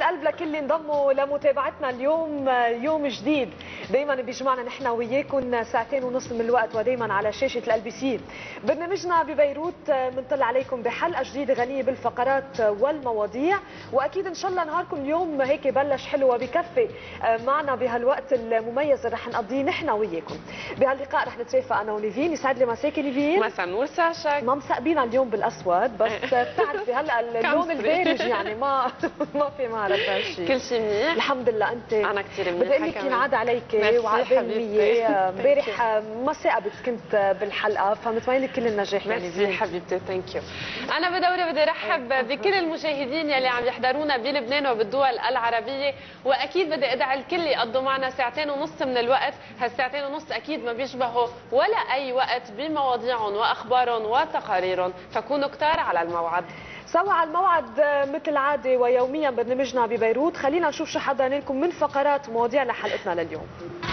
القلب لكل اللي انضموا لمتابعتنا اليوم. يوم جديد دايما بيجمعنا نحن وياكم ساعتين ونص من الوقت، ودايما على شاشه LBC. برنامجنا ببيروت بنطلع عليكم بحلقه جديده غنيه بالفقرات والمواضيع، واكيد ان شاء الله نهاركم اليوم هيك بلش حلو وبكفي معنا بهالوقت المميز اللي رح نقضيه نحن وياكم. بهاللقاء رح نترافق انا ونيفين. يسعد لي مساكي نيفين. مساء النور ساشا. ما مسقبينا اليوم بالاسود، بس بتعرفي هلا اللون البارج يعني ما في معرف هالشيء. كل شيء منيح الحمد لله. انت انا كثير منيحه. بدي اقول لك ينعاد عليكي وعقبال مية. امبارح ما ثاقبت كنت بالحلقه، فمتمنى لك كل النجاح يعني. ميرسي حبيبتي، ثانك يو. انا بدي ارحب بكل المشاهدين يلي عم يحضرونا بلبنان وبالدول العربيه، واكيد بدي ادعي الكل يقضوا معنا ساعتين ونص من الوقت. هالساعتين ونص اكيد ما بيشبهوا ولا اي وقت بمواضيعهم واخبارهم وتقاريرهم، فكونوا كتار على الموعد. سوا على الموعد مثل العاده ويوميا برنامجنا ببيروت. خلينا نشوف شو حضرنا لكم من فقرات ومواضيع لحلقتنا لليوم.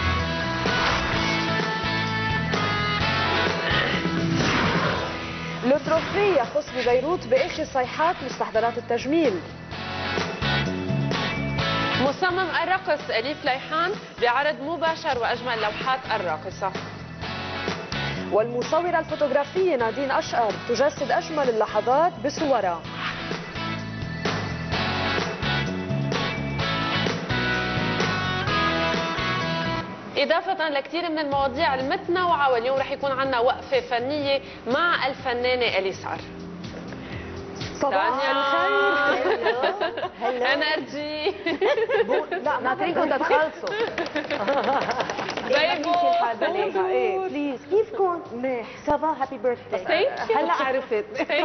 لوتروفي يخص ببيروت باخر صيحات مستحضرات التجميل. مصمم الرقص أليف ليحان بعرض مباشر واجمل لوحات الراقصه. والمصورة الفوتوغرافية نادين أشقر تجسد أجمل اللحظات بصورها. إضافة لكثير من المواضيع المتنوعة، واليوم رح يكون عنا وقفة فنية مع الفنانة إليسار. صباح الخير. هلا انرجي. لا ناطرينكم تتخلصوا. بايبو ايه بليز. كيفكم؟ منيح. صباح هابي بيرثداي. هلا عرفت.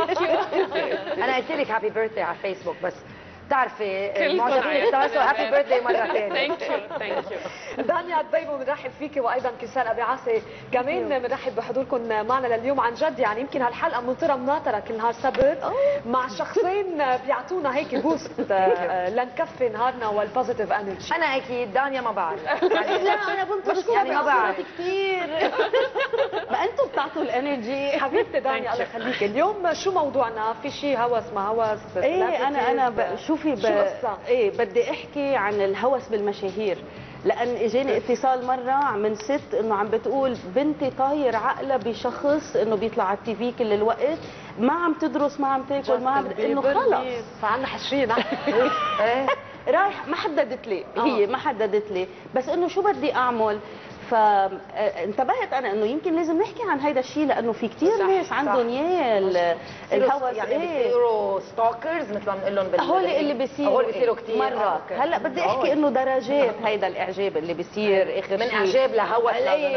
انا قلت لك هابي بيرثداي على فيسبوك، بس بتعرفي كلكم معجبين اتصلوا هابي بيرثداي مره ثانيه. ثانك يو. دانيا دبيبو بنرحب فيكي، وايضا كسان ابي عاصي كمان بنرحب بحضوركم معنا لليوم. عن جد يعني يمكن هالحلقه منطره مناطره كل نهار سبت مع شخصين بيعطونا هيك بوست لنكفي نهارنا والبوزيتيف انرجي. انا اكيد دانيا ما بعرف لا انا بنطر يعني ما بعرف كثير. ما انتم بتعطوا الانرجي. حبيبتي دانيا الله يخليك. اليوم شو موضوعنا؟ في شيء هوس ما هوس؟ ايه انا شوفي شو قصة؟ ايه بدي احكي عن الهوس بالمشاهير، لان اجاني اتصال مره من ست انه عم بتقول بنتي طاير عقلها بشخص انه بيطلع على التي في كل الوقت، ما عم تدرس ما عم تاكل ما عم انه خلص فعنا حشرين. ايه رايح. ما حددت لي هي ما حددت لي، بس انه شو بدي اعمل. فانتبهت انا انه يمكن لازم نحكي عن هيدا الشيء، لانه في كثير ناس عندهم اياه الهوس. يعني بيصيروا ستوكرز مثل ما بنقول لهم هول اللي بيصيروا هول بيصيروا كثير مرات. هلا بدي احكي انه درجات هيدا الاعجاب اللي بيصير اخر من شيء اعجاب لهوس.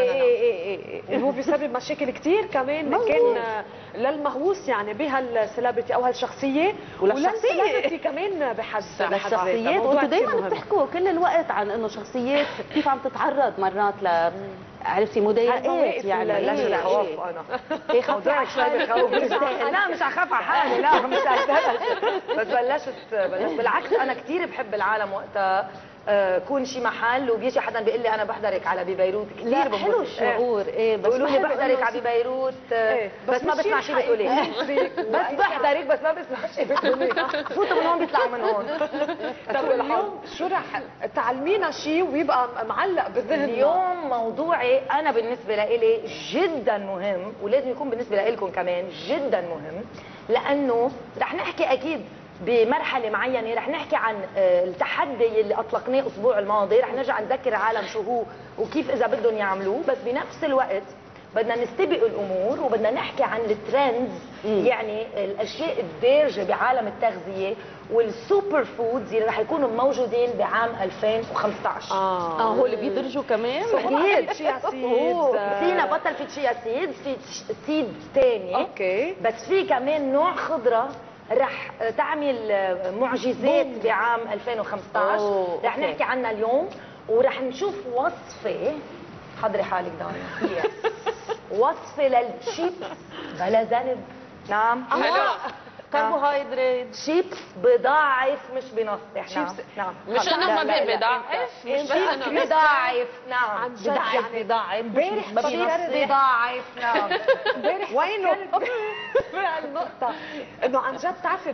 ايه هو بيسبب مشاكل كثير كمان، إن كان للمهووس يعني بهالسلابرتي او هالشخصيه، وللسلابرتي كمان بحد الشخصيات. وانتم دائما بتحكوا كل الوقت عن انه شخصيات كيف عم تتعرض مرات ل عرفتي مضايقات يعني. بلشت اخاف انا. ايه موضوعك شوي بخوف. لا مش اخاف على حالي، لا مش بس بلشت بالعكس انا كثير بحب العالم وقتها كون شي محل وبيجي حدا بيقول لي انا بحضرك على ببيروت كثير لا حلو الشعور. ايه بس بيقولوا لي بحضرك على ببيروت بس ما بسمع شي بتقولي. بس بحضرك بس ما بسمع شي بتقولي. فوتوا من هون بيطلعوا من هون. طب اليوم شو رح تعلمينا شيء ويبقى معلق بذهننا؟ اليوم موضوعي انا بالنسبه لإلي جدا مهم، ولازم يكون بالنسبه لإلكم كمان جدا مهم، لانه رح نحكي اكيد بمرحله معينه. رح نحكي عن التحدي اللي اطلقناه الاسبوع الماضي، رح نرجع نذكر العالم شو هو وكيف اذا بدهم يعملوه، بس بنفس الوقت بدنا نستبق الامور وبدنا نحكي عن الترندز، يعني الاشياء الدارجه بعالم التغذيه والسوبر فودز اللي رح يكونوا موجودين بعام 2015. هو اللي بيدرجوا كمان اكيد. تشيا سيدز فينا بطل في تشيا سيدز، في سيد ثاني اوكي، بس في كمان نوع خضره رح تعمل معجزات بعام 2015. رح نحكي عنها اليوم، ورح نشوف وصفه. حضري حالك دانيا. وصفه للشيبس بلا ذنب. نعم. كربوهيدرات. شيبس بضاعف مش بنص احنا. شيبس. نعم. مش انه ما بضاعف، مش بس شيبس انه بضاعف. نعم. عن جد بضاعف يعني. بضاعف. امبارح ما بنص بضاعف. نعم. امبارح وينه؟ بهالنقطة انه عن جد بتعرفي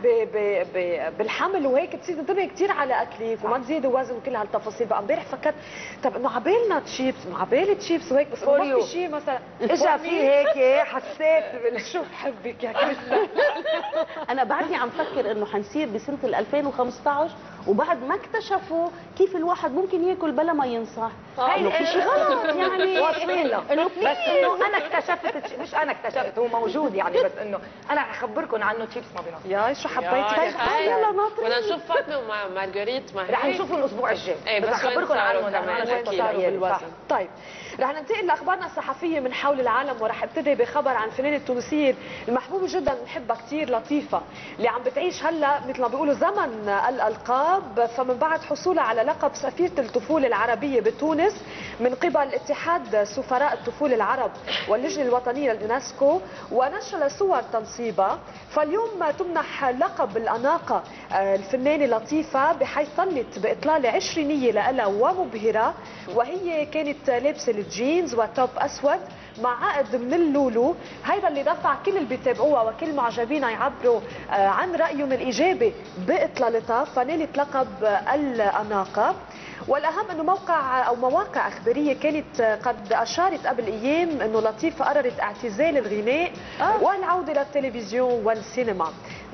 بالحمل وهيك بتصير تنتبهي كثير على اكلك وما تزيدي وزن وكل هالتفاصيل. بقى امبارح فكرت طب انه عبالنا تشيبس، عبالي تشيبس وهيك، بس ما في شيء مثلا اجى في هيك حسيت شو بحبك يا كريستا. انا بعدني عم فكر انه حنصير بسنه 2015 وبعد ما اكتشفوا كيف الواحد ممكن ياكل بلا ما ينصح. انه في شيء غلط يعني. واصلين له. انه بس انه انا اكتشفت مش انا اكتشفت، هو موجود يعني، بس انه انا اخبركم عنه تشيبس ما بينص. يا شو حبيتي. طيب يلا ناطرين. بدنا نشوف فاطمه ومارغريت ما رح هيك. نشوفه الاسبوع الجاي. ايه بس اخبركم عنه كمان لانه انا أكيد. شفته صاروا بالوزن. بالوزن. طيب رح ننتقل لاخبارنا الصحفيه من حول العالم، ورح ابتدي بخبر عن الفنانه التونسيه المحبوبه جدا بنحبها كثير لطيفه، اللي عم بتعيش هلا مثل ما بيقولوا زمن الالقاب. فمن بعد حصولها على لقب سفيره الطفوله العربيه بتونس من قبل اتحاد سفراء الطفوله العرب واللجنه الوطنيه لليونسكو ونشر صور تنصيبها، فاليوم تمنح لقب الاناقه الفنانه لطيفه، بحيث ظلت باطلاله عشرينيه لها ومبهره، وهي كانت لابسه الجينز وتوب اسود مع عقد من اللولو. هيدا اللي دفع كل اللي بيتابعوها وكل معجبينها يعبروا عن رايهم الايجابي باطلالتها، فنالت لقب الاناقه. والاهم انه موقع او مواقع اخباريه كانت قد اشارت قبل ايام انه لطيفه قررت اعتزال الغناء والعوده للتلفزيون والسينما،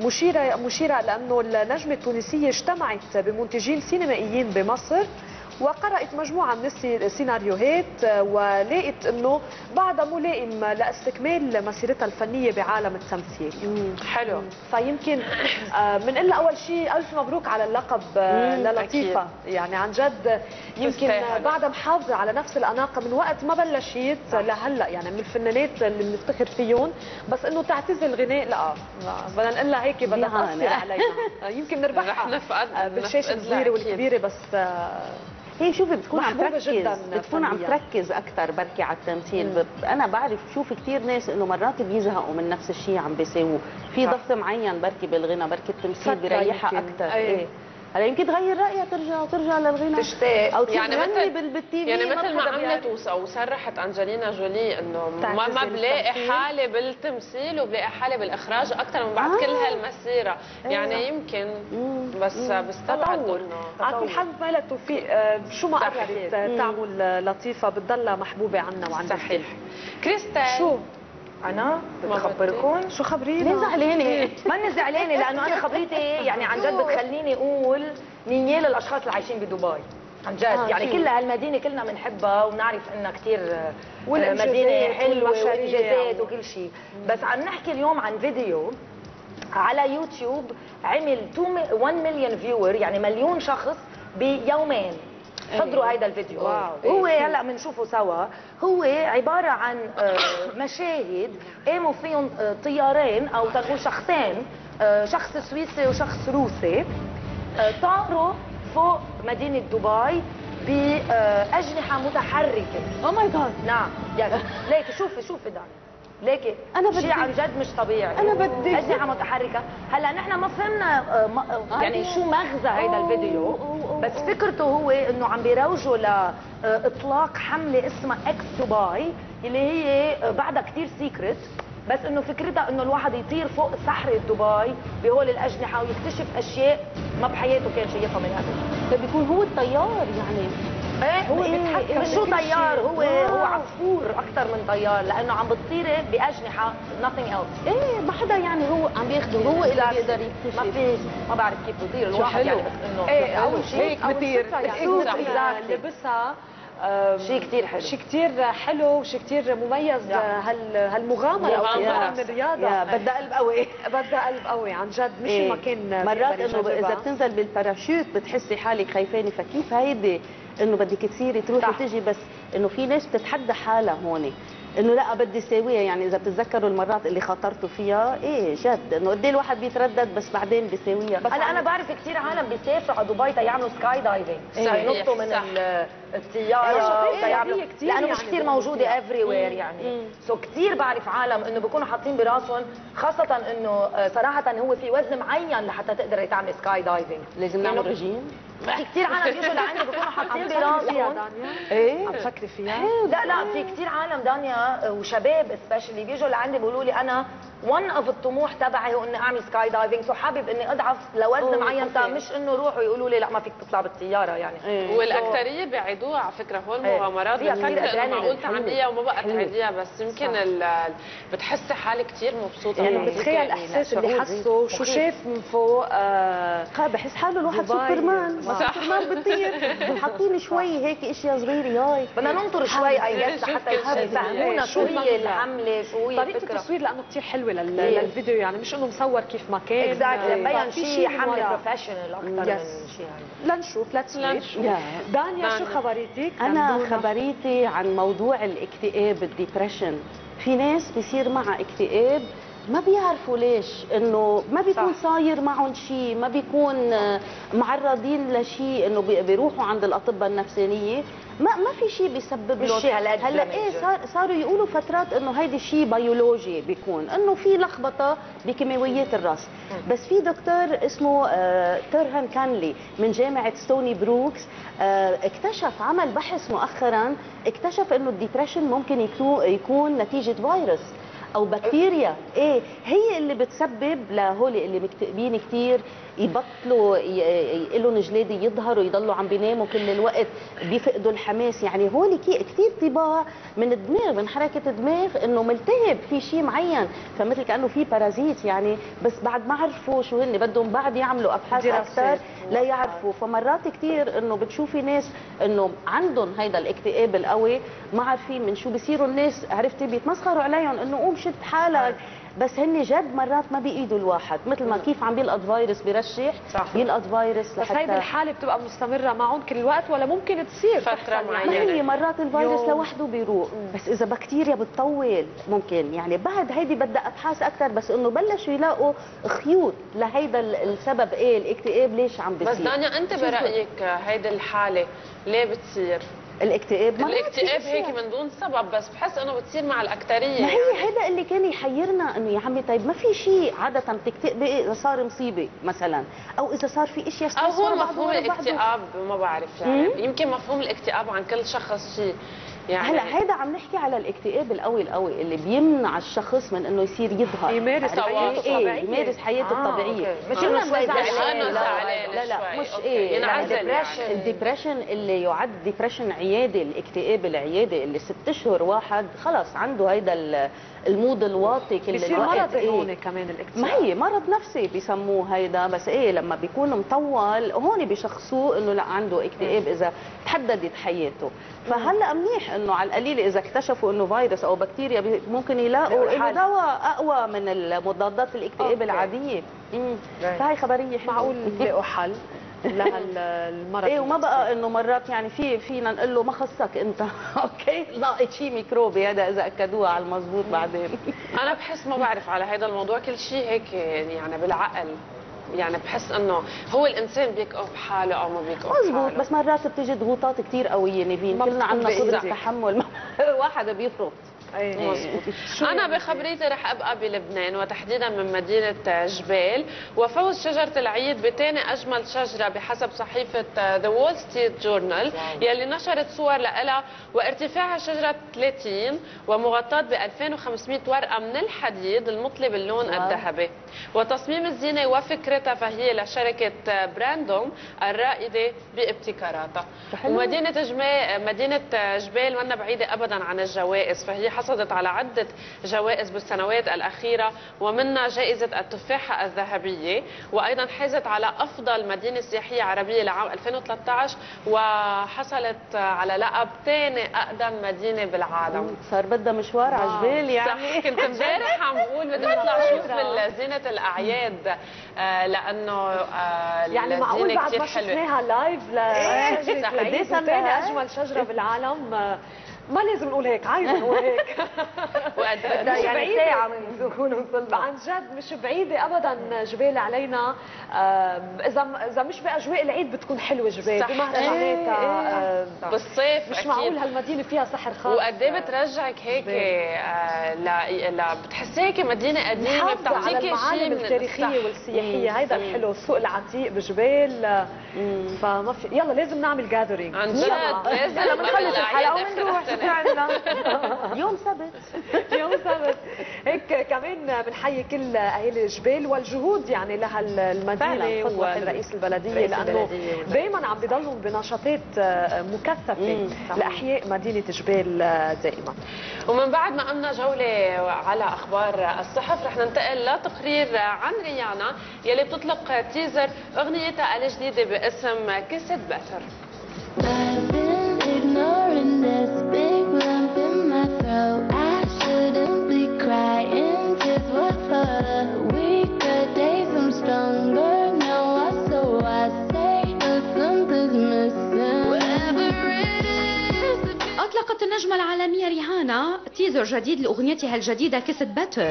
مشيره لانه النجمه التونسيه اجتمعت بمنتجين سينمائيين بمصر وقرأت مجموعة من السيناريوهات ولقيت انه بعدها ملائم لاستكمال مسيرتها الفنية بعالم التمثيل. حلو. فيمكن بنقول لها اول شيء الف مبروك على اللقب للطيفة، يعني عن جد يمكن بعدها محافظة على نفس الأناقة من وقت ما بلشت لهلا، يعني من الفنانات اللي بنفتخر فيهم، بس انه تعتزل الغناء لا بدنا نقول لها هيك بدها تأثر علينا. يمكن نربحها بالشاشة الصغيرة والكبيرة، بس هي شوفي بتكون عم تركز بتكون عم تركز اكثر بركي على التمثيل. انا بعرف شوف كثير ناس انه مرات بيزهقوا من نفس الشيء عم بيساووه، في ضغط معين بركي بالغنى، بركي التمثيل بيريحها اكثر. ايه هلا يمكن تغير رايها ترجع للغنى، تشتاق او يعني مثل بالتي في. يعني مثل ما عملت وصرحت انجلينا جولي انه ما بلاقي حالي بالتمثيل وبلاقي حالي بالاخراج اكثر من بعد كل هالمسيره. يعني يمكن بس بستبعد انه على كل حال بلا توفيق. شو ما قررت تعمل لطيفه بتضلها محبوبه عنا وعن صحيح. كريستال شو انا بخبركم شو خبرينا؟ ليه زعلانه؟ ماني زعلانه لانه انا خبريتي يعني عن جد بتخليني اقول نيال الاشخاص اللي عايشين بدبي عن جد. يعني كل هالمدينه كلنا بنحبها وبنعرف انها كثير مدينه حلوه وانجازات وكل شيء، بس عم نحكي اليوم عن فيديو على يوتيوب عمل 1 مليون فيور، يعني مليون شخص بيومين حضروا هيدا الفيديو. هو هلا بنشوفه سوا. هو عباره عن مشاهد قاموا فيهم طيارين او تنقول شخصين، شخص سويسري وشخص روسي، طاروا فوق مدينه دبي باجنحه متحركه. او ماي جاد. نعم يعني ليكي شوفي ده ليكي انا شيء عن جد مش طبيعي. انا بدي اجنحه متحركه. هلا نحن ما فهمنا يعني شو مغزى هيدا الفيديو، بس فكرته هو انه عم بيروجوا لاطلاق حمله اسمها اكس دبي اللي هي بعدها كثير سيكريت، بس انه فكرتها انه الواحد يطير فوق صحراء دبي بهول الاجنحه ويكتشف اشياء ما بحياته كان شايفها من قبل. بيكون هو الطيار يعني. ايه هو بيتحكم. مش شو طيار، هو عصفور اكثر من طيار لانه عم بتطيري باجنحه nothing else. ايه ما حدا يعني هو عم بياخده، هو اللي بيقدر يكتشف. ما بعرف كيف بيطير الواحد يعني، بس انه ايه اول شيء هيك بطير. يعني لبسها شيء كثير حلو، شيء كثير حلو وشيء كثير مميز. هالمغامره او نوع من الرياضه بدها قلب قوي. بدها قلب قوي عن جد، مش إيه. ما كان مرات انه اذا بتنزل بالباراشوت بتحسي حالك خايفانه، فكيف هيدي انه بدك تصيري تروحي وتجي، بس انه في ناس بتتحدى حالها هون انه لا بدي ساويها. يعني اذا بتتذكروا المرات اللي خاطرتوا فيها ايه جد انه قد ايه الواحد بيتردد بس بعدين بيساويها. هلا انا بعرف كثير عالم بيسافروا على دبي تيعملوا سكاي دايفنج، ينطوا من الطياره فيعملوا كتير لانه يعني مش كثير موجوده بالمنطقة. افري وير يعني. سو كثير بعرف عالم انه بيكونوا حاطين براسهم، خاصه انه صراحه هو في وزن معين لحتى تقدري تعملي سكاي دايفنج. لازم نعمل رجيم. في كثير عالم بيجوا لعندي بيكونوا حاطين براسهم. ايه عم تفكري فيها؟ لا في كثير عالم دانيا وشباب سبيشلي بيجوا لعندي بيقولوا لي انا ون اوف الطموح تبعي هو اني اعمل سكاي دايفنج، سو حابب اني اضعف لوزن معين، مش انه روحوا يقولوا لي لا ما فيك تطلع بالطياره يعني. والاكثريه بيعيدوها على فكره، هو المغامرات بتفكر انه معقول تعمليها وما بقى تعيديها، بس يمكن بتحسي حالك كثير مبسوطه. يعني بتخيل الاحساس اللي حسه شو شاف من فوق. بحس حاله الواحد سوبرمان، سوبرمان بتطير. حاطين شوي هيك اشياء صغيره هاي، بدنا ننطر شوي اي حتى يفهمونا شو هي الحمله، شو هي طريقه التصوير لانه كثير حلوه للفيديو، يعني مش انه مصور كيف ما كان. اكزاكتلي مبين شيء حمله بروفيشنال اكثر من شيء هيك. لنشوف دانيا شو خبريتك؟ انا خبريتي عن موضوع الاكتئاب، الديبرشن. في ناس بيصير معها اكتئاب ما بيعرفوا ليش، انه ما بيكون صاير معهم شيء، ما بيكون معرضين لشيء، انه بيروحوا عند الاطباء النفسانيه ما في شيء بيسبب له. هلا ايه صاروا يقولوا فترات انه هيدي شيء بيولوجي، بيكون انه في لخبطه بكيماويات الراس. بس في دكتور اسمه تيرهان كانلي من جامعه ستوني بروكس اكتشف، عمل بحث مؤخرا، اكتشف انه الديبرشن ممكن يكون نتيجه فيروس او بكتيريا. ايه هي اللي بتسبب لهول اللي مكتئبين كثير يبطلوا لهم جلاده، يظهروا يضلوا عم بيناموا كل الوقت، بيفقدوا الحماس. يعني هول كثير طباع من الدماغ، من حركه الدماغ، انه ملتهب في شيء معين، فمثل كانه في بارازيت يعني. بس بعد ما عرفوا شو هن بدهم بعد يعملوا ابحاث اكثر لا يعرفوا. فمرات كثير انه بتشوفي ناس انه عندهم هيدا الاكتئاب القوي، ما عارفين من شو بيصيروا الناس، عرفتي بيتمسخروا عليهم انه قوم شد حالك، بس هن جد مرات ما بيقيدوا الواحد، مثل ما كيف عم بيلقط فيروس بيرشح، بيلقط فيروس. بس هيدي الحاله بتبقى مستمره معهم كل الوقت ولا ممكن تصير فتره معينه؟ ما هي مرات الفيروس لوحده بيروق، بس اذا بكتيريا بتطول ممكن. يعني بعد هيدي بدها ابحاث اكثر، بس انه بلشوا يلاقوا خيوط لهيدا السبب، ايه الاكتئاب ليش عم بيصير. بس دانيا انت برايك هيدي الحاله ليه بتصير؟ الاكتئاب هيك من دون سبب، بس بحس انه بتصير مع الاكثريه. ما هي هذا اللي كان يحيرنا، انه يا عمي طيب ما في شيء عاده بتكتئبي اذا صار مصيبه مثلا، او اذا صار في اشياء او هو مفهوم الاكتئاب ما بعرف يعني. يمكن مفهوم الاكتئاب عن كل شخص شيء يعني. هلا هيدا عم نحكي على الاكتئاب القوي اللي بيمنع الشخص من انه يصير يظهر، يمارس حياته الطبيعيه، يمارس حياته الطبيعيه، مش انه شوي لا مش ايه الديبرشن اللي يعد ديبرشن عيادي، الاكتئاب العيادي اللي 6 اشهر واحد خلص عنده هيدا المود الواطي كل الوقت. مرض هون كمان الاكتئاب، ما هي مرض نفسي بيسموه هيدا، بس ايه لما بيكون مطول هون بيشخصوه انه لا عنده اكتئاب اذا تحددت حياته. فهلا منيح انه على القليل اذا اكتشفوا انه فيروس او بكتيريا ممكن يلاقوا له دواء اقوى من المضادات الاكتئاب العاديه. فهي خبريه معقول يلاقوا حل لهالمرض. ايه وما بقى انه مرات يعني فينا نقول له ما خصك انت اوكي لاقط شيء ميكروبي، هذا اذا اكدوها على المضبوط بعدين. انا بحس ما بعرف على هذا الموضوع، كل شيء هيك يعني بالعقل. يعني بحس انه هو الانسان بيكئب حاله او ما بيكئب حاله. مزبوط، بس مرات بتيجي ضغوطات كثير قويه نيفين، كلنا عندنا قدره تحمل، واحد بيفرط. مظبوط. انا بخبريتي رح ابقى بلبنان وتحديدا من مدينه جبال، وفوز شجره العيد بثاني اجمل شجره بحسب صحيفه ذا وول ستريت جورنال يلي نشرت صور لها، وارتفاعها شجره 30 ومغطاه ب 2500 ورقه من الحديد المطلي باللون الذهبي، وتصميم الزينه وفكرتها فهي لشركه براندوم الرائده بابتكاراتها. ومدينه جبال منا بعيده ابدا عن الجوائز، فهي حصلت على عدة جوائز بالسنوات الأخيرة، ومنها جائزة التفاحة الذهبية، وأيضا حازت على أفضل مدينة سياحية عربية لعام 2013، وحصلت على لقب ثاني أقدم مدينة بالعالم. صار بدها مشوار على جبال يعني. صح، كنت امبارح عم بقول بدي اطلع اشوف زينة الأعياد، لأنه يعني معقول بعد ما شفناها لايف لشجرة العيد ثاني أجمل شجرة بالعالم ما لازم نقول هيك، عايزه نقول هيك. لا يعني ساعة من نكون وصلنا. عن جد مش بعيدة أبدا جبال علينا. إذا مش بأجواء العيد بتكون حلوة جبال بمهرجاناتها. بالصيف مش أكيد. معقول هالمدينة فيها سحر خاص. وقد ايه بترجعك هيك لا بتحسي هيك مدينه قديمه، بتعطيكي على شيء المعالم من التاريخية والسياحية. هيدا الحلو، السوق العتيق بجبال. فما في، يلا لازم نعمل جاذرينج عن جد لازم يلا بنخلص الحلقة ونروح. شو في عندنا؟ يوم سبت. يوم سبت. هيك كمان بنحيي كل اهالي الجبال والجهود يعني لهالمدينه ورئيس البلديه، لانه دائما عم بيضلهم بنشاطات مكثفه لاحياء مدينه جبال دائما. ومن بعد ما قمنا جوله على اخبار الصحف، رح ننتقل لتقرير عن ريانا يلي بتطلق تيزر اغنيتها الجديده باسم كيسد باتر. I've been ignoring this big lump in my throat. I shouldn't be crying, tears were for the weaker days. I'm stronger now, so I say that something's missing. Whatever it is. أطلقت النجمة العالمية ريهانا تيزر جديد لأغنيتها الجديدة كيسد باتر،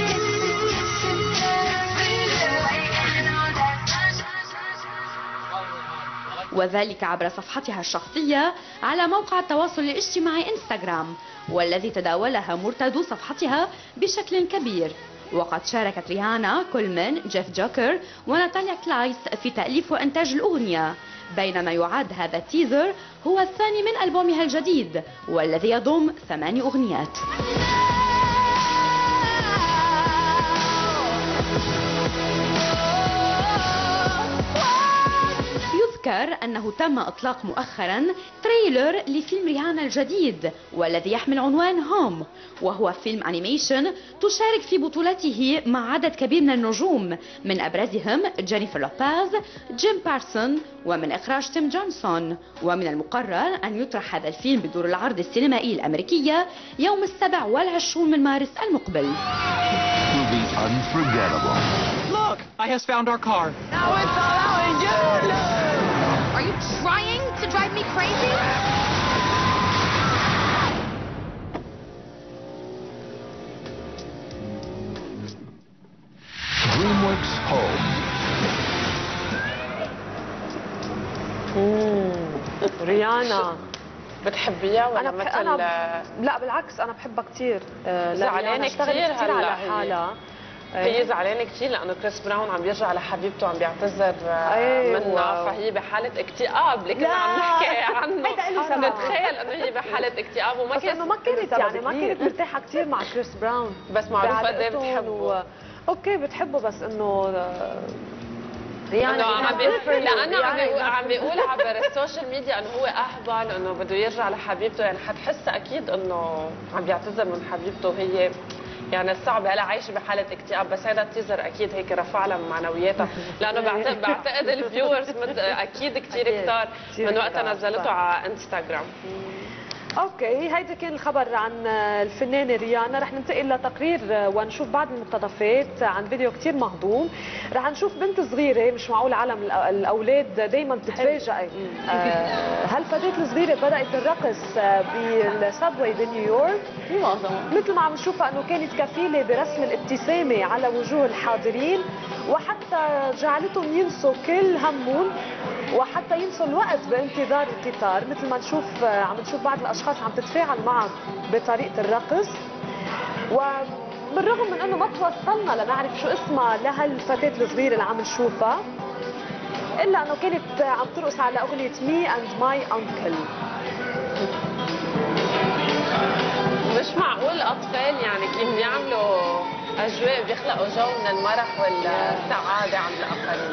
وذلك عبر صفحتها الشخصية على موقع التواصل الاجتماعي انستغرام، والذي تداولها مرتدو صفحتها بشكل كبير. وقد شاركت ريهانا كل من جيف جوكر وناتاليا كلايس في تأليف وإنتاج الأغنية، بينما يعد هذا التيزر هو الثاني من ألبومها الجديد والذي يضم 8 أغنيات. يذكر أنه تم إطلاق مؤخرا تريلر لفيلم ريهانا الجديد والذي يحمل عنوان هوم، وهو فيلم أنيميشن تشارك في بطولته مع عدد كبير من النجوم، من أبرزهم جينيفر لوبيز، جيم بارسون، ومن إخراج تيم جونسون. ومن المقرر أن يطرح هذا الفيلم بدور العرض السينمائي الأمريكية يوم 27 من مارس المقبل. Look, I has found our car. Now it's all out in June. Are you trying to drive me crazy? DreamWorks Home. ريانا بتحبيها ولا مثل؟ لا بالعكس، انا بحبها كثير. زعلانه كثير كثير على حالها. هي زعلانه كثير لانه كريس براون عم بيرجع لحبيبته، عم بيعتذر منها، فهي بحاله اكتئاب. اللي كنا عم نحكي عنه نتخيل انه هي بحاله اكتئاب وما كانت ما كانت مرتاحه كثير مع كريس براون، بس معروف قد ايه بتحبه. اوكي بتحبه، بس انه لانه عم بيقول عبر السوشيال ميديا انه هو اهبل، انه بده يرجع لحبيبته. يعني حتحس اكيد انه عم بيعتذر من حبيبته، وهي يعني صعب هلا عايشه بحاله اكتئاب. بس هذا التيزر اكيد هيك رفع لها من معنوياتها، لانه بعتقد الفيورز اكيد كثير كثار من وقتها نزلته على انستغرام. اوكي، هيدا كان الخبر عن الفنانه ريانا. رح ننتقل لتقرير ونشوف بعض المقتطفات عن فيديو كثير مهضوم. رح نشوف بنت صغيره، مش معقول عالم الاولاد دايما بتتفاجئي. هالفتاه الصغيره بدات الرقص بالسبوي بنيويورك، مثل ما عم نشوفها انه كانت كفيله برسم الابتسامه على وجوه الحاضرين، وحتى جعلتهم ينسوا كل همهم، وحتى ينسوا الوقت بانتظار القطار. مثل ما نشوف عم نشوف بعض الاشخاص عم تتفاعل معه بطريقه الرقص. وبالرغم من انه ما توصلنا لنعرف شو اسمها لهالفتاه الصغيره اللي عم نشوفها، الا انه كانت عم ترقص على اغنيه مي اند ماي انكل. مش معقول الاطفال يعني كيف بيعملوا اجواء، بيخلقوا جو من المرح والسعاده عند الاخرين.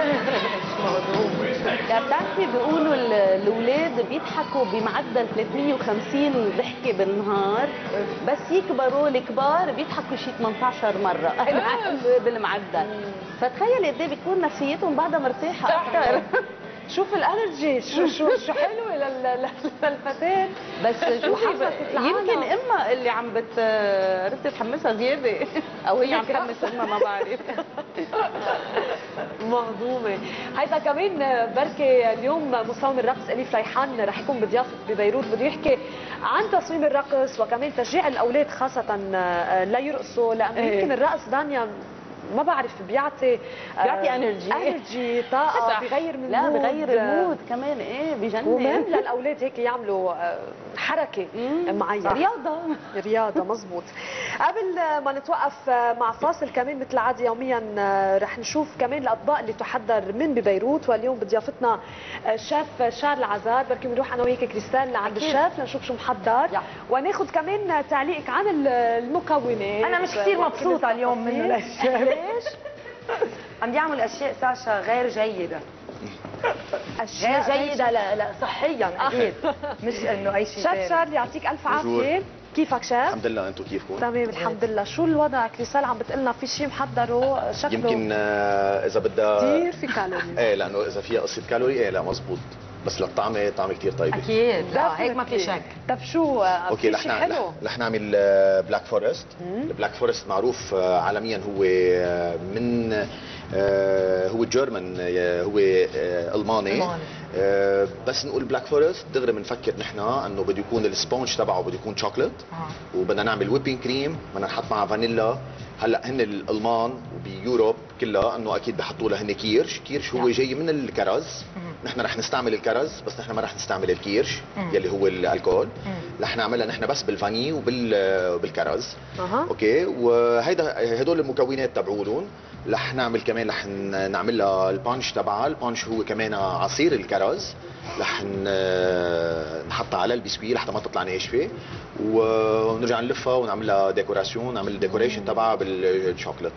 يعني بتعرفي بيقولوا الاولاد بيضحكوا بمعدل 350 ضحكه بالنهار، بس يكبروا الكبار بيضحكوا شي 18 مره بالمعدل. فتخيلي قد ايه بتكون نفسيتهم بعدها مرتاحه اكثر. شوف الانرجي شو حلوه للفتاه. بس شوفي يمكن امها اللي عم عرفتي تحمسها زياده، او هي عم تحمس امها، ما بعرف. مهضومه. هيدا كمان بركي اليوم مصمم الرقص اليف ريحان رح يكون بضيافه ببيروت، بده يحكي عن تصميم الرقص وكمان تشجيع الاولاد خاصه ليرقصوا، لانه يمكن الرقص دانيا ما بعرف بيعطي انرجي طاقه، بغير من لا المود. بغير المود كمان، ايه بجنن. ومهم للاولاد هيك يعملوا حركه معينه، رياضه مزبوط. قبل ما نتوقف مع فاصل كمان مثل العاده يوميا رح نشوف كمان الاطباق اللي تحضر من ببيروت، واليوم بضيافتنا الشيف شارل عزار. بركي بنروح انا وياك كريستال لعند الشيف لنشوف شو محضر وناخذ كمان تعليقك عن المكونات. انا مش كثير مبسوطه اليوم من الاشياء. ليش؟ عم يعمل اشياء ساشا غير جيده. غير جيده لا صحيا اكيد، مش انه اي شيء. شيف شارل يعطيك الف عافيه. كيفك شيف؟ الحمد لله، انتم كيفكم؟ تمام الحمد لله. شو الوضع؟ كريستال عم بتقلنا في شيء محضره شكله يمكن اذا بدها كثير في كالوري. ايه لانه اذا فيها قصه كالوري ايه لا مزبوط، بس للطعمه طعمه كثير طيبه اكيد. لا هيك ما في شك. طب شو اوكي في شيء حلو؟ رح نعمل بلاك فورست. البلاك فورست معروف عالميا هو من هو جيرمان، هو الماني. بس نقول بلاك فورست دغري بنفكر نحن انه بده يكون السبونج تبعه بده يكون شوكليت، وبدنا نعمل ويبينج كريم، بدنا نحط معها فانيلا. هلا هن الالمان وبيوروب كلها انه اكيد بحطوا لها هن كيرش هو جاي من الكرز. نحن رح نستعمل الكرز بس نحن ما رح نستعمل الكيرش يلي هو الالكول. رح نعملها نحن بس بالفاني وبالكرز. اوكي، وهيدا هدول المكونات تبعولهم. رح نعمل كمان رح نعمل لها البانش تبعها. البانش هو كمان عصير الكرز، رح نحطها على البسكوي لحتى ما تطلع ناشفه، ونرجع نلفها ونعمل لها ديكوراسيون، نعمل الديكوريشن تبعها بالشوكليت.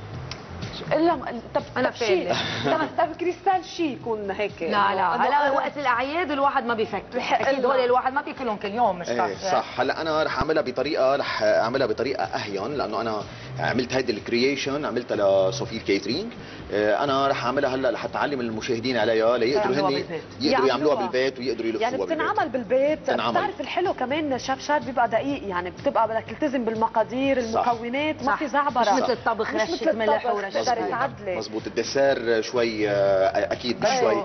الا طب أنا شيء طب كريستال شيء يكون هيك. لا هلا وقت الاعياد الواحد ما بيفكر، اكيد هول الواحد ما بياكلهم كل يوم، مش صح. هلا انا رح اعملها بطريقه اهين، لانه انا عملت هيدي الكرييشن عملتها لصوفير كيترينج. انا رح اعملها هلا لحتى اعلم المشاهدين عليها ليقدروا هن يقدروا يعملوها بالبيت ويقدروا يلفوها يعني بتنعمل بالبيت. بتعرف الحلو كمان شيف شاد بيبقى دقيق، يعني بتبقى بدك تلتزم بالمقادير المكونات، ما في زعبره، مش مثل الطبخ رشه ملح ورشه مزبوط. الدسر شوي اكيد شوي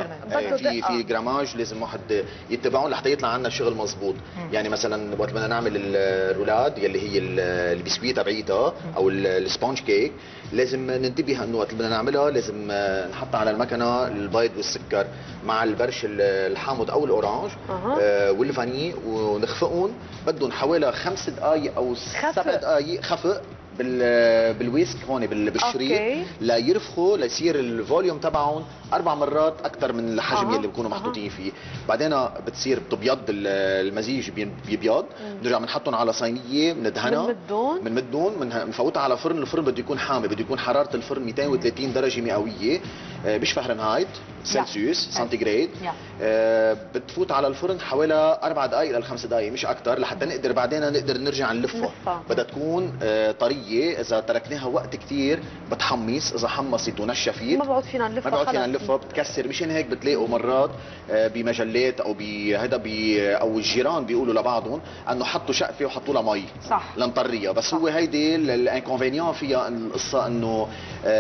في جراماج لازم واحد يتبعون لحتى يطلع عنا الشغل مزبوط. يعني مثلا وقت بدنا نعمل الرولاد يلي هي البسكويت تبعيتها او السبونج كيك، لازم ننتبه انه وقت بدنا نعملها لازم نحطها على المكنه البيض والسكر مع البرش الحامض او الاورانج والفاني ونخفقهم. بدهم حوالي 5 دقائق او 7 دقائق خفق بالويسك هون بالشريط ليرفخوا ليصير الفوليوم تبعهم 4 مرات اكثر من الحجم يلي بيكونوا محطوطين فيه. بعدين بتصير بتبيض المزيج بيبيض، بنرجع بنحطهم على صينيه بندهنها بنمدهم بنفوتها على فرن. الفرن بده يكون حامي، بده يكون حراره الفرن 230 درجه مئويه مش فهرنهايت، سلسيوس سنتيغريد. بتفوت على الفرن حوالي 4 دقائق ل5 دقائق مش اكثر لحتى نقدر بعدين نرجع نلفها. بدها تكون طريه، اذا تركناها وقت كثير بتحمص، اذا حمصت ونشفت ما بعد فينا نلفها بتكسر. مشان هيك بتلاقوا مرات بمجلات او بهذا او الجيران بيقولوا لبعضهم انه حطوا شقفه وحطوا لها مي صح لنطريها. بس هو هيدي الانكونفينيون فيها القصه انه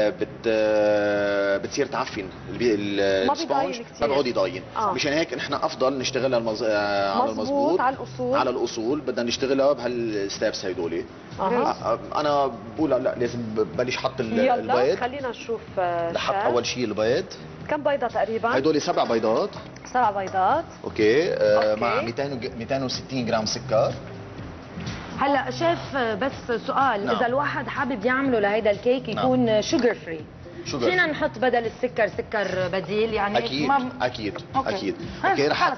بتصير تعفن السبونج، ما بيقعد يضاين. مشان هيك نحن افضل نشتغلها على المضبوط على الاصول. بدنا نشتغلها بهالستابس هيدول. انا بقول لا لازم ببلش حط البيض. يلا خلينا نشوف. نحط اول شيء البيض. كم بيضه تقريبا؟ هدول 7 بيضات. 7 بيضات. اوكي. مع 260 جرام سكر. هلا شيف بس سؤال، اذا الواحد حابب يعمله لهيدا الكيك يكون شوجر فري، فينا نحط بدل السكر سكر بديل؟ يعني اكيد اوكي رح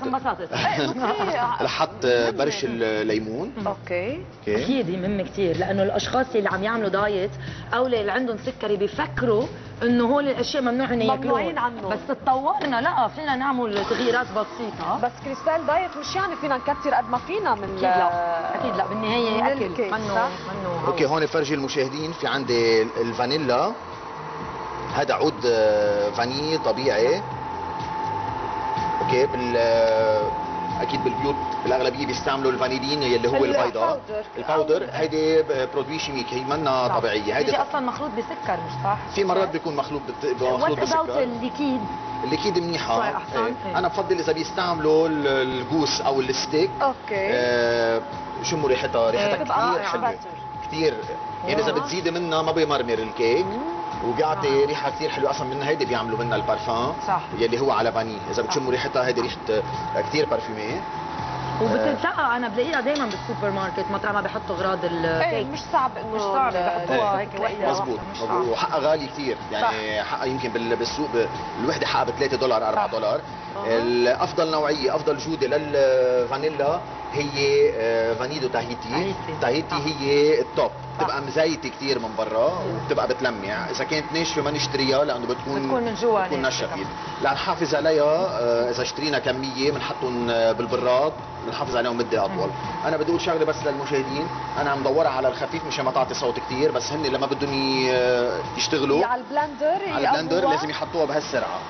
احط برش الليمون. اوكي اكيد مهم كثير، لانه الاشخاص اللي عم يعملوا دايت او اللي عندهم سكري بيفكروا انه هول الاشياء ممنوع ان ياكلوها، بس تطورنا لا فينا نعمل تغييرات بسيطه. بس كريستال دايت مش يعني فينا نكثر قد ما فينا من اكيد لا بالنهايه اكل منه اوكي. هون فرجي المشاهدين في عندي الفانيلا، هذا عود فاني طبيعي. اوكي اكيد بالبيوت بالاغلبيه بيستعملوا الفانيلين يلي هو البيضاء. الباودر هيدي برودوي شيميك، هي منا طبيعيه. هيدي اصلا مخلوط بسكر مش صح؟ في مرات بيكون مخلوط بسكر. الليكيد الليكيد منيحه. انا بفضل اذا بيستعملوا الجوس او الستيك. اوكي. شموا ريحتها كثير حلوه كثير، يعني اذا بتزيدي منها ما بيمرمر الكيك وبيعطي ريحه كثير حلوه. اصلا من هيدي بيعملوا منها البارفان يلي هو على فاني. اذا بتشموا ريحتها هيدي ريحه كثير بارفيوميه، وبتلتقى. انا بلاقيها دايما بالسوبر ماركت مطرح ما بيحطوا اغراض الكيك. مش صعب انه بيحطوها هيك وحده. مزبوط. وحقها غالي كثير، يعني حقها يمكن بالسوق الوحده حقها ب $3 $4. الافضل نوعيه افضل جوده للفانيلا هي فانيدو تاهيتي. تاهيتي هي التوب، بتبقى مزيته كثير من برا وبتبقى بتلمع. اذا كانت ناشفه ما نشتريها لانه بتكون من جوا بتكون ناشفه. لنحافظ عليها اذا اشترينا كميه بنحطهم بالبراد بنحافظ عليهم مده اطول. انا بدي اقول شغله بس للمشاهدين، انا عم دورها على الخفيف مشان ما تعطي صوت كثير، بس هن لما بدهم يشتغلوا على البلندر لازم يحطوها بهالسرعه.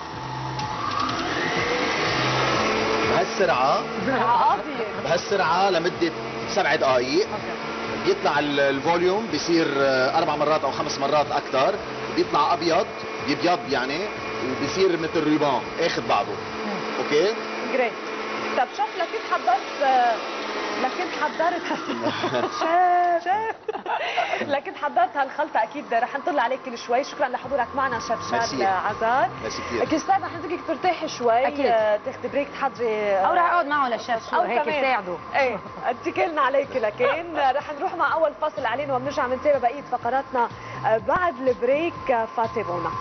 بهالسرعه لمده 7 دقائق. بيطلع الفوليوم بيصير 4 مرات او 5 مرات اكثر، بيطلع ابيض بيبيض يعني، وبيصير مثل ريبان اخذ بعضه. اوكي جريت. طب شوف لكن حضرت هالخلطه اكيد رح نطلع عليك كل شوي. شكرا لحضورك معنا شيف شارل عزار. اكيد استاذ رح نتركك ترتاحي شوي، تاخذي بريك تحضري، او رح اقعد معه للشيف شو هيك يساعده. ايه اتكلنا عليك. لكن رح نروح مع اول فاصل علينا وبنرجع بنتابع بقيه فقراتنا بعد البريك، فاتبعونا.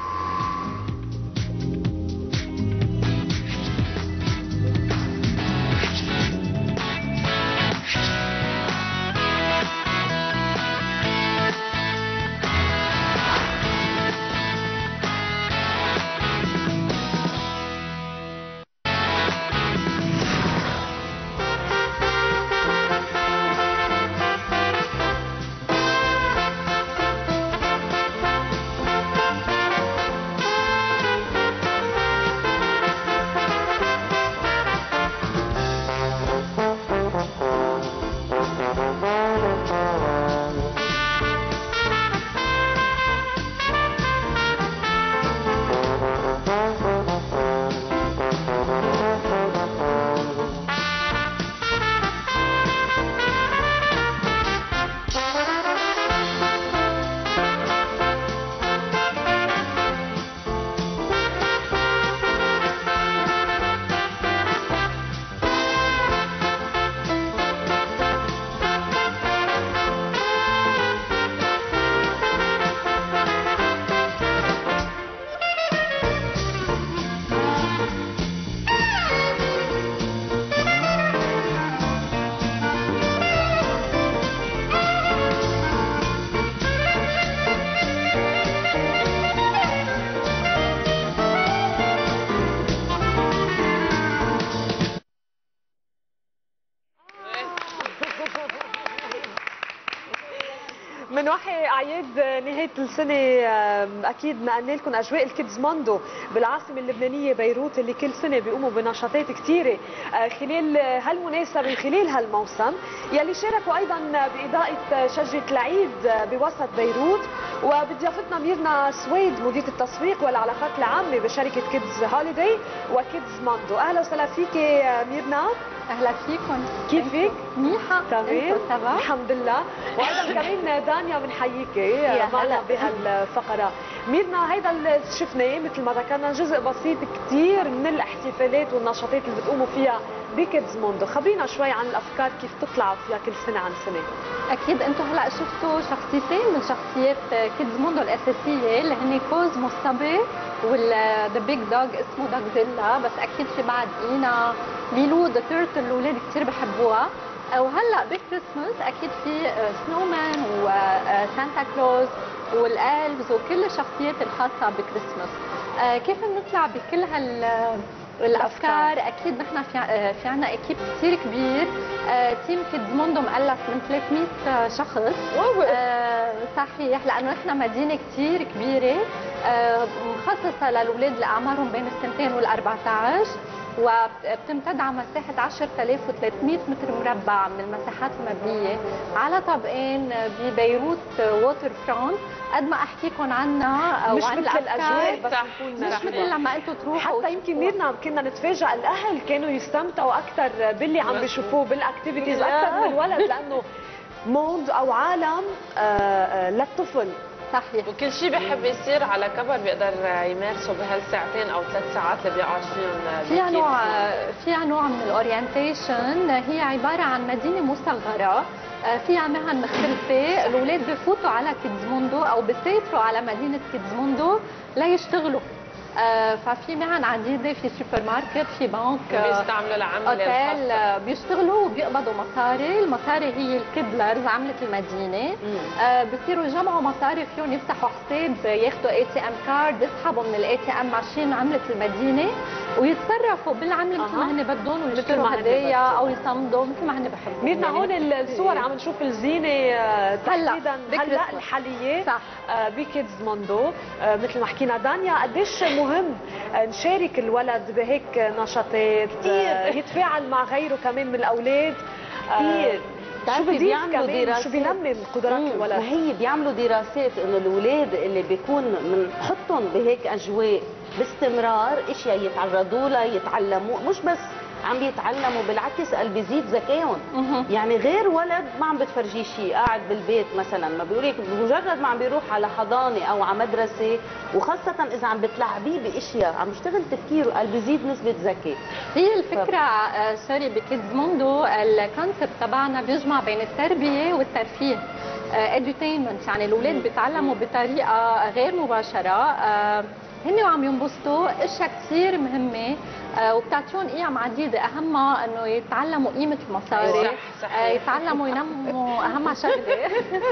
من وحي اعياد نهايه السنه اكيد نقلنا لكم اجواء الكيدز موندو بالعاصمه اللبنانيه بيروت، اللي كل سنه بيقوموا بنشاطات كثيره خلال هالمناسبه وخلال هالموسم، يلي شاركوا ايضا باضاءه شجره العيد بوسط بيروت. وبضيافتنا ميرنا سويد مديره التسويق والعلاقات العامه بشركه كيدز هوليداي وكيدز موندو. اهلا وسهلا فيك ميرنا. اهلا فيكم. كيفك؟ منيحه. تمام الحمد لله. وايضا كمان دانيا بنحييكي معنا بهالفقره. ميرنا، هيدا اللي شفناه مثل ما ذكرنا جزء بسيط كثير من الاحتفالات والنشاطات اللي بتقوموا فيها بكيدز موندو. خبرينا شوي عن الافكار كيف تطلعوا فيها كل سنه عن سنه. اكيد انتم هلا شفتوا شخصيتين من شخصيات كيدز موندو الاساسيه اللي هن كوزمو الصبي والذا بيج دوغ اسمه دوغزيلا، بس اكيد في بعد اينا ليلو ذا تيرتل الاولاد كثير بحبوها. وهلا بكريسماس اكيد في سنو مان وسانتا كلوز والالفز وكل الشخصيات الخاصه بكريسماس. كيف بنطلع بكل الافكار؟ اكيد نحن في عنا اكيب كثير كبير. تيم كيدز موندو مؤلف من 300 شخص. صحيح، لانه نحن مدينه كثير كبيره مخصصه للاولاد اللي اعمارهم بين السنتين وال14. وبتمتد على مساحة 10300 متر مربع من المساحات المبنية على طابقين ببيروت ووتر فرونت. قد ما احكيكم عنها مش وعن مثل الاجواء بس نكون مش مثل لما انتم تروحوا حتى يمكن ميرنا كنا نتفاجئ الاهل كانوا يستمتعوا اكثر باللي عم بيشوفوه بالاكتيفيتيز اكثر من الولد، لانه موند او عالم للطفل. صحيح. وكل شيء بحب يصير على كبر بيقدر يمارسه بهالساعتين او 3 ساعات اللي بيقعد فيهم. فيها نوع من الاورينتيشن، هي عباره عن مدينه مصغره فيها مهن مختلفه. الاولاد بفوتوا على كيدزموندو او بيسافروا على مدينه كيدزموندو ليشتغلوا. ففي مهن عديده، في سوبر ماركت، في بنك، بيستعملوا العمله اوتيل، بيشتغلوا وبيقبضوا مصاري. المصاري هي الكيدلرز عمله المدينه. بصيروا يجمعوا مصاري فيهم يفتحوا حساب، ياخذوا اي تي ام كارد، يسحبوا من الاي تي ام ماشين عمله المدينه ويتصرفوا بالعمله مثل ما هن بدهم، ويشتروا هدايا او يصمدوا مثل ما هن بحبوا. ميرنا هون الصور عم نشوف الزينه تحديدا هلا الحاليه بكيدز موندو. مثل ما حكينا دانيا، قديش مهم نشارك الولد بهيك نشاطات، يتفاعل مع غيره كمان من الاولاد كثير. شو بيعملوا دراسات، شو بينمي قدرات الولد؟ ما هي بيعملوا دراسات انه الاولاد اللي بيكون بنحطهم بهيك اجواء باستمرار اشياء يتعرضوا لها، يتعلموا، مش بس عم يتعلموا، بالعكس قال بيزيد ذكائهم. يعني غير ولد ما عم بتفرجيه شيء قاعد بالبيت مثلا، ما بيقول لك بمجرد ما عم بيروح على حضانه او على مدرسه، وخاصه اذا عم بتلعبيه باشياء عم يشتغل تفكيره، قال بيزيد نسبه ذكاء. هي الفكره سوري بكيدز موندو، الكونسبت تبعنا بيجمع بين التربيه والترفيه. اديوتينمنت، يعني الاولاد بيتعلموا بطريقه غير مباشره، هن وعم ينبسطوا اشياء كثير مهمه وبتعطيهم قيم عديده، اهمها انه يتعلموا قيمه المصاري، يتعلموا ينموا اهم شغله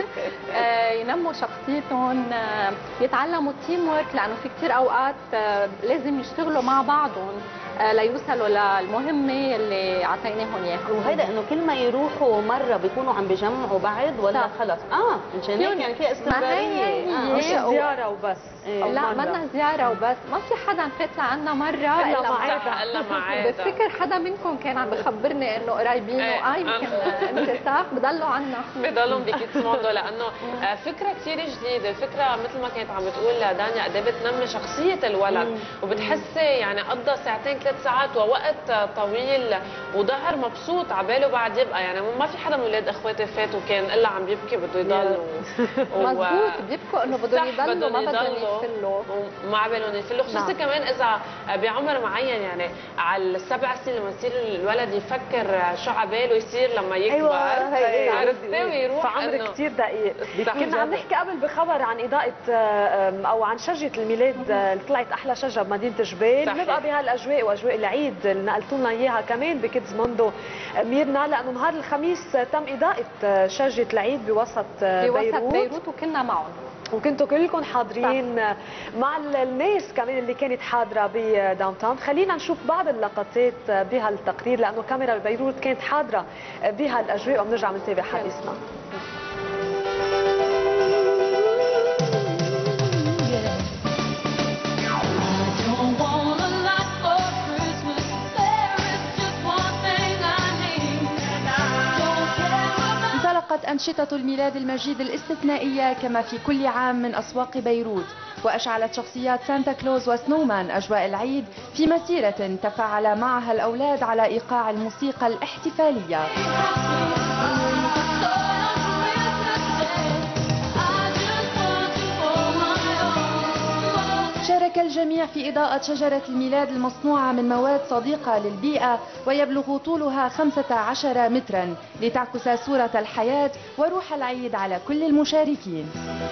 ينموا شخصيتهم، يتعلموا التيم ورك، لانه في كثير اوقات لازم يشتغلوا مع بعضهم ليوصلوا للمهمه اللي اعطيناهم اياها. وهذا انه كل ما يروحوا مره بيكونوا عم بيجمعوا بعض ولا خلص مشان هيك يعني في استمراريه، مش زياره وبس. لا منا زياره وبس، ما في حدا فات لعنا مره الا معاده. بفتكر حدا منكم كان عم بخبرني انه قريبين يمكن انت صح بضلوا عنا، بضلوا بكيدز موندو، لانه فكره كثير جديده، فكره مثل ما كانت عم بتقول دانيا قد ايه بتنمي شخصيه الولد، وبتحسي يعني قضى ساعتين 3 ساعات ووقت طويل وظهر مبسوط عباله بعد يبقى، يعني ما في حدا من اولاد اخواتي فاتوا كان الا عم بيبكي بده يضل مضبوط، بيبكوا انه بدهم يضلوا ما بدهم يفلوا وما عبالهم يفلوا، خصوصا كمان اذا بعمر معين، يعني على ال7 سنين لما يصير الولد يفكر شو عباله يصير لما يكبر. عرفتي ويروح فعمر كثير دقيق. كنا عم نحكي قبل بخبر عن اضاءه او عن شجره الميلاد اللي طلعت احلى شجره بمدينه جبال. بنبقى بهالاجواء واجواء العيد اللي نقلتوا لنا اياها كمان بكيدز موندو ميرنا، لانه نهار الخميس تم اضاءه شجره العيد بوسط بيروت وكنا معهم وكنتوا كلكم حاضرين مع الناس كمان اللي كانت حاضره بداون تاون. خلينا نشوف بعض اللقطات بهالتقرير، لانه كاميرا بيروت كانت حاضره بهالاجواء، وبنرجع بنتابع حديثنا. انطلقت أنشطة الميلاد المجيد الاستثنائية كما في كل عام من أسواق بيروت، وأشعلت شخصيات سانتا كلوز وسنومان أجواء العيد في مسيرة تفاعل معها الأولاد على إيقاع الموسيقى الاحتفالية. شارك الجميع في إضاءة شجرة الميلاد المصنوعة من مواد صديقة للبيئة ويبلغ طولها 15 مترا لتعكس صورة الحياة وروح العيد على كل المشاركين.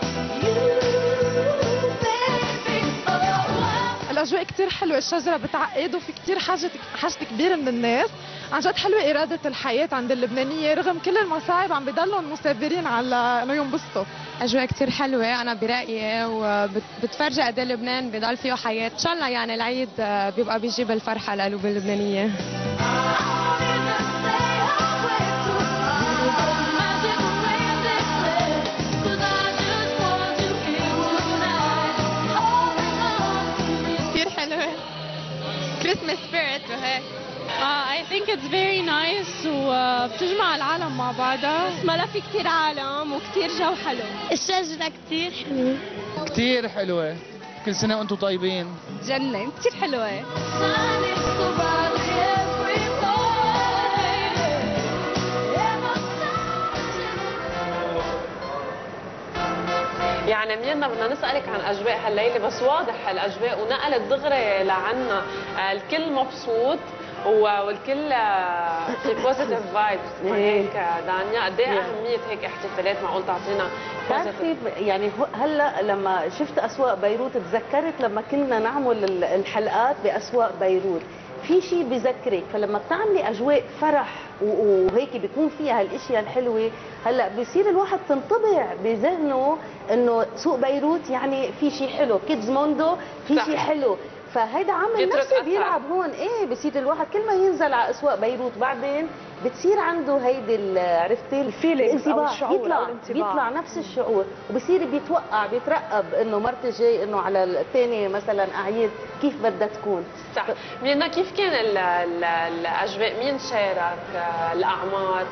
الأجواء كتير حلوة، الشجرة بتعقد وفي كتير حاجة كبيرة من الناس، عن جد حلوة إرادة الحياة عند اللبنانية رغم كل المصاعب، عم بضلهم مثابرين على إنه ينبسطوا. أجواء كتير حلوة أنا برأيي، وبتفرجي قد ايه لبنان بضل فيه حياة، إن شاء الله يعني العيد بيبقى بيجيب الفرحة لقلوب اللبنانية. كريسماس سبيريت وهيك بتجمع العالم مع بعضها، ما لا في كثير عالم وكثير جو حلو. الشجرة كتير حلوة. كتير حلوة. كل سنة وانتم طيبين. جنة كثير حلوة. يعني ميرنا بدنا نسألك عن أجواء هالليلة، بس واضح الأجواء ونقلت دغري لعنا، الكل مبسوط والكل في بوزيتيف فايبس. هيك دانيا قد ايه أهمية هيك احتفالات معقول تعطينا بوزيتيف؟ يعني هلا لما شفت أسواق بيروت تذكرت لما كنا نعمل الحلقات بأسواق بيروت، في شيء بذكرك، فلما بتعملي اجواء فرح وهيك بيكون فيها هالاشياء الحلوه، هلا بصير الواحد تنطبع بذهنه انه سوق بيروت يعني في شيء حلو، كيدز موندو في شيء حلو، فهيدا عامل نفسه بيلعب هون. ايه بصير الواحد كل ما ينزل على اسواق بيروت بعدين بتصير عنده هيدي عرفتي الفيلينغز او الشعور، بيطلع نفس الشعور، وبصير بيتوقع بيترقب انه مرتي جاي انه على الثاني مثلا اعيد كيف بدها تكون. صح. ميرنا كيف كان الاجواء؟ مين شارك؟ الاعمار؟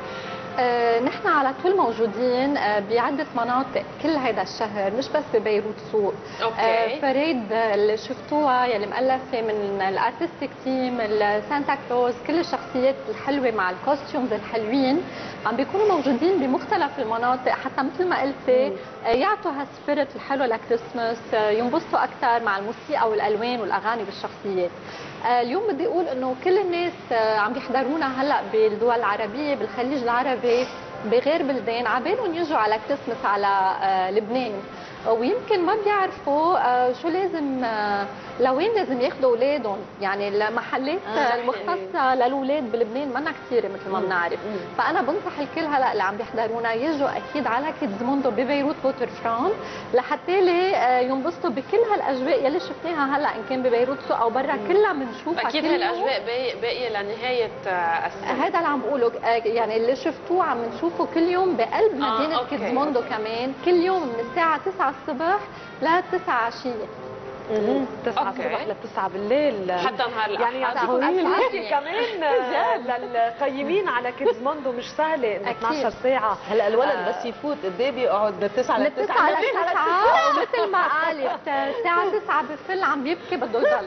نحن على طول موجودين بعدة مناطق كل هذا الشهر، مش بس ببيروت سوق. فريد اللي شفتوها يلي مؤلفة من الارتستيك تيم، السانتا كلوز، كل الشخصيات الحلوة مع الكوستيومز الحلوين عم بيكونوا موجودين بمختلف المناطق، حتى مثل ما قلتي يعطوا هالسبيريت الحلو لكريسماس، ينبسطوا أكثر مع الموسيقى والألوان والأغاني بالشخصيات. اليوم بدي أقول إنه كل الناس عم بيحضرونا هلا بالدول العربية، بالخليج العربي، بغير بلدان، عبالهم يجوا على كريسماس على لبنان، ويمكن ما بيعرفوا شو لازم، لوين لازم ياخذوا اولادهم، يعني المحلات المختصه للاولاد بلبنان منا كثيره مثل ما بنعرف. فانا بنصح الكل هلا اللي عم بيحضرونا يجوا اكيد على كيدز موندو ببيروت ووتر فرونت لحتى ينبسطوا بكل هالاجواء يلي شفناها هلا، ان كان ببيروت سوق او برا كلها بنشوفها. اكيد هالاجواء باقيه لنهايه السنه. هذا اللي عم بقوله، يعني اللي شفتوه عم نشوفه كل يوم بقلب مدينه كيدز موندو كمان، كل يوم من الساعه 9 الصبح ل 9 عشيه. 9 الصبح ل 9 بالليل، حتى نهار الأحد. يعني الحكي كمان للقيمين على كيدز موندو مش سهله انه 12 ساعه. هلا الولد بس يفوت قد ايه بيقعد من 9 ل 9 ومثل ما قالت الساعه 9 بفل عم بيبكي بده يضل.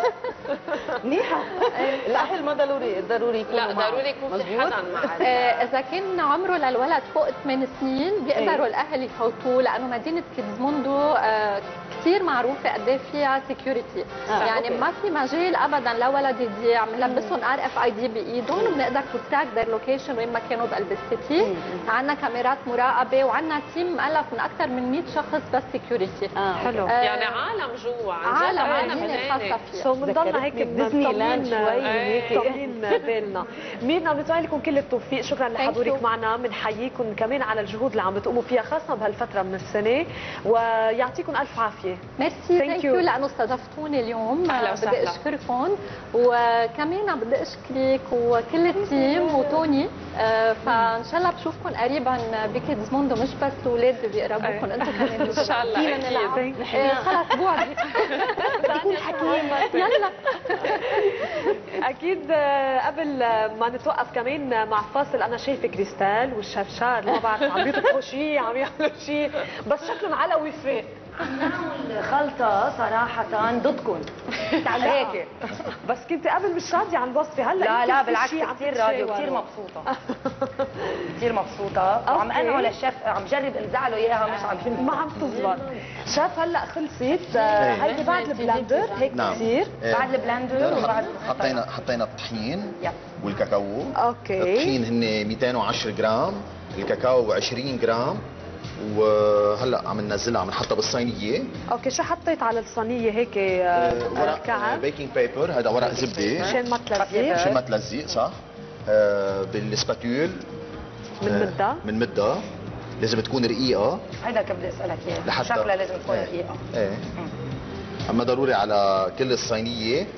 منيحه. الاهل ما ضروري يكونوا لا ضروري يكون في حدا معه. اذا كان عمره للولد فوق 8 سنين بيقدروا الاهل يفوتوه، لانه مدينه كيدز موندو كثير معروفه قد ايه فيها سكيورتي، يعني ما في مجال ابدا لولد يضيع، بنلبسهم RFID بايدهم وبنقدر تو تراك ذير لوكيشن وين ما كانوا بقلب السيتي. عندنا كاميرات مراقبه وعندنا تيم مؤلف من اكثر من 100 شخص بس سكيورتي. حلو. يعني عالم جوا، عالم مدينه خاصه فيها. سو بنضلنا هيك ديزني شوي هيك طمنين بالنا. ميرنا بنتمنى لكم كل التوفيق، شكرا لحضورك معنا، بنحييكم كمان على الجهود اللي عم بتقوموا فيها خاصه بهالفتره من السنه، ويعطيكم الف عافيه. ميرسي ثانك يو لانه استضفتوني اليوم. بدي اشكركم، وكمان بدي اشكرك وكل التيم وتوني، فان شاء الله بشوفكم قريبا بكيدز موندو، مش بس الاولاد بيقربوكم انتم كمان ان شاء الله. خلص بعد بدي اكون حكيمه. يلا اكيد. قبل ما نتوقف كمان مع فاصل، انا شايفه كريستال والشفشار ما بعرف عم بيطبخوا شيء، عم يعملوا شيء، بس شكلهم على وفاء. عم نعمل خلطه صراحه ضدكم هيك. بس كنت قبل مش راضيه عن الوصفه، هلا لا بالعكس كثير راضيه وكثير مبسوطه. كثير مبسوطه، وعم انعوا للشيف، عم جرب انزعله اياها مش عم ما عم تزبط. شاف هلا خلصت هيدي بعد البلندر هيك كثير. بعد البلندر وبعد حطينا الطحين والكاكاو. اوكي. الطحين هن 210 جرام، الكاكاو 20 جرام، وهلا عم ننزلها عم نحطها بالصينيه. اوكي. شو حطيت على الصينيه هيك؟ ورق بيكنج بيبر، هذا ورق زبده عشان ما تلزق. عشان ما تلزق صح. بالسباتول من مدة لازم تكون رقيقه. هيدا كنت بدي اسالك اياه، شكلها لازم تكون رقيقه. ايه اما ضروري على كل الصينيه.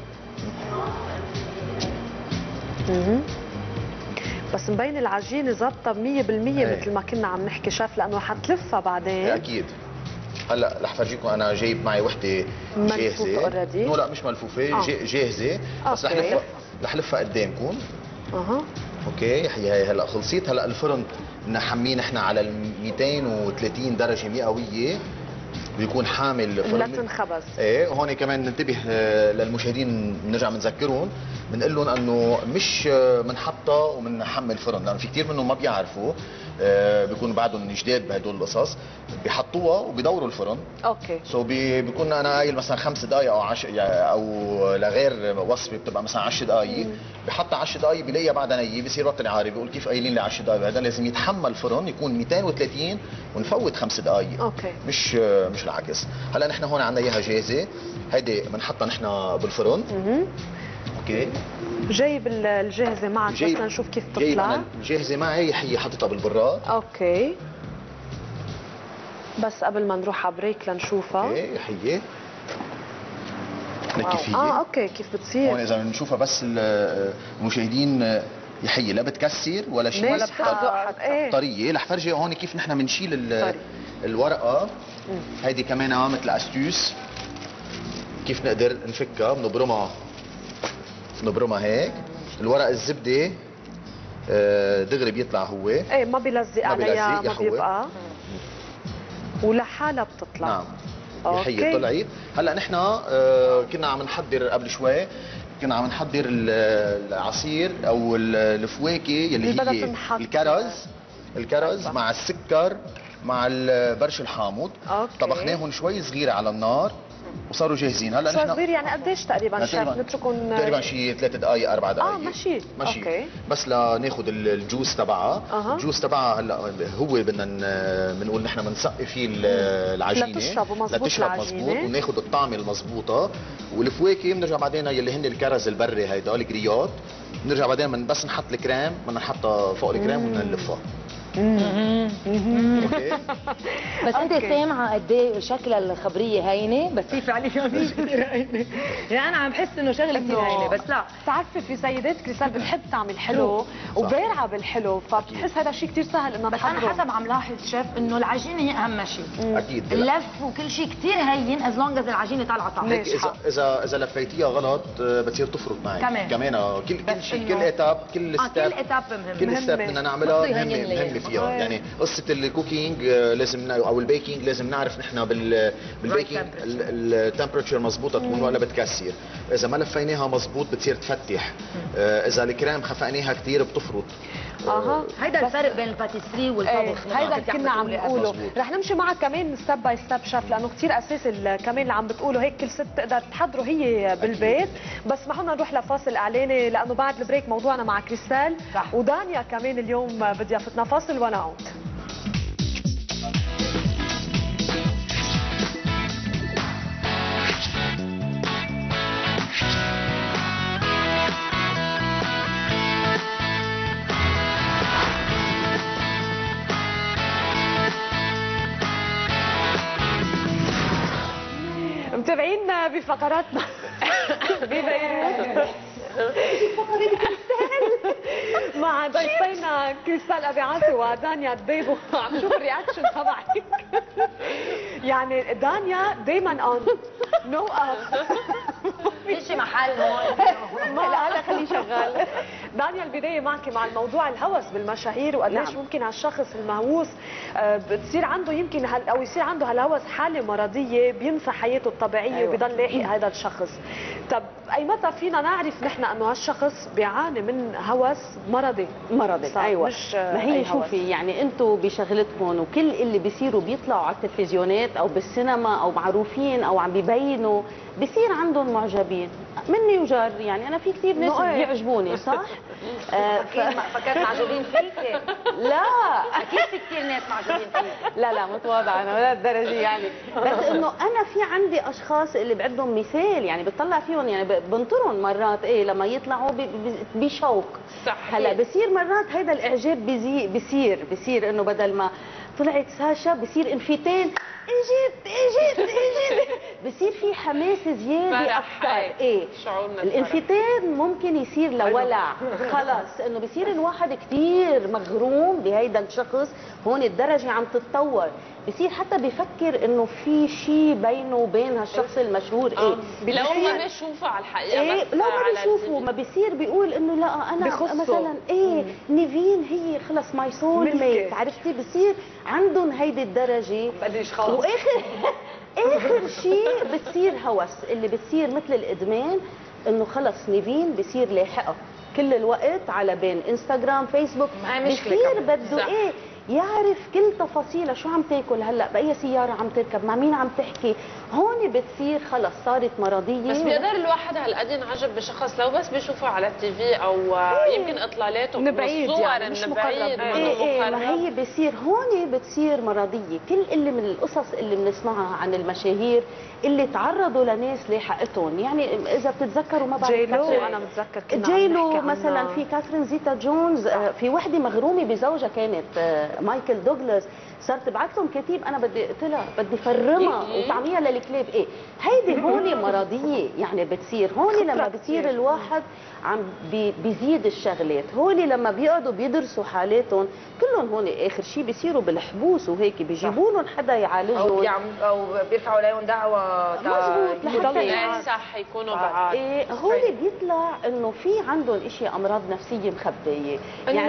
بس مبين العجينه ظابطه 100% مثل ما كنا عم نحكي شاف، لانه حتلفها بعدين. اكيد. هلا رح فرجيكم، انا جايب معي وحده جاهزه. لا مش ملفوفه. جاهزه، بس رح لفها قدامكم. اوكي هي هلا خلصت. هلا الفرن نحميه نحن على ال 230 درجه مئويه، بيكون حامل فرن لا تنخبز. ايه هون كمان ننتبه للمشاهدين، بنرجع بنذكرهم بنقول لهم انه مش بنحطها وبنحمل فرن، لانه في كثير منهم ما بيعرفوا، بيكونوا بعدهم جداد بهدول القصص، بيحطوها وبيدوروا الفرن. اوكي بيكون انا قايل مثلا 5 دقائق او 10 او لغير وصفه بتبقى مثلا 10 دقائق، بحطها 10 دقائق بلاقيها بعدها نيه، بصير وقت العاري بيقول كيف قايلين لي 10 دقائق، هذا لازم يتحمل الفرن يكون 230 ونفوت 5 دقائق. اوكي مش العكس. هلا نحن هون عندنا اياها جاهزه، هيدي بنحطها نحن بالفرن. اوكي جايب الجاهزه معك بس لنشوف كيف تطلع. جايب انا الجاهزه معي، هي حطيتها بالبراد. اوكي بس قبل ما نروح على بريك لنشوفها. اوكي هي كيف هي. اوكي كيف بتصير هون اذا بنشوفها بس المشاهدين يحيي لا بتكسر ولا شيء، ولا بتقطع طريه. رح فرجي هون كيف نحن بنشيل الورقه. هيدي كمان مثل استوس كيف نقدر نفكها. بنبرمها هيك. الورق الزبده دغري بيطلع هو، ايه ما بيلزق عليها، ما بيبقى ولحالها بتطلع. نعم هي طلعت. هلا نحن كنا عم نحضر قبل شوي، كنا عم نحضر العصير او الفواكه يلي هي الكرز مع السكر مع البرش الحامض. طبخناهم شوي صغيره على النار وصاروا جاهزين. هلا نحن صغير يعني قديش تقريبا شيف نتركهم؟ تقريبا شي 3 دقائق 4 دقائق. ماشي اوكي. بس لناخذ الجوس تبعها. الجوس تبعها هلا هو بدنا بنقول نحن بنسقي فيه العجينه لتشرب مزبوط وناخذ الطعمه المضبوطه. والفواكه بنرجع بعدين يلي هن الكرز البري هيدا الجريات، بنرجع بعدين بس نحط الكريم، بدنا نحطها فوق الكريم ونلفها. اوكي بس انت سامعه قد ايه شكلها الخبريه هينه، بس هي فعليا مش كثير هينه. يعني انا عم بحس انه شغله كثير هينه، بس لا بتعرفي في سيدات كريستال بتحب تعمل حلو وبارعه بالحلو، فبتحس هذا الشيء كثير سهل انه بس انا حسب عم لاحظ شيف انه العجينه هي اهم شيء. اكيد اللف وكل شيء كثير هين از لونج از العجينه طالعه طعم. اذا لفيتيها غلط بتصير تفرط معك كمان. كل شيء كل ايتاب كل ستيب بدنا نعملها مهمه فيها. يعني قصه الكوكينج لازم او البيكينج لازم نعرف نحن بالبيكينج التمبرتشر مضبوطه تكون ولا بتكسر. اذا ما لفيناها مضبوط بتصير تفتح. اذا الكريم خفقناها كثير بتفرط. هيدا الفرق بين الباتيسري والطبخ. هيدا اللي كنا عم نقوله. رح نمشي معك كمان ستيب باي ستيب شيف، لانه كثير اساسي كمان اللي عم بتقوله هيك كل ست تقدر تحضره هي بالبيت. بس ما حنا نروح لفاصل اعلاني لانه بعد البريك موضوعنا مع كريستال ودانيا كمان اليوم بضيافتنا. فاصل ونعود. متابعينا بفقراتنا ببيروت مع ضيفينا كريستال ابي عاصي ودانيا دبيبو. عم شوف الرياكشن تبعك. يعني دانيا دايما اون نو اب، فيش محل هون. لا هلا خليه شغال. دانيا البدايه معك مع الموضوع الهوس بالمشاهير وقديش ممكن هالشخص المهووس بتصير عنده يمكن او يصير عنده هالهوس حاله مرضيه بينسى حياته الطبيعيه وبيضل لاحق هذا الشخص. طب اي متى فينا نعرف نحن انه هالشخص بيعاني من هوس مرضي؟ ايوه. ما هي شوفي يعني انتم بشغلتكم وكل اللي بيصيروا بيطلعوا على التلفزيونات او بالسينما او معروفين او عم بيبينوا بصير عندهم معجبين مني وجار. يعني انا في كثير ناس بيعجبوني صح؟ فكرت معجبين فيك؟ لا اكيد في كثير ناس معجبين فيك. لا متواضعه انا ولا الدرجه يعني. بس انه انا في عندي اشخاص اللي بعدهم مثال يعني بتطلع فيهم يعني بنطرهم مرات لما يطلعوا بشوق. صح. هلا بصير مرات هيدا الاعجاب بصير انه بدل ما طلعت ساشا بصير انفتان اجيت بصير في حماس زياده اكثر. الانفتان ممكن يصير لولع خلص انه بصير الواحد كثير مغروم بهيدا الشخص. هون الدرجه عم تتطور بصير حتى بفكر انه في شيء بينه وبين هالشخص المشهور لو ما بشوفه على الحقيقه بس لو ما على بشوفه ما بصير بيقول انه لا انا بخصه. مثلا نيفين هي خلص ماي سول ميت، عرفتي؟ بصير عندهم هيدي الدرجه بديش خلص. اخر شيء بتصير هوس اللي بتصير مثل الادمان، انه خلص نيفين بصير لاحقها كل الوقت على بين انستغرام فيسبوك، بصير بده يعرف كل تفاصيلها، شو عم تاكل هلا، باي سياره عم تركب، مع مين عم تحكي. هون بتصير خلص صارت مرضيه. بس بيقدر الواحد هالقد ينعجب بشخص لو بس بيشوفه على التي في او يمكن اطلالته من بعيد، الصور يعني مش بعيد ما هي بصير هون بتصير مرضيه. كل اللي من القصص اللي بنسمعها عن المشاهير اللي تعرضوا لناس لاحقتهم، يعني اذا بتتذكروا ما بعرف جيلو، انا بتذكر كنا جيلو مثلا، في كاثرين زيتا جونز، في وحده مغرومه بزوجها كانت مايكل دوغلاس، صارت تبعت لهم كتيب انا بدي اقتلها بدي فرمها وطعميها للكلاب. هيدي هون مرضيه يعني بتصير هون لما بتصير الواحد عم بيزيد الشغلات. هون لما بيقعدوا بيدرسوا حالاتهم كلهم هون اخر شيء بيصيروا بالحبوس وهيك بيجيبوا لهم حدا يعالجهم او بيرفعوا عليهم دعوه. مظبوط لحتى صح يكونوا بعاد. هون بيطلع انه في عندهم اشياء امراض نفسيه مخبيه، انه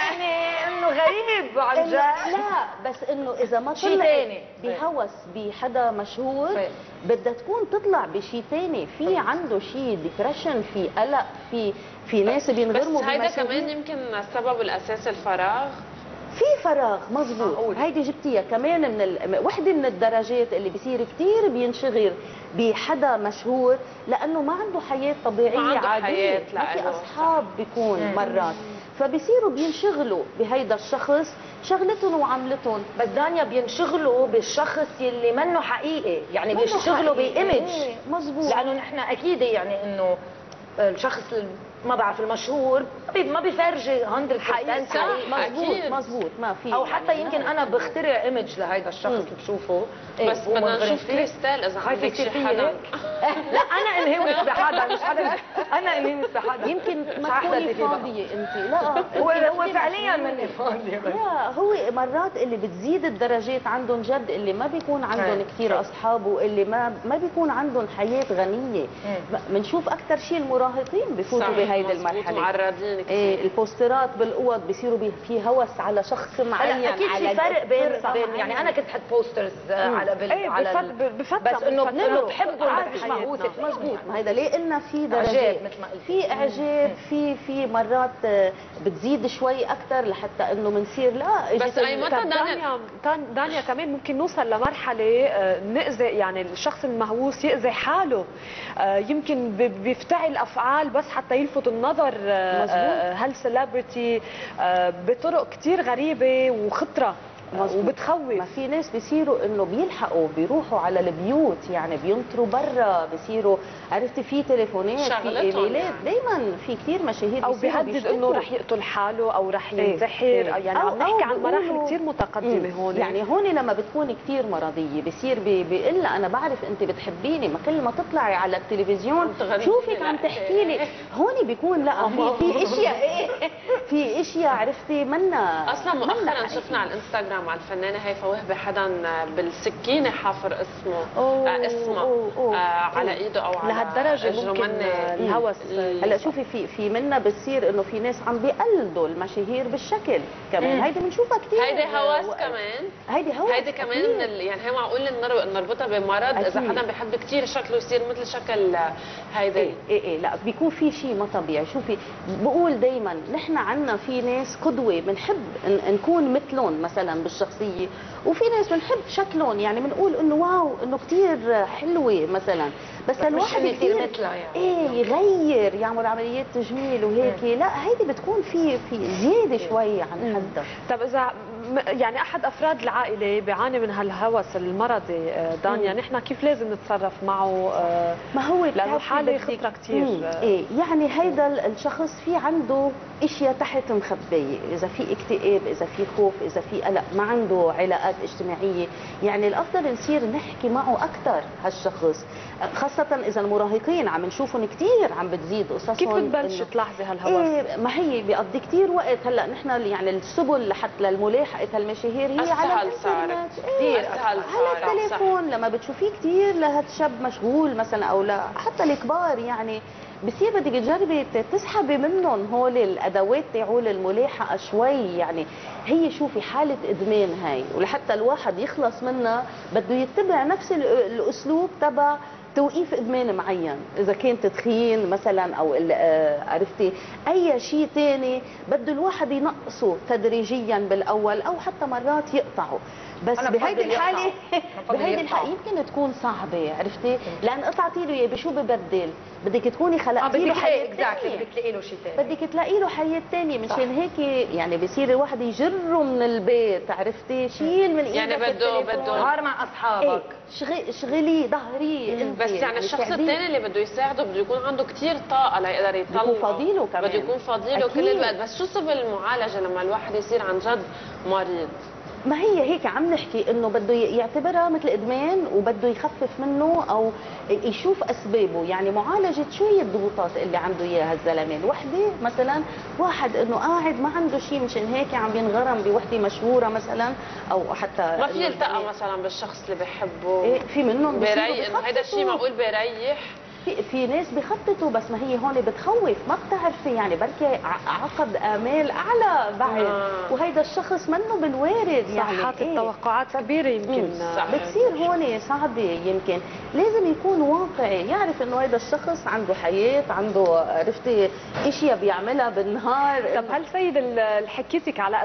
انه غريب عن جد. لا بس انه اذا ما طلع بهوس بحدا مشهور بدها تكون تطلع بشيء ثاني، في عنده شيء ديبرشن، في قلق، في ناس بينغرموا. بس هيدا كمان يمكن السبب الاساسي الفراغ. في فراغ مزبوط. هيدي جبتيها كمان من وحده من الدرجات اللي بيصير كثير بينشغل بحدا مشهور لانه ما عنده حياه طبيعيه عاديه، ما في اصحاب بيكون مرات، فبيصيروا بينشغلوا بهيدا الشخص شغلتهم وعملتهم. بس دانيا بينشغلوا بالشخص يلي منه حقيقي، يعني بيشتغلوا بايمج. مزبوط. لانه نحن اكيد يعني انه الشخص ما بعرف المشهور ما بيفرجي 100% حقيقي. مزبوط ما في، او حتى يعني يمكن انا بخترع ايمج لهيدا الشخص اللي بشوفه. بس بدنا نشوف كريستال اذا عندك شي حدا. لا انا انهمس بحدا، مش حدا، انا انهمس بحدا. يمكن ما تكوني فاضيه انت. لا هو فعليا ماني فاضيه. لا هو مرات اللي بتزيد الدرجات عندهم جد اللي ما بيكون عندهم كثير اصحاب واللي ما بيكون عندهم حياه غنيه. بنشوف اكثر شيء المراهقين بفوتوا بهيدي المرحله معرضين كثير. البوسترات بالقوض بيصيروا في هوس على شخص معين. اكيد في فرق بين يعني انا كنت حط بوسترز على بس انه بحبوا مش مهووسه. مزبوط. ما هيدا ليه قلنا في درجات، في اعجاب، في مرات بتزيد شوي اكثر لحتى انه بنصير لا. بس اي متى دانيا كمان ممكن نوصل لمرحله نأذي، يعني الشخص المهووس يأذي حاله، يمكن بيفتعل افعال بس حتى يلفت النظر هالسيلبرتي بطرق كثير غريبه وخطره وبتخوف. ما في ناس بيصيروا انه بيلحقوا بيروحوا على البيوت، يعني بينطروا برا، بيصيروا عرفتي في تليفونات في ايميلات يعني. دائما في كثير مشاهير او بيهدد انه رح يقتل حاله او رح ينتحر. يعني عم نحكي عن مراحل كثير متقدمه هون. يعني هون لما بتكون كثير مرضيه بيصير بيقول لها انا بعرف انت بتحبيني، ما كل ما تطلعي على التلفزيون شوفك عم تحكي لي. هون بيكون لا في اشياء في اشياء عرفتي منا. اصلا مؤخرا شفنا على الانستغرام مع الفنانه هيفا وهبه حدا بالسكينه حافر اسمه على ايده او على لهالدرجه ممكن الهوس. هلا شوفي في منا بتصير انه في ناس عم بيقلدوا المشاهير بالشكل كمان. هيدي بنشوفها كثير. هيدي هوس كمان. هيدي هوس. هيدي كمان يعني هي معقول نربطها بمرض اذا حدا بحب كثير شكله يصير مثل شكل هيدي. ايه لا بيكون في شيء ما طبيعي. شوفي بقول دائما نحن عندنا في ناس قدوه بنحب نكون مثلهم مثلا بالشخصيه، وفي ناس بنحب شكلهم يعني بنقول انه واو انه كثير حلوه مثلا، بس الواحد يصير مثلها يعني يغير يعمل عمليات تجميل وهيك. لا هيدي بتكون في زياده شوي عن حدها. طب اذا يعني احد افراد العائله بيعاني من هالهوس المرضي دانيا، نحن كيف لازم نتصرف معه؟ ما هو لانه حاله خطره كثير. يعني هيدا الشخص في عنده اشياء تحت مخبيه، اذا في اكتئاب، اذا في خوف، اذا في قلق، ما عنده علاقات اجتماعيه، يعني الافضل نصير نحكي معه اكثر هالشخص، خاصه اذا المراهقين عم نشوفهم كثير عم بتزيد قصصهم. كيف بتبلش تلاحظي هالهوس؟ ما هي بيقضي كثير وقت. هلا نحن يعني السبل لحتى للملاحقه حقت هالمشاهير هي أسهل على صارت. الانترنت. كثير أسهل على صارت. التليفون لما بتشوفيه كثير لهذا الشاب مشغول مثلا او لا حتى الكبار يعني بصير بدك تجربي تسحبي منهم هول الادوات تاعول الملاحقه شوي يعني هي شوفي حاله ادمان هاي ولحتى الواحد يخلص منها بده يتبع نفس الاسلوب تبع توقيف ادمان معين اذا كان تدخين مثلا او عرفتي اي شيء ثاني بده الواحد ينقصه تدريجيا بالاول او حتى مرات يقطعه بس بهيدي الحاله بهيدي الحاله يمكن تكون صعبه عرفتي لان قطعتي له اياه بشو ببدل بدك تكوني خلقتي له حياه ثانيه بدك تلاقي له شيء ثاني بدك تلاقي له حياه ثانيه مشان هيك يعني بصير الواحد يجره من البيت عرفتي شيل من ايدك يعني بده نهار مع اصحابك شغلي ظهري بس يعني الشخص الثاني اللي بده يساعده بده يكون عنده كثير طاقه ليقدر يطلع بده يكون فاضيله كمان بده يكون فاضيله كل الوقت بس شو سبل المعالجه لما الواحد يصير عن جد مريض ما هي هيك عم نحكي انه بده يعتبرها مثل ادمان وبده يخفف منه او يشوف اسبابه يعني معالجه شو هي الضغوطات اللي عنده اياها الزلمه الوحده مثلا واحد انه قاعد ما عنده شيء مشان هيك عم ينغرم بوحده مشهوره مثلا او حتى ما في يلتقى مثلا بالشخص اللي بحبه إيه في منهم بيريح انه هيدا الشيء معقول بيريح في ناس بيخططوا بس ما هي هون بتخوف ما بتعرفي يعني بركي عقد امال اعلى بعد وهيدا الشخص منه بالوارد يعني صحات التوقعات كبيره يمكن بتصير هون صعبه يمكن لازم يكون واقعي يعرف انه هيدا الشخص عنده حياه عنده عرفتي اشياء بيعملها بالنهار طب هل سيد اللي حكيتك على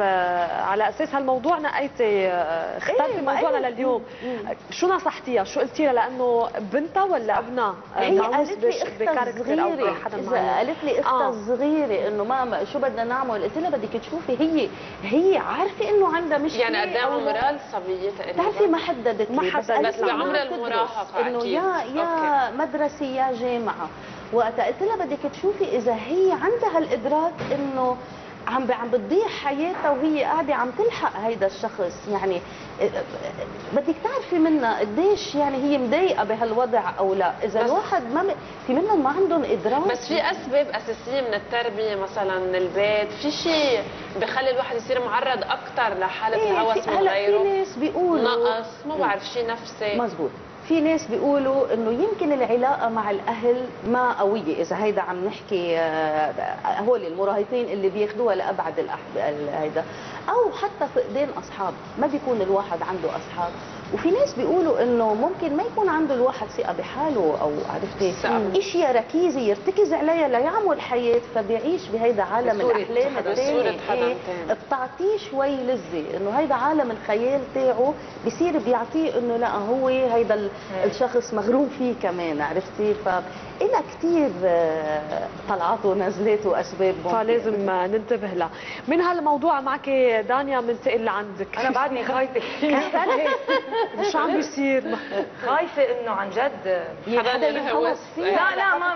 اساس هالموضوع نقيتي اخترتي موضوعنا لليوم شو نصحتيها شو قلتي لها لانه بنتها ولا ابنها هي قالت لي اختها صغيره اذا قالت لي اختها الصغيره انه ماما شو بدنا نعمل قلت لها بدك تشوفي هي عارفه انه عندها مشكله يعني قد ايه عمرها الصبيه تقريبا بتعرفي ما حددت لي بس بعمر المراهقه انه يا مدرسه يا جامعه وقتها قلت لها بدك تشوفي اذا هي عندها الادراك انه عم بتضيع حياتها وهي قاعده عم تلحق هيدا الشخص يعني بدك تعرفي منها قديش يعني هي مضايقه بهالوضع او لا اذا الواحد ما في منهم ما عندهم ادراك بس في اسباب اساسيه من التربيه مثلا من البيت في شيء بخلي الواحد يصير معرض اكثر لحاله الهوس من غيره في ناس بيقولوا نقص ما بعرف شيء نفسي مزبوط في ناس بيقولوا انه يمكن العلاقه مع الاهل ما قويه اذا هيدا عم نحكي هول المراهقين اللي بياخذوها لابعد هيدا او حتى فقدان اصحاب ما بيكون الواحد عنده اصحاب وفي ناس بيقولوا انه ممكن ما يكون عنده الواحد ثقه بحاله او عرفتي اشياء ركيزه يرتكز عليها ليعمل حياه فبيعيش بهيدا عالم الاحلام الثاني بتعطيه شوي لذه انه هيدا عالم الخيال تاعه بصير بيعطيه انه لا هو هيدا الشخص مغروم فيه كمان عرفتي فإلها كثير طلعات ونزلات واسباب فلازم ننتبه لها من هالموضوع معك دانيا بننتقل لعندك انا بعدني خايفه شو عم بيصير خايفه انه عن جد حدا يخلص فيها لا ما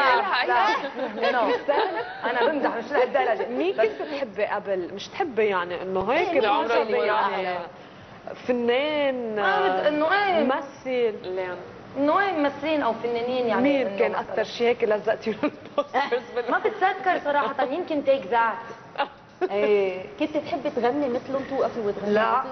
انا بمزح مش لهالدرجه مين كنت تحبي قبل مش تحبي يعني انه هيك يعني فنان انه ممثل انه ممثلين او فنانين يعني مين كان اكثر شيء هيك لزقتي له ما بتذكر صراحه يمكن تيك ذات ايه كنت تحبي تغني مثلهم توقفي وتغني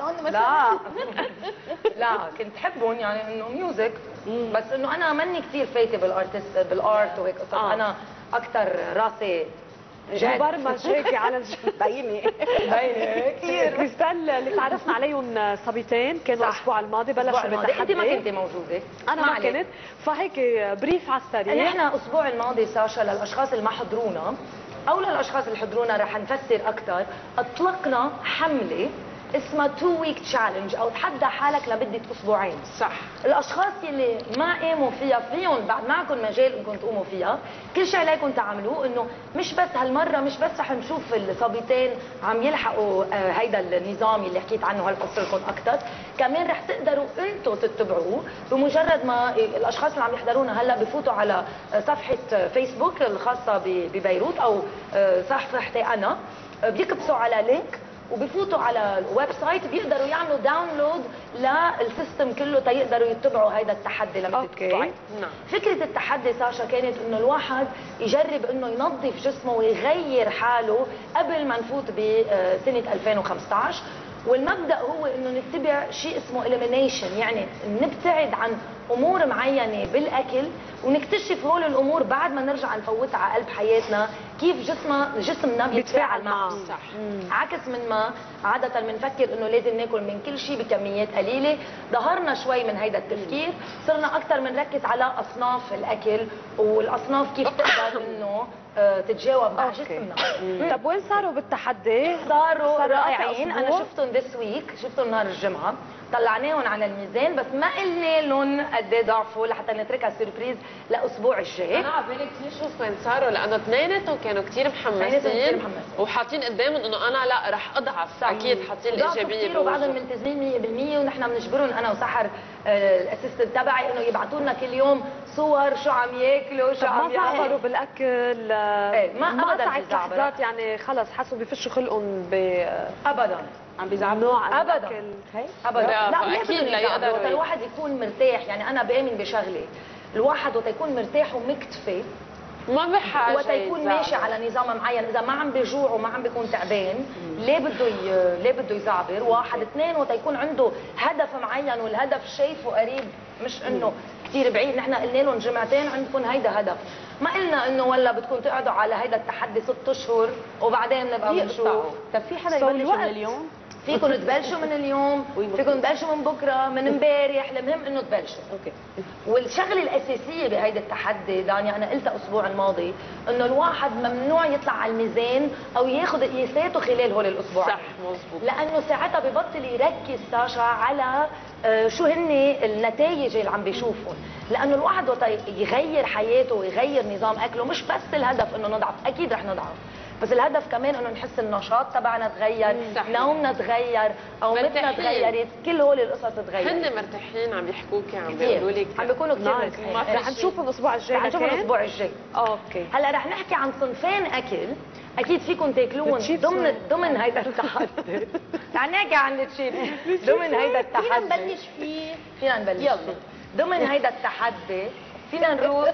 لا كنت احبهم يعني انه ميوزك بس انه انا ماني كثير فايته بالارت وهيك قصص انا اكثر راسي مبرمج هيك على باينه كثير كريستال اللي تعرفنا عليهم صبيتين كانوا الاسبوع الماضي بلشوا بالتحدي انت ما كنتي موجوده انا ما كنت فهيك بريف على السريع نحن الاسبوع الماضي ساشا للاشخاص اللي ما حضرونا او للاشخاص اللي حضرونا رح نفسر اكثر اطلقنا حمله اسمها 2 ويك تشالنج او تحدى حالك لمده اسبوعين صح الاشخاص اللي ما قاموا فيها فيهم بعد معكم مجال انكم تقوموا فيها كل شيء عليكم تعملوه انه مش بس هالمره مش بس رح نشوف الصبيتين عم يلحقوا هيدا النظام اللي حكيت عنه هالقصه لكم اكثر كمان رح تقدروا انتم تتبعوه بمجرد ما الاشخاص اللي عم يحضرونا هلا بفوتوا على صفحه فيسبوك الخاصه ببيروت او صفحتي انا بيكبسوا على لينك وبفوتوا على الويب سايت بيقدروا يعملوا داونلود للسيستم كله تيقدروا يتبعوا هذا التحدي لمده اسبوعين. نعم. فكره التحدي ساشا كانت انه الواحد يجرب انه ينظف جسمه ويغير حاله قبل ما نفوت بسنه 2015. والمبدا هو انه نتبع شيء اسمه elimination، يعني نبتعد عن امور معينه بالاكل ونكتشف هول الامور بعد ما نرجع نفوتها على قلب حياتنا، كيف جسمنا بيتفاعل معها. صح. عكس من ما عاده بنفكر انه لازم ناكل من كل شيء بكميات قليله، ظهرنا شوي من هيدا التفكير، صرنا اكثر بنركز على اصناف الاكل والاصناف كيف تقدر انه تتجاوب مع جسمنا. طب وين صاروا بالتحدي؟ صاروا رائعين، انا شفتهم ذس ويك، شفتهم نهار الجمعه، طلعناهم على الميزان بس ما قلنا لهم قد ايه ضعفوا لحتى نتركها سربريز لاسبوع الجاي. انا على بالي كثير شوف وين صاروا، لانه اثنيناتهم كانوا كثير محمسين وحاطين قدامهم انه انا لا رح اضعف. اكيد حاطين الايجابيه وبعدهم ملتزمين 100% ونحن بنجبرهم انا وسحر الاسيستنت تبعي انه يبعثوا لنا كل يوم صور شو عم ياكلوا شو عم يعملوا. ما زعبروا بالاكل؟ ما قطعت لحظات يعني خلص حسوا بفشوا خلقهم ابدا عم بيزعلوا ابدا ابدا. لا اكيد لا يقدروا. الواحد يكون مرتاح، يعني انا بامن بشغله، الواحد وقت يكون مرتاح ومكتفي ما بحاجه وقت يكون ماشي على نظام معين، اذا ما عم بيجوع وما عم بيكون تعبان ليه بده يزعبر؟ واحد اثنين وقت يكون عنده هدف معين والهدف شايفه قريب مش انه كثير بعيد. نحن قلنا لهم جمعتين عندكم هيدا هدف، ما قلنا انه ولا بدكم تقعدوا على هيدا التحدي 6 اشهر وبعدين نبقى بنشوف. طب في حدا يبلش من اليوم؟ فيكم تبلشوا من اليوم، فيكم تبلشوا من بكره، من امبارح، المهم انه تبلشوا. اوكي. والشغله الاساسيه بهيدا التحدي دانيا انا قلتها الاسبوع الماضي، انه الواحد ممنوع يطلع على الميزان او ياخذ قياساته خلال هول الاسبوع. صح مزبوط. لانه ساعتها ببطل يركز ساشا على شو هن النتائج اللي عم بيشوفهم، لانه الواحد وقت يغير حياته ويغير نظام اكله مش بس الهدف انه نضعف، اكيد رح نضعف، بس الهدف كمان انه نحس النشاط تبعنا تغير، نومنا تغير، قومتنا تغيرت، كل هول القصص تغيرت. هن مرتاحين عم يحكوكي، عم بيقولوا لك عم بيكونوا كثير مرتاحين. رح نشوفهم الاسبوع الجاي. رح نشوفهم الاسبوع الجاي. اوكي. هلا رح نحكي عن صنفين اكل اكيد فيكم تاكلوهم ضمن هيدا التحدي. رح نحكي عن التشيب ضمن هيدا التحدي. فينا نبلش فيه؟ فينا نبلش يلا فيه ضمن هيدا التحدي. فينا نروح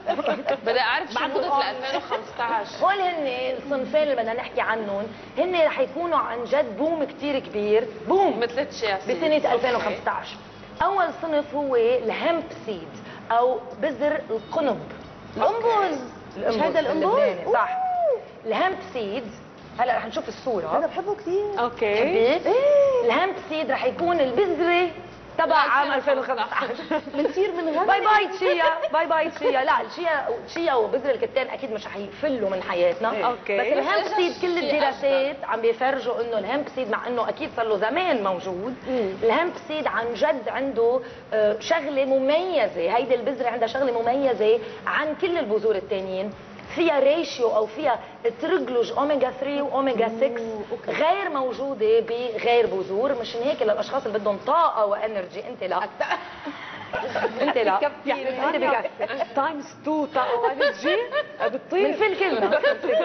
بدي اعرف شو مضت ل 2015. هول هن الصنفين اللي بدنا نحكي عنهم، هن رح يكونوا عن جد بوم كثير كبير، بوم مثل تشيا بسنه 2015. اول صنف هو الهمب سيد او بذر القنب. القنبز. مش هذا القنبز؟ صح. الهمب سيد هلا رح نشوف الصوره. هذا بحبه كثير. اوكي. حبيت؟ الهمب سيد رح يكون البذره تبع عام 2015. بنصير بنغني. باي باي تشيا، باي باي تشيا. لا الشيا وبذر الكتان اكيد مش رح يفلوا من حياتنا. اوكي. بس الهمب سيد كل الدراسات عم بيفرجوا انه الهمب سيد مع انه اكيد صار له زمان موجود، الهمب سيد عن جد عنده شغله مميزه، هيدي البذره عندها شغله مميزه عن كل البذور الثانيين، فيها ريشيو او فيها ترجلج اوميجا 3 واوميجا 6 غير موجوده بغير بذور. مشان هيك للاشخاص اللي بدهم طاقه وانرجي انت لا. انت لا انت بكفي تايمز 2 طاقه وانرجي بتطير من فين كلمه.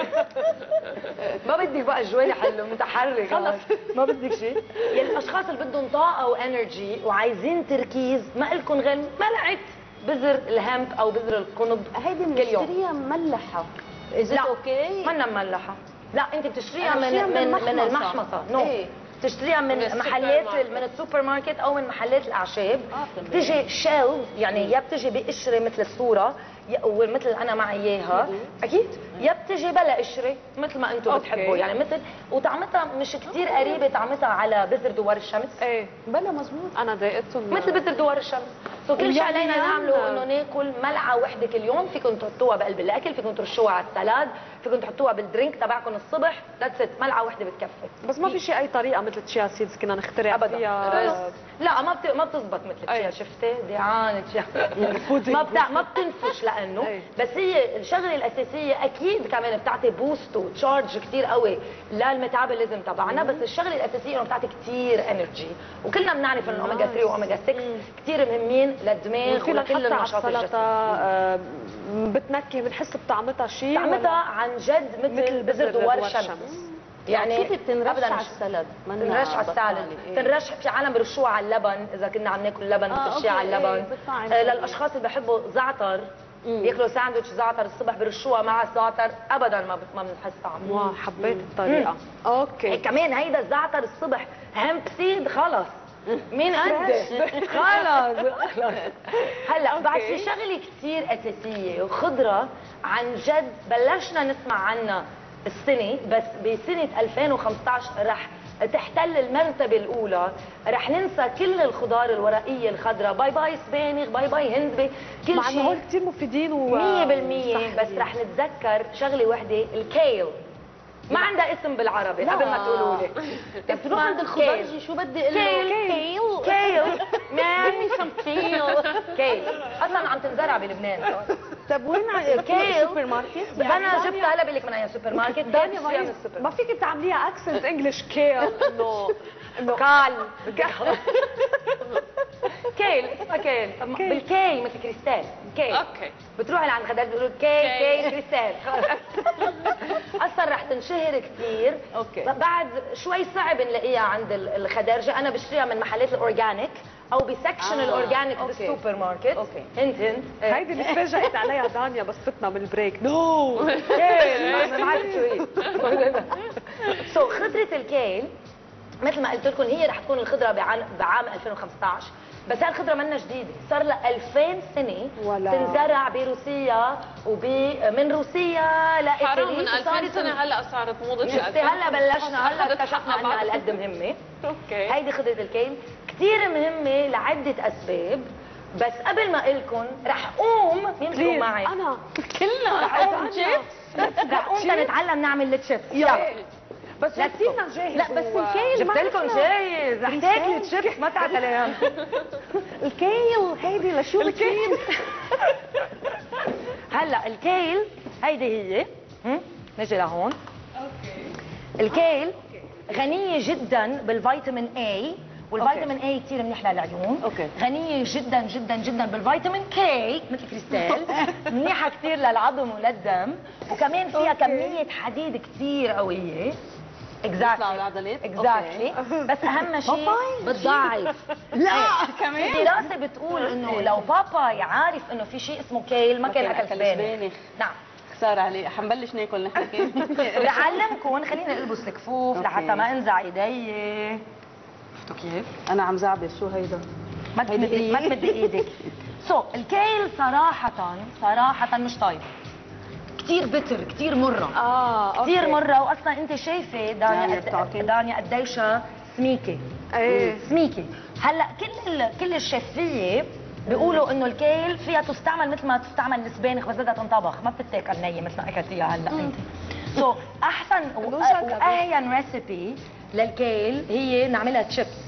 ما بدك بقى جوالح المتحرك خلص، ما بدك شيء. يعني الاشخاص اللي بدهم طاقه وانرجي وعايزين تركيز ما لكم غير ملعقه بذر الهمب او بذر القنب. هيدي بنشتريها مملحه. لا اوكي منا مملحه، لا انت بتشتريها من المحمصه. نو إيه؟ بتشتريها من محلات من السوبر ماركت او من محلات الاعشاب. بتجي شيلز، يعني يا بتجي بقشره مثل الصوره ومثل انا معي اياها اكيد، يا بتجي بلا قشره مثل ما انتم بتحبوا، يعني مثل وطعمتها مش كثير قريبه طعمتها على بذر دوار الشمس. ايه بلا مزبوط. انا ضايقتهم مثل بذر دوار الشمس. كل شيء علينا نعمله انه ناكل ملعقه وحده كل يوم. فيكم تحطوها بقلب الاكل، فيكم ترشوها على السلاد، فيكم تحطوها بالدرينك تبعكم الصبح. ذاتس ات، ملعقه وحده بتكفي. بس ما في شيء اي طريقه مثل تشيا سيدز كنا نخترع ابدا فيها. لا ما بتزبط مثل تشيا. شفتي دعانه تشيا ما بتنفش لانه بس هي الشغله الاساسيه اكيد كمان بتعطي بوست وتشارج كثير قوي للميتابوليزم تبعنا. بس الشغله الاساسيه انه بتعطي كثير انرجي، وكلنا بنعرف انه الاوميجا 3 واوميجا 6 كثير مهمين للدماغ ولكل النشاط الجسدي. بتنكي بنحس بطعمتها شيء، طعمتها عن جد مثل بذر دوار الشمس. يعني كيف بتنرش أبداً على مش- السلد؟ تنرش على السالد، تنرش في عالم برشوها على اللبن، اذا كنا عم ناكل لبن بترشيها على اللبن. للاشخاص اللي بحبوا زعتر بياكلوا ساندويتش زعتر الصبح برشوها مع الزعتر، ابدا ما بنحس طعم. واو حبيت الطريقه. اوكي كمان هيدا الزعتر الصبح هامب سيد خلص مين قدك خلص. هلا بعد في شغله كثير اساسيه وخضره عن جد بلشنا نسمع عنها السنه، بس بسنه 2015 رح تحتل المرتبه الاولى، رح ننسى كل الخضار الورقيه الخضراء، باي باي سبانخ، باي باي هندبه، كل مع شيء انه هول كثير مفيدين 100%. بس رح نتذكر شغله وحده، الكيل. ما عندها اسم بالعربي قبل ما تقولوا لي. بتروح عند الخضرجي شو بدي اقول له؟ كيل مان كيل كيل اصلا عم تنزرع بلبنان. طب وين كيل السوبر ماركت؟ انا جبتها هلا بقول لك من اي سوبر ماركت. دانيا ما فيك تعمليها اكسنت انجلش كيل انه قال كيل اسمها كيل. بالكي مثل كريستال كيل. اوكي بتروحي لعند الخدار بيقولوا كي كريستال. اصلا رح تنشهر كثير. اوكي بعد شوي صعب نلاقيها عند الخدارجه، انا بشتريها من محلات الاورجانيك او بسكشن الاورجانيك بالسوبر ماركت. اوكي هنت هيدي اللي تفاجئت عليها دانيا بس فتنا بالبريك. نو كيل ما عرفت شو هي. سو خضره الكيل مثل ما قلت لكم هي رح تكون الخضره بعام 2015، بس هاي الخضره منا جديده، صار لها 2000 سنه تنزرع بروسيا من روسيا لايطاليا. حرام من 2000 سنه هلا صارت موضه هلا بلشنا هلا اكتشفنا انها هالقد مهمه. اوكي هيدي خضره الكيل كثير مهمه لعده اسباب، بس قبل ما اقول لكم رح قوم يمسكوا معي انا كلنا رح قوم رح قوم تنتعلم نعمل التشيبس. يلا بس جبتينا جاهز. لا بس الكيل جبت لكم جاهز، رح تاكلي تشيبس ما تعتليها. الكيل هيدي لشو الكيل؟ هلا الكيل هيدي هي نجي لهون. اوكي الكيل غنية جدا بالفيتامين A، والفيتامين A كثير منيح للعيون. اوكي غنية جدا جدا جدا بالفيتامين K مثل كريستال، منيحة كثير للعظم وللدم، وكمان فيها كمية حديد كثير قوية. اكزاكتلي بس اهم شيء بتضعف. لا كمان الدراسه بتقول انه لو باباي عارف انه في شيء اسمه كيل ما كان اكل سبانخ. نعم خساره عليه، حنبلش ناكل نحن كيل. رح اعلمكم، خلينا نلبس الكفوف لحتى ما انزع ايدي. شفتوا كيف؟ انا عم زعبل شو هيدا؟ ما تمدي ايدك. الكيل صراحه مش طيب، كثير بتر، كثير مره. كثير مره، واصلا انت شايفه دانيا قديشها سميكه. سميكه. هلا كل الشفيه بيقولوا انه الكيل فيها تستعمل مثل ما تستعمل السبانخ، بس بدها تنطبخ، ما بتتاكل نيه مثل ما اكلتيها هلا انت. احسن واهين ريسيبي للكيل هي نعملها تشيبس.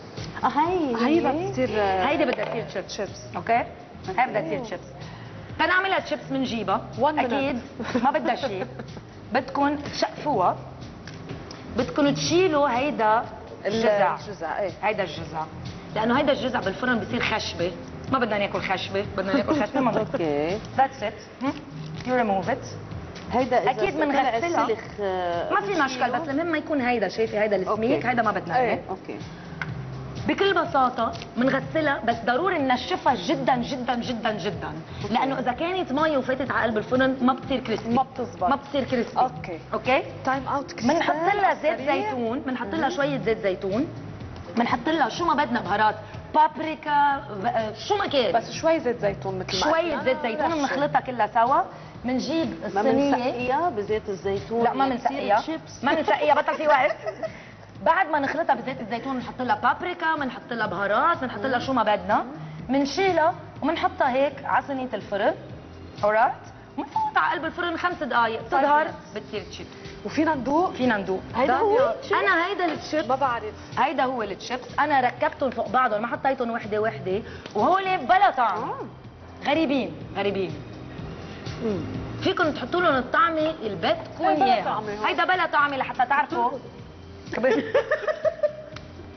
هيدي بدها تصير تشيبس. اوكي هي بدها تصير تشيبس. تنعملها تشيبس بنجيبها اكيد ما بدها شيء، بدكم تشقفوها، بدكم تشيلوا هيدا الجزع. هيدا الجزع، لانه هيدا الجزع بالفرن بصير خشبه، ما بدنا ناكل خشبه، بدنا ناكل خشبه. ما اوكي ذاتس ات. يو ريموف ات. هيدا اكيد بنغسلها، ما في مشكل، بس المهم ما يكون هيدا، شايفي هيدا السميك، هيدا ما بدنا اياه. اوكي بكل بساطة بنغسلها، بس ضروري ننشفها جدا جدا جدا جدا، لأنه إذا كانت مي وفاتت على قلب الفرن ما بتصير كريسبي، ما بتزبط، ما بتصير كريسبي. اوكي تايم اوت. بنحط لها زيت زيتون، بنحط لها شوية زيت زيتون، بنحط لها شو ما بدنا بهارات، بابريكا، شو ما كان، بس شوي زيت زيتون مثل ما شوية زيت زيتون، بنخلطها كلها سوا، بنجيب الصينية. ما بنسقيها بزيت الزيتون؟ لا ما بنسقيها، ما بنسقيها، بطل في وقت. بعد ما نخلطها بزيت الزيتون بنحط لها بابريكا، بنحط لها بهارات، بنحط لها شو ما بدنا، بنشيلها وبنحطها هيك على صينيه الفرن. اورايت، بنفوت على قلب الفرن 5 دقائق، تظهر بتصير تشيبس. وفينا ندوق؟ فينا ندوق. هيدا هو انا هيدا التشيبس ما بعرف. هيدا هو التشيبس، انا ركبتهم فوق بعضهم، ما حطيتهم وحده وحده، وهول بلا طعم. غريبين. فيكم تحطوا لهم الطعمه اللي بدكم اياها. هيدا بلا طعمه لحتى تعرفوا.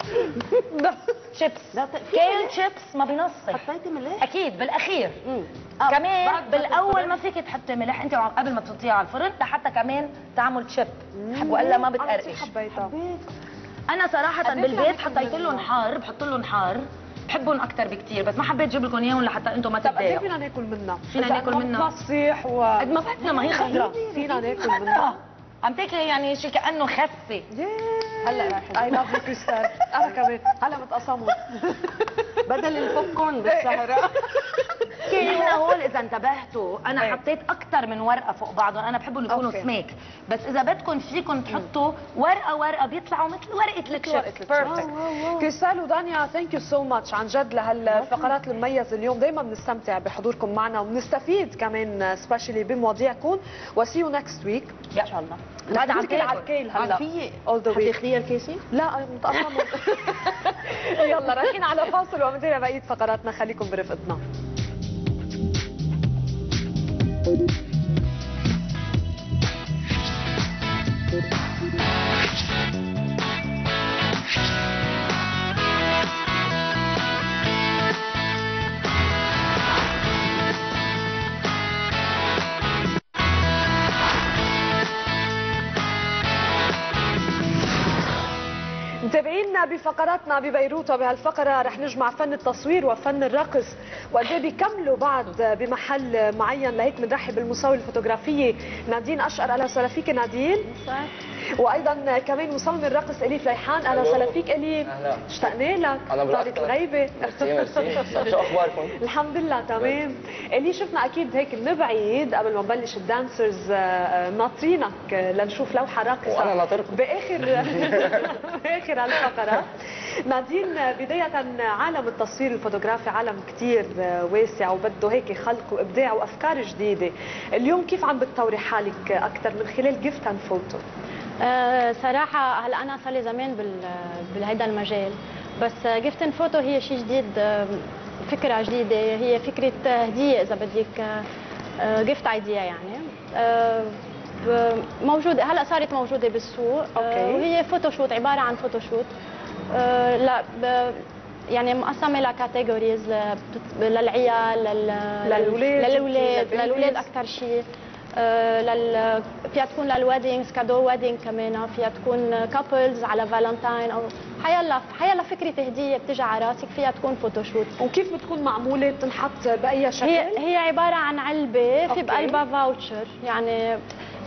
شيبس كيل شيبس ما بينصف. حطيتي ملح؟ اكيد بالاخير. كمان بالاول ما فيك تحطي ملح انت قبل ما تحطيها على الفرن لحتى كمان تعمل تشيب والا ما بتقرقش. حبيتها. انا صراحه بالبيت حطيت لهم حار، بحط لهم حار، بحبهم اكثر بكثير، بس ما حبيت اجيب لكم اياهم لحتى انتم ما تتضايقوا. طب فينا ناكل منها؟ فينا ناكل منها تصيح قد ما بدنا، ما هي خضراء. فينا ناكل منها. عم تاكلي يعني شيء كانه خسه. هلا رايحه. اي لاف يو كريستال. انا كمان هلا متقسمون بدل البوب كورن بالسهره. نحن هون اذا انتبهتوا انا حطيت اكثر من ورقه فوق بعضهم، انا بحبهم يكونوا سميك، بس اذا بدكم فيكم تحطوا ورقه ورقه بيطلعوا مثل ورقه الشيبس. بيرفكت. كريستال ودانيا ثانك يو سو ماتش عن جد لهالفقرات المميزه اليوم. دائما بنستمتع بحضوركم معنا وبنستفيد كمان سبيشلي بمواضيعكم. وسي يو نكست ويك ان شاء الله. هذا عم تحكي على الكيل هلا في اول ذا ويك. خيار كيسي؟ لا متقسمون. يلا رايحين على فاصل ومنتابع بقيه فقراتنا، خليكم برفقتنا. متابعينا بفقراتنا ببيروت، وبهالفقره رح نجمع فن التصوير وفن الرقص وقد ايه بيكملوا بعض بمحل معين. لهيك بنرحب بالمصوره الفوتوغرافيه نادين اشقر. اهلا وسهلا فيك نادين. وايضا كمان مصمم الرقص اليف ليحان. اهلا وسهلا فيك اليف. اشتقنا لك. طالت الغيبه. ميرسي. شو اخباركم؟ الحمد لله تمام. الي شفنا اكيد هيك من بعيد قبل ما نبلش الدانسرز ناطرينك لنشوف لوحه راقصه وانا ناطركم باخر هالفقره. نادين بدايه عالم التصوير الفوتوغرافي عالم كثير واسع وبده هيك خلق وابداع وافكار جديده. اليوم كيف عم بتطوري حالك اكثر من خلال جيفت اند فوتو؟ صراحة هلا أنا صار لي زمان بهذا المجال، بس جيفت اند فوتو هي شيء جديد، فكرة جديدة، هي فكرة هدية إذا بدك، جيفت ايديا يعني. موجودة هلا، صارت موجودة بالسوق. وهي فوتوشوت، عبارة عن فوتوشوت. لا يعني مقسمة لكاتيجوريز، للعيال، للأولاد أكثر شيء. فيها تكون للويدنجز، كادو ويدنج كمان، فيها تكون كابلز على فالنتاين، او حيلا فكره هديه بتجي على راسك فيها تكون فوتوشوت. وكيف بتكون معموله؟ بتنحط باي شكل؟ هي عباره عن علبه في بقلبها فاوتشر، يعني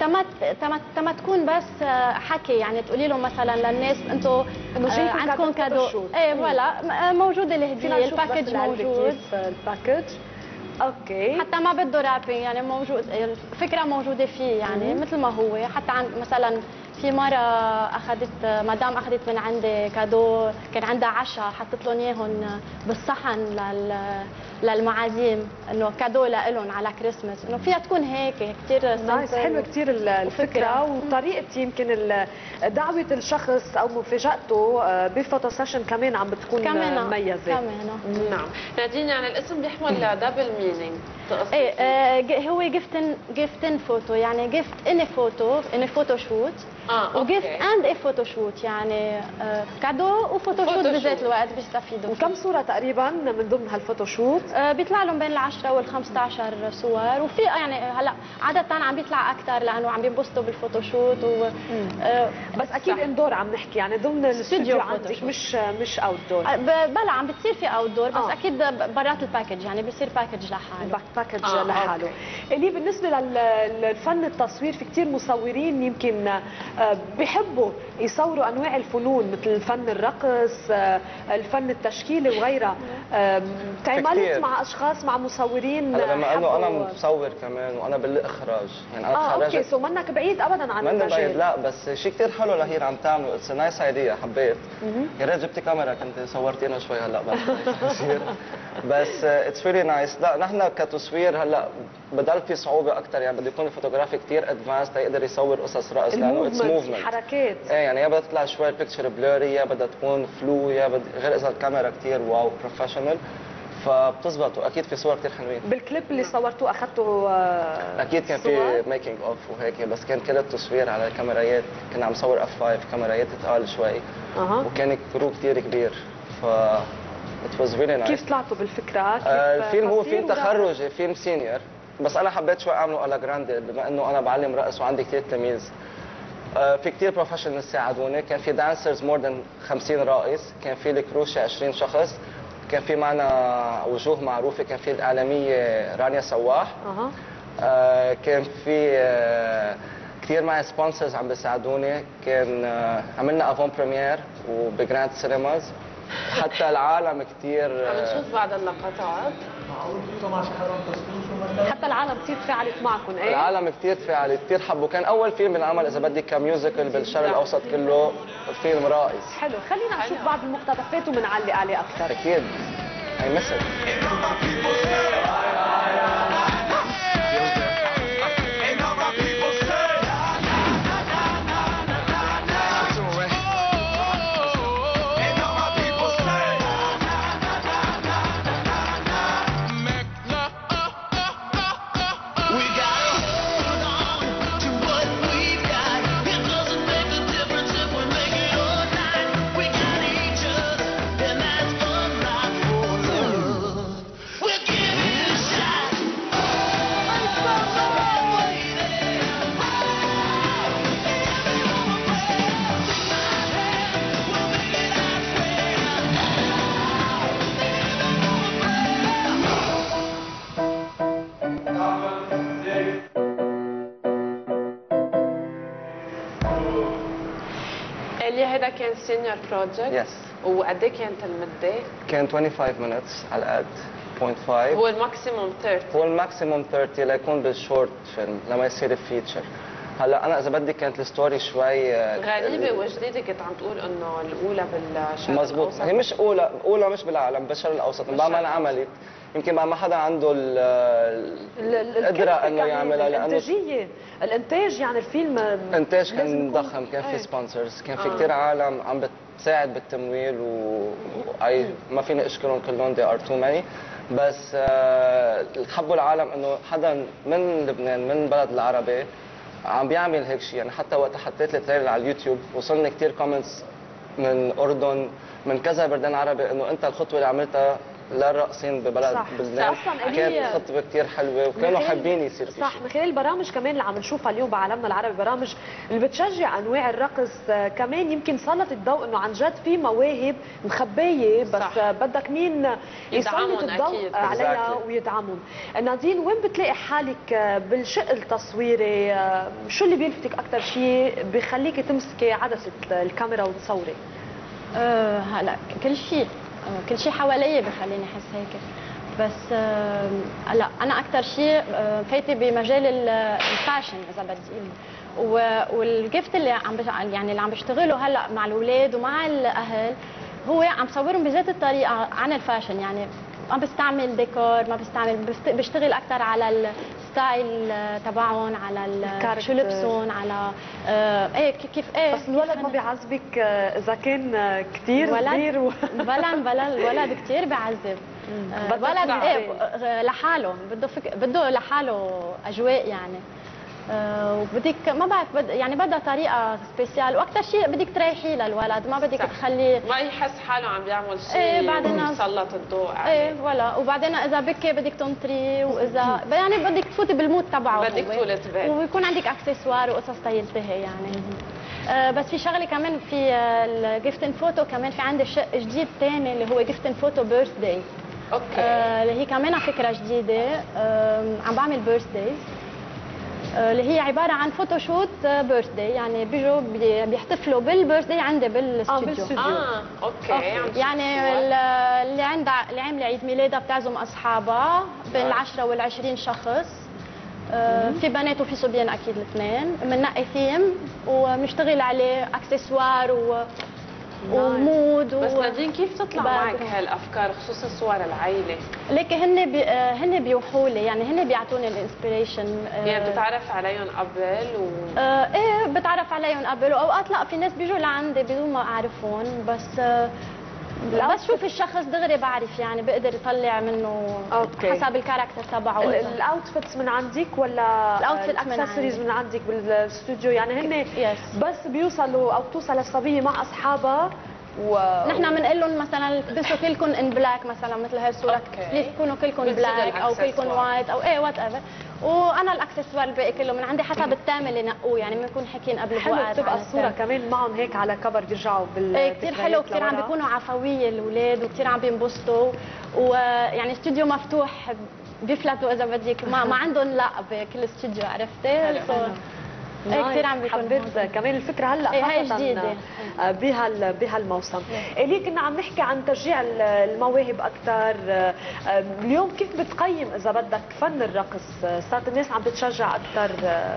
تما تكون بس حكي، يعني تقولي لهم مثلا للناس انتم عندكم كادو. ايه فوالا موجوده الهديه، الباكج موجود. الباكج اوكي، حتى ما بده رابينج، يعني موجود، الفكره موجوده فيه يعني مثل ما هو. حتى عن مثلا في مره مدام اخذت من عندي كادو، كان عندها عشاء، حطت لهم اياهم بالصحن للمعازيم، انه كادو لهم على كريسماس، انه فيها تكون هيك كثير نايس. حلوه كثير الفكره وطريقه يمكن دعوه الشخص او مفاجاته بفوتو سيشن كمان عم بتكون مميزه. كمان نعم. نادين يعني الاسم بيحمل دبل مينينج. ايه هو جيفت فوتو، يعني جيفت اني فوتو شوت، وجيفت اند اي فوتو شوت، يعني كادو وفوتو شوت بذات الوقت بيستفيدوا. وكم صوره تقريبا من ضمن هالفوتو شوت؟ بيطلع لهم بين ال10 وال15 صور، وفي يعني هلا عاده عم بيطلع اكثر لانه عم بينبسطوا بالفوتو شوت بس اكيد اندور عم نحكي، يعني ضمن الاستوديو عندك مش اوت دور. بلا عم بتصير في اوت دور، بس اكيد برات الباكج، يعني بيصير باكج لحاله. باكج لحاله. اللي بالنسبه للفن التصوير في كثير مصورين يمكن بيحبوا يصوروا انواع الفنون مثل فن الرقص، الفن التشكيلي وغيرها. تعاملت مع اشخاص، مع مصورين؟ هلا بما انه انا مصور كمان وانا بالاخراج، يعني انا تخرجت. اوكي، سو منك بعيد ابدا عن المجال. بعيد لا، بس شيء كثير حلو لهير عم تعمله، اتس نايس ايديا، حبيت. يا ريت جبتي كاميرا كنت صورتي انا شوي هلا بس اتس ريلي نايس. لا نحن كتصوير هلا بضل في صعوبه اكثر، يعني بده يكون الفوتوغرافي كثير ادفانس ليقدر يصور قصص رقص، لانه اتس موفمنت، حركات. ايه يعني يا بدها تطلع شوي البيكتشر بلوري، يا بدها تكون فلو، يا غير اذا الكاميرا كثير واو بروفيشنال، فبتزبط. واكيد في صور كثير حلوين. بالكليب اللي صورتوه اخذتوا اكيد كان في ميكينج اوف وهيك، بس كان كل التصوير على الكاميرايات، كنا عم نصور F5 كاميرايات ثقال شوي. وكان كرو كثير كبير، ف It was really nice. كيف طلعتوا بالفكره؟ كيف الفيلم هو قصير فيلم تخرجي، فيلم سينيور، بس انا حبيت شوي اعمله على جراندي بما انه انا بعلم رقص وعندي كثير تلاميذ. في كثير بروفيشنال ساعدوني، كان في دانسرز مور ذان 50 راقص، كان في الكروشة 20 شخص، كان في معنا وجوه معروفه، كان في الاعلاميه رانيا سواح. كان في كثير معي سبونسرز عم بيساعدوني، كان عملنا افون بريمير وبجراند سينماز، حتى العالم كثير عم نشوف بعض اللقطات. حتى العالم كثير تفاعلت معكم. ايه العالم كثير تفاعل، كثير حبوا، كان اول فيلم انعمل اذا بدك كميوزيكال بالشرق الاوسط كله، فيلم رائع. حلو، خلينا نشوف بعض المقتطفات وبنعلق عليه اكثر. اكيد. I miss it. هذا كان سينيور بروجكت. يس. وقد ايه كانت المده؟ كان 25 minutes على قد 0.5. هو الماكسيموم 30. هو الماكسيموم 30 ليكون بالشورت فيلم لما يصير فيتشر. هلا انا اذا بدي كانت الستوري شوي غريبه وجديده، كنت عم تقول انه الاولى بالشرق مزبوط. الاوسط. هي مش اولى مش بالعالم، بالشرق الاوسط، بعمل عملي يمكن ما حدا عنده القدره انه يعملها، لانه الانتاج يعني الفيلم الانتاج كان ضخم، كان في سبونسرز، كان في كثير عالم عم بتساعد بالتمويل ما فيني اشكرهم كلهم، they are too many. بس حبوا العالم انه حدا من لبنان من البلد العربي عم بيعمل هيك شيء. يعني حتى وقت حطيت التريلر على اليوتيوب وصلني كثير كومنتس من اردن، من كذا بلدان عربي، انه انت الخطوه اللي عملتها للراقصين ببلد بلبنان كانت خطوه كثير حلوه وكانوا حابين يصير في صح. من خلال البرامج كمان اللي عم نشوفها اليوم بعالمنا العربي، برامج اللي بتشجع انواع الرقص، كمان يمكن سلط الضوء انه عن جد في مواهب مخبيه، بس بدك مين يسلط الضوء عليها ويدعمهم. نادين، وين بتلاقي حالك بالشق التصويري؟ شو اللي بيلفتك اكثر شيء بخليكي تمسكي عدسه الكاميرا وتصوري؟ هلا كل شيء حوالي بخليني احس هيك، بس لا انا اكثر شيء فايته بمجال الفاشن اذا بدي، والجفت اللي عم بشتغله هلا مع الاولاد ومع الاهل هو عم بصورهم بذات الطريقه عن الفاشن. يعني ما بستعمل ديكور، ما بستعمل، بشتغل اكثر على الستايل تبعهم، على شو لبسهم، على ايه كيف ايه. بس الولد ما بيعذبك اذا كان كثير صغير؟ بلا الولد كثير بيعذب. الولد ايه لحاله بده لحاله اجواء يعني. وبدك ما بعرف يعني بدها طريقه سبيسيال، واكثر شيء بدك تريحي للولد، ما بدك تخليه ما يحس حاله عم بيعمل شيء بعدين يسلط الضوء عليه. ايه ولا وبعدين اذا بكي بدك تنطري، واذا يعني بدك تفوتي بالمود تبعه، بدك طولة بال، ويكون عندك اكسسوار وقصص تينتهي يعني. بس في شغله كمان في الجيفتن فوتو، كمان في عندي شق جديد ثاني اللي هو جيفتن فوتو بيرث داي. اوكي. اللي هي كمان فكره جديده، عم بعمل بيرث دايز اللي هي عباره عن فوتوشوت بيرث داي، يعني بيجوا بيحتفلوا بالبيرث داي عندي بالاستوديو. اوكي. يعني اللي عامله عيد ميلادها بتعزم اصحابها بين ال10 وال20 شخص، في بنات وفي صبيان اكيد الاثنين، بننقي ثيم وبنشتغل عليه اكسسوار ومود. بس نادين كيف تطلع معك هالافكار خصوصا صور العائله؟ ليك هن بيوحوا لي، يعني هن بيعطوني الانسبيريشن. يعني بتتعرف عليهم قبل ايه بتعرف عليهم قبل، واوقات لا في ناس بيجوا لعندي بدون ما اعرفهم، بس شوف الشخص دغري بعرف، يعني بقدر يطلع منه حسب الكاركتر تبعه. الاوتفيتس من عندك ولا الاكسسوارز من عندك بالاستوديو؟ يعني هن بس بيوصلوا او بتوصل الصبيه مع اصحابها نحن بنقول لهم مثلا البسوا كلكم ان بلاك مثلا مثل هاي الصوره، بليز تكونوا كلكم بلاك او كلكم وايت او ايه وات ايفر، وانا الاكسسوار الباقي كله من عندي حسب التام اللي نقوه، يعني بنكون حاكيين قبل بوقت. حلو بتبقى الصوره كمان معهم هيك على كبر بيرجعوا ايه كثير حلو، كثير عم بيكونوا عفويه الاولاد وكثير عم بينبسطوا، ويعني استوديو مفتوح بيفلتوا اذا بدك، ما عندهم لا بكل استوديو عرفتي؟ ايه كثير عم بيكون حبيت كمان الفكره هلا هي جديده بهالموسم. الي كنا عم نحكي عن تشجيع المواهب اكثر، اليوم كيف بتقيم اذا بدك فن الرقص؟ صارت الناس عم بتشجع اكثر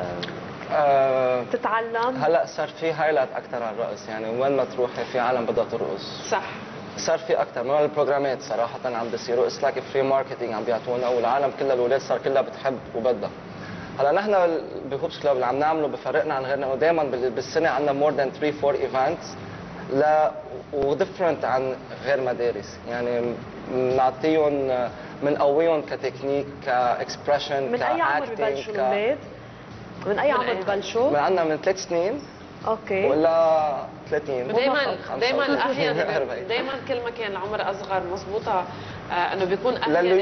تتعلم؟ هلا صار في هايلايت اكثر على الرقص، يعني وين ما تروحي في عالم بدها ترقص. صح، صار في اكثر من البروجرامات صراحه عم بيصيروا اسلاك فري ماركتينج عم بيعطونا، والعالم كلها الاولاد صار كلها بتحب وبدها. هلا نحن بهوبس كلوب اللي عم نعمله بفرقنا عن غيرنا انه دائما بالسنه عندنا مور ذان 3 4 ايفنتس وديفرنت عن غير مدارس، يعني بنعطيهم بنقويهم كتكنيك كاكسبريشن من اي عمر ببلشوا الاولاد؟ من اي عمر ببلشوا؟ من عندنا من 3 سنين اوكي ولا 30. دايما احيانا دايما كل ما كان العمر اصغر مضبوطه انه بيكون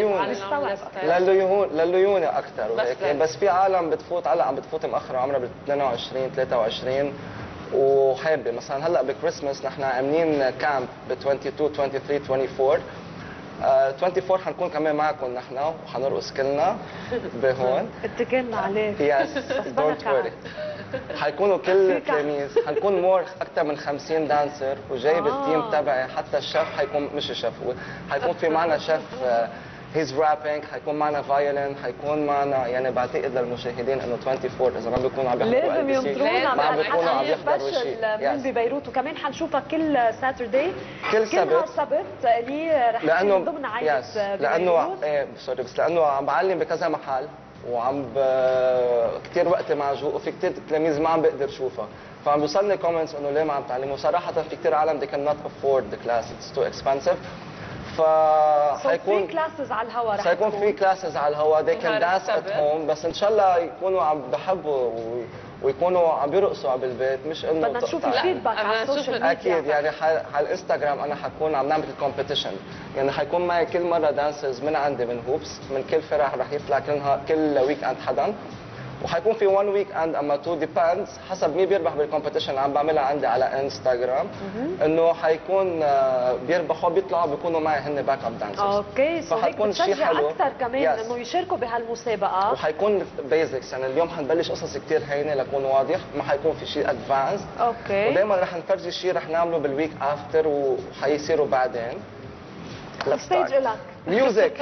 لليونه اكثر وهيك، بس في عالم بتفوت هلا عم بتفوت مؤخرا عمرها ب 22 23 وحابه. مثلا هلا بكريسماس نحن عاملين كامب ب 22 23 24 24 حنكون كمان معكم نحن وحنرقص كلنا بهون. اتكلنا عليك. يس دونت وري. حيكونوا كل التلاميذ، حنكون مور اكثر من 50 دانسر وجايب التيم تبعي، حتى الشيف حيكون مش الشيف حيكون في معنا شيف هيز رابينج، حيكون معنا فايولين، حيكون معنا يعني بعتقد للمشاهدين انه 24 اذا ما بيكونوا عم يحضروا لازم ينطرونا ما بيكونوا عم يحضروا شيء من ببيروت، وكمان حنشوفك كل ساتردي كل سبت اللي رح يكون ضمن عائله لانه سوري بس لانه عم بعلم بكذا محل وعم كثير وقتي معجوق وفي كثير تلاميذ ما عم بقدر شوفها، فعم بيوصلني كومنتس انه ليه ما عم تعلموا. صراحه في كثير عالم they cannot afford the class, it's too expensive. فحيكون في كلاسز على الهواء، رح حيكون في كلاسز على الهواء they can dance at home، بس ان شاء الله يكونوا عم بحبوا ويكونوا عم بيرقصوا على البيت، مش انه بدنا نشوف الفيدباك على السوشيال ميديا. اكيد يعني على الانستغرام انا حكون عم نعمل كومبيتيشن، يعني حيكون معي كل مره دانسرز من عندي من هوبس من كل فرح رح يطلع كل ويك اند حدا، وحيكون في 1 ويك اند اما 2 ديبندز حسب مين بيربح بالكومبيتيشن اللي عم بعملها عندي على انستغرام، انه حيكون بيربحوا بيطلعوا بيكونوا معي هن باك اب دانسرز. اوكي سو هيك بتشجع اكثر كمان انه يشاركوا بهالمسابقه، وحيكون بيزكس، يعني اليوم حنبلش قصص كثير هينه لكون واضح، ما حيكون في شيء ادفانس. اوكي ودائما رح نفرجي شيء رح نعمله بالويك افتر وحيصيروا بعدين. الستيج لك ميوزك.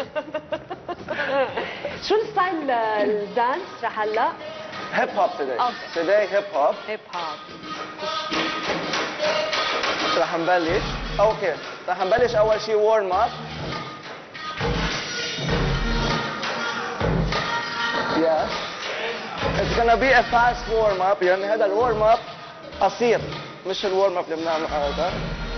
شو الستايل الدانس رح هلا؟ هيب هوب today هيب هوب. رح نبلش. اوكي رح نبلش اول شيء وورم اب. Yes. It's gonna be a fast warm up، يعني هذا الورم اب قصير مش الورم اب اللي بنعمله هذا.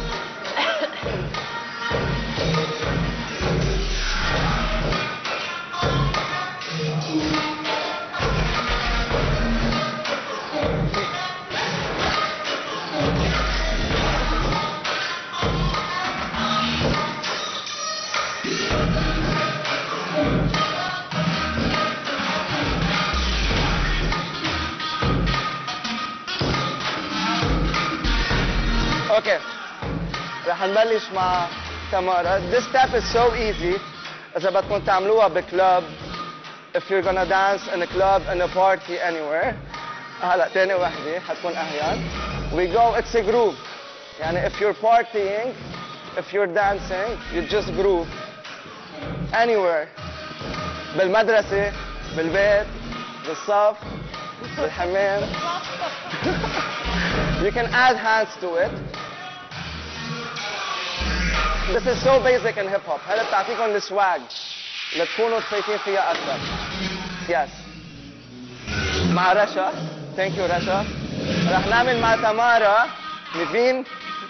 اوكي رح نبلش مع تمارا. This step is so easy. إذا بدكم تعملوها بكلاب if you're gonna dance in a club in a party anywhere. هلا تاني وحدة حتكون أهين. We go it's a group. يعني if you're partying if you're dancing you just group anywhere. بالمدرسة بالبيت بالصف بالحمام. You can add hands to it. This is so basic in hip hop. هلا بتعطيكم السواج لتكونوا شايفين فيها أكثر. Yes. مع رشا. Thank you رشا. رح نعمل مع تمارا. نيفين.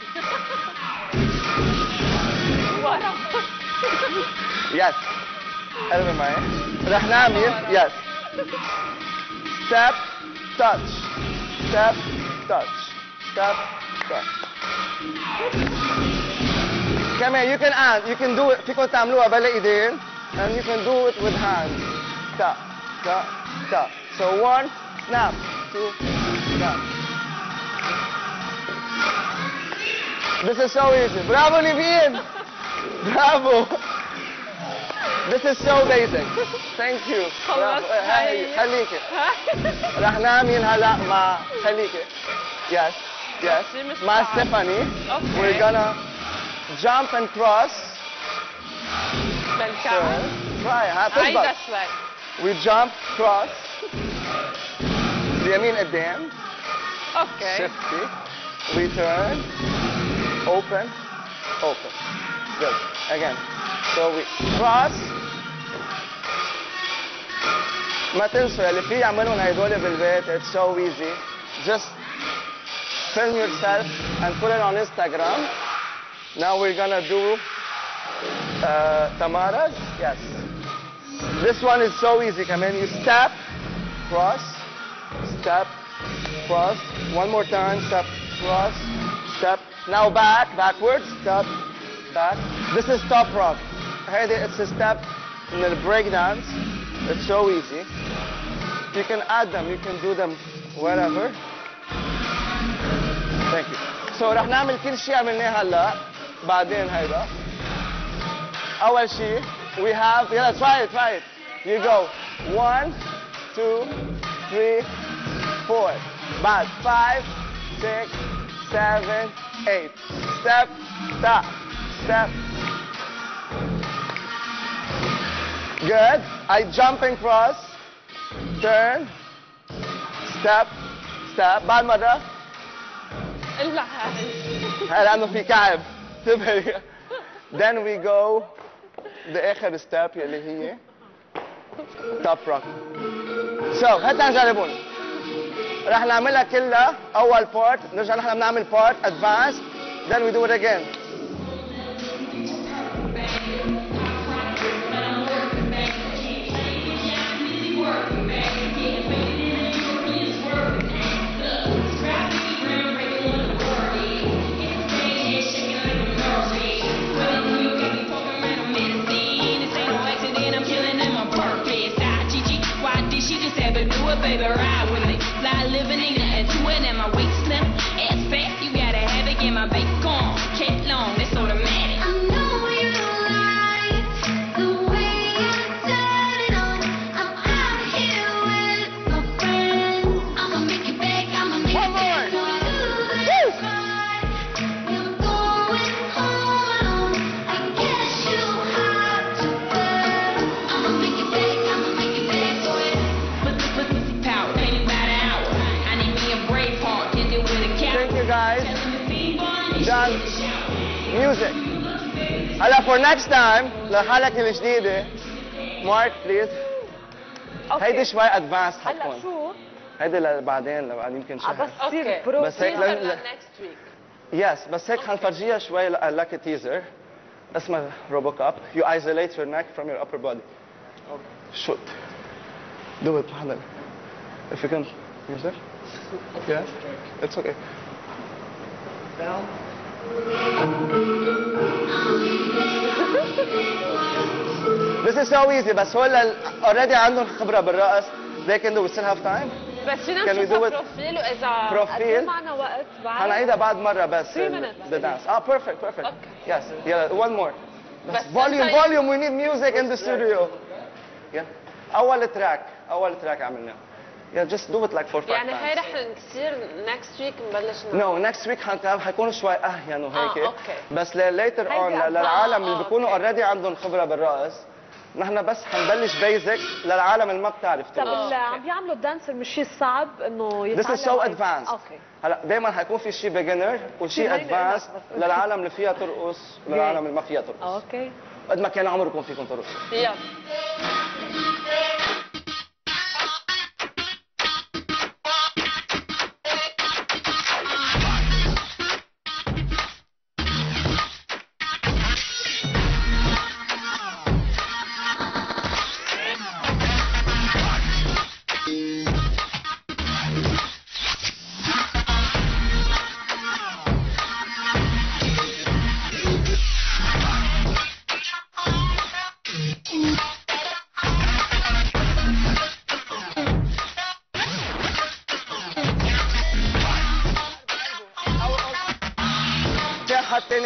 Yes. قلبي معي. رح نعمل. Yes. Step, touch. Step, touch. Step, touch. كمان you can add, you can do it. فيكم تعملوها بلا ايدين and you can do it with hands. Tap, tap, tap. So 1, snap, 2, snap. This is so easy. Bravo Niveen! Bravo! This is so basic. Thank you. خلصت. هاي خليكي. رح نعمل هلا مع خليكي. Yes, yes. مع ستيفاني. We're gonna jump and cross. بالكعب. Try. عيدها شوي. We jump, cross. اليمين قدام. اوكي. Shifty. We turn. Open. Open. Good. Again. So we cross. ما تنسوا اللي فيه يعملون هيدول بالبيت. It's so easy. Just film yourself and put it on Instagram. Now we're gonna do Tamara's. Yes. This one is so easy. Come in. You step, cross, step, cross. One more time. Step, cross, step. Now back, backwards. Step, back. This is top rock. Hey, it's a step in the break dance. It's so easy. You can add them. You can do them wherever. Thank you. So رح نعمل كل شيء عملناه هلا. بعدين هيدا. أول شيء we have. يلا try it. You go 1, 2, 3, 4. بعد 5, 6, 7, 8. Step, stop, step. Good. I jump and cross. Turn. Step. Step. بعد مرة. قلع هاي. لأنه في كعب. Then we go لآخر step يلي هي top rock. So هات نجربون. رح نعملها كلها أول part. نرجع نحن بنعمل part advanced. Then we do it again. Baby, ride with me. Fly living in and two and my waist slim. Ass fat, you gotta have it. Get my bacon. Cake long, it's automatic. I know you're right. The way you turn it on. I'm out here with my friends. I'ma make it back. I'ma make it back. Woo! You're going home alone. I guess you have to burn. I'ma make it back. I'ma make it back. Thank you guys. Done. Music. هلا for next time للحلقة الجديدة. Mark please. هيدي شوي advanced حتكون. هلا شو؟ هيدي بعدين يمكن شهر. بس تصير برو. بس هيك next week. Yes بس هيك حنفرجيها شوي لك تيزر. اسمها روبوكاب. You isolate your neck from your upper body. Shoot. Do it محمد. If you can music. Yeah. It's okay. This is so easy بس هول already عندهم خبرة بالرقص. They can do it. Still have time. بس فينا نشوف بروفيل وإذا بروفيل معنا وقت بعد. هنعيدها بعد مرة بس. 3 minutes. The dance. Perfect. Okay. Yes. Yeah. One more. بس volume. We need music in the studio. Yeah. أول تراك عملناه. Yeah, just do it like 4-5 times. يعني هي رح نصير next week نبلش No, next week حيكون شوي أهين وهيك. اوكي. بس later on للعالم اللي بيكونوا already عندهم خبرة بالرقص. نحن بس حنبلش basics للعالم اللي ما بتعرف طب ترقص. اللي عم بيعملوا الدانسر مش شيء صعب انه يتعلم. This is so advanced. اوكي. هلا دائما حيكون في شيء beginner وشيء advanced للعالم اللي فيها ترقص وللعالم اللي ما فيها ترقص. اوكي. قد ما كان عمركم فيكم ترقصوا. يلا.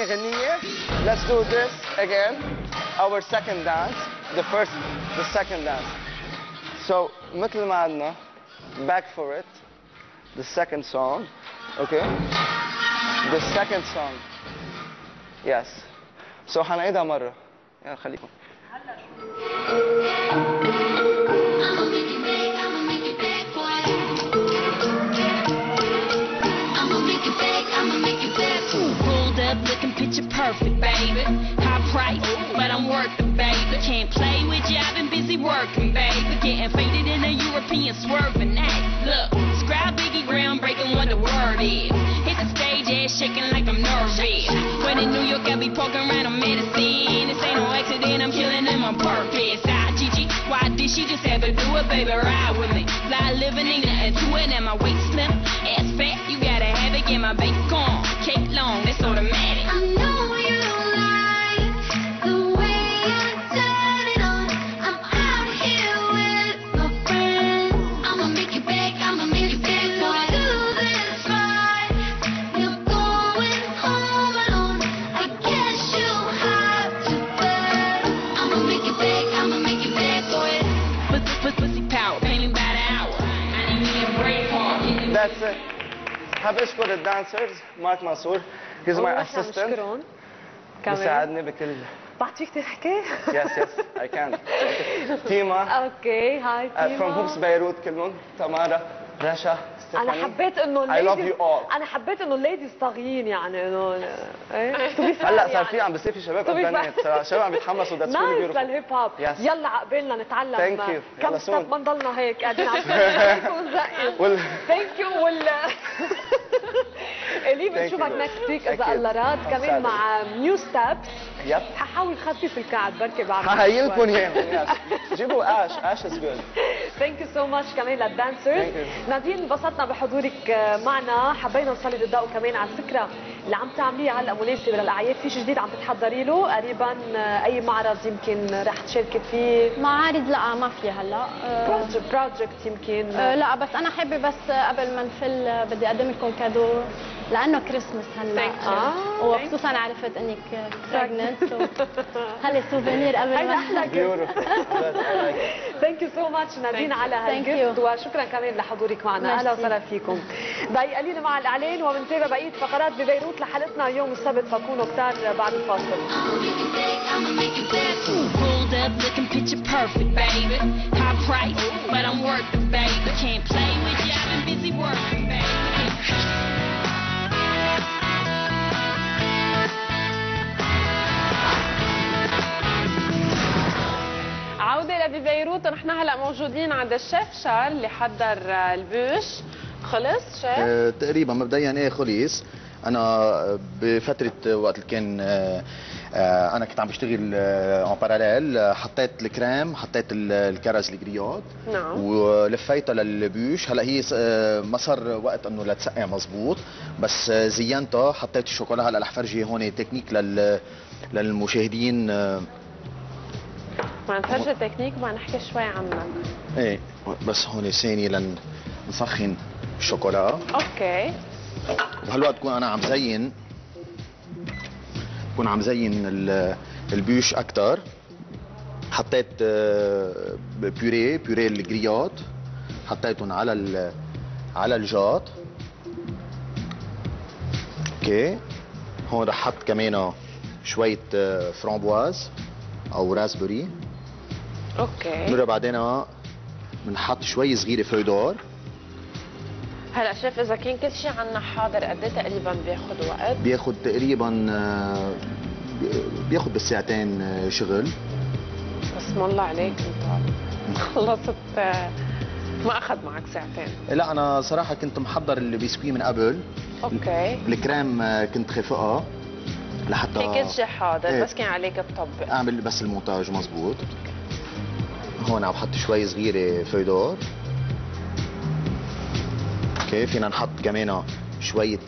غنية. Let's do this again. Our second dance. The second dance. So مثل ما عندنا back for it. The second song. Okay. The second song. Yes. So حنعيدها مرة. يلا خليكم. Pulled up looking picture perfect, baby. High price, but I'm worth it, baby. Can't play with you, I've been busy working, baby. Getting faded in a European swerving act. Look, scribe Biggie groundbreaking what the word is. Hit the stage, ass shaking like I'm nervous. When in New York, I be poking around on medicine. This ain't no accident, I'm killing them on purpose. Gigi, why did she just ever do it, baby? Ride with me. Fly living ain't nothing to it, and my waist slim. Ass fat, you gotta have it, get my bacon. Cake long, that's automatic. I know you like the way I turn it on. I'm out here with my friends. I'ma make you beg, I'ma make you beg, boy. Do this right. You're going home alone. I guess you have to beg. I'ma make you beg, I'ma make you beg, boy. Pussy power, paying by the hour. I need me a break for That's it. حاب اشكر الدانسرز مارك منصور. He's my assistant. بيساعدني بكل. بعد فيك تحكي؟ Yes, I can. تيما. اوكي هاي تيما. From Hoops بيروت كلهم. تمارا، رشا، انا حبيت انه I love you all. انا حبيت انه الليديز طاغيين يعني انه هلا صار في عم بصير في شباب وبنات صراحه شباب عم يتحمسوا that's really beautiful. للهيب هوب. يلا عقبالنا نتعلم. Thank you. كم ستيب ما نضلنا هيك قاعدين عم نزقف. ثانك يو اللي بنشوفك نكست ويك اذا الله راد كمان مع نيو ستابس. يب ححاول خفف الكعب بركي بعمل حهيلكم اياهم. جيبوا اش از جود. ثانك يو سو ماتش كمان للدانسرز. نادين انبسطنا بحضورك معنا، حبينا نسلط الضوء كمان على الفكره اللي عم تعمليها هلا مناسبه للاعياد، في شيء جديد عم تتحضري له قريبا، اي معرض يمكن رح تشاركي فيه؟ معارض لا ما في هلا. بروجكت يمكن؟ لا بس انا حابه بس قبل ما نفل بدي اقدم لكم كادو لانه كريسمس هلا وخصوصا عرفت انك بريجننت هلا سوفينير قبل ما احلى. ثانك يو سو ماتش نادين على هالجفت، وشكرا كمان لحضورك معنا. اهلا وسهلا فيكم. دقيقه قليله مع الاعلان وبنتابع بقيه فقرات ببيروت لحلقتنا يوم السبت، فكونوا كتار بعد الفاصل. Pulled up looking picture perfect, baby. High price, but I'm worth it, baby. Can't play with you, I've been busy working, baby. عودة لبيروت، ونحن هلا موجودين عند الشيف شارل اللي حضر البوش. خلص شيف؟ تقريبا مبدئيا خلص. انا بفتره وقت اللي كان انا كنت عم بشتغل اون باراليل، حطيت الكريم، حطيت الكرز الجريات، نعم، ولفيتها للبوش. هلا هي ما صار وقت انه لتسقع مزبوط، بس زينتها، حطيت الشوكولا. هلا رح فرجي هون تكنيك للمشاهدين. ما نفرجي تكنيك وما نحكي شوي عنك. ايه بس هون ثاني لنسخن الشوكولا. اوكي. وبهالوقت بكون انا عم زين، البوش اكثر. حطيت بيوري الجريات، حطيتهم على الجاط. اوكي. هون رح حط كمان شويه فرامبواز او راسبري. اوكي. نرى بعدين بنحط شوي صغيره فيدور. هلا شيف اذا كان كل شيء عنا حاضر قد ايه تقريبا بياخذ وقت؟ بياخذ تقريبا بالساعتين شغل. بسم الله عليك انت خلصت ما اخذ معك ساعتين. لا انا صراحه كنت محضر البسكوي من قبل. اوكي. الكريم كنت خافقها لحتى في كل شيء حاضر، بس كان عليك تطبق اعمل بس المونتاج مزبوط. هون عم بحط شوي صغيره فيدور. اوكي. فينا نحط كمان شويه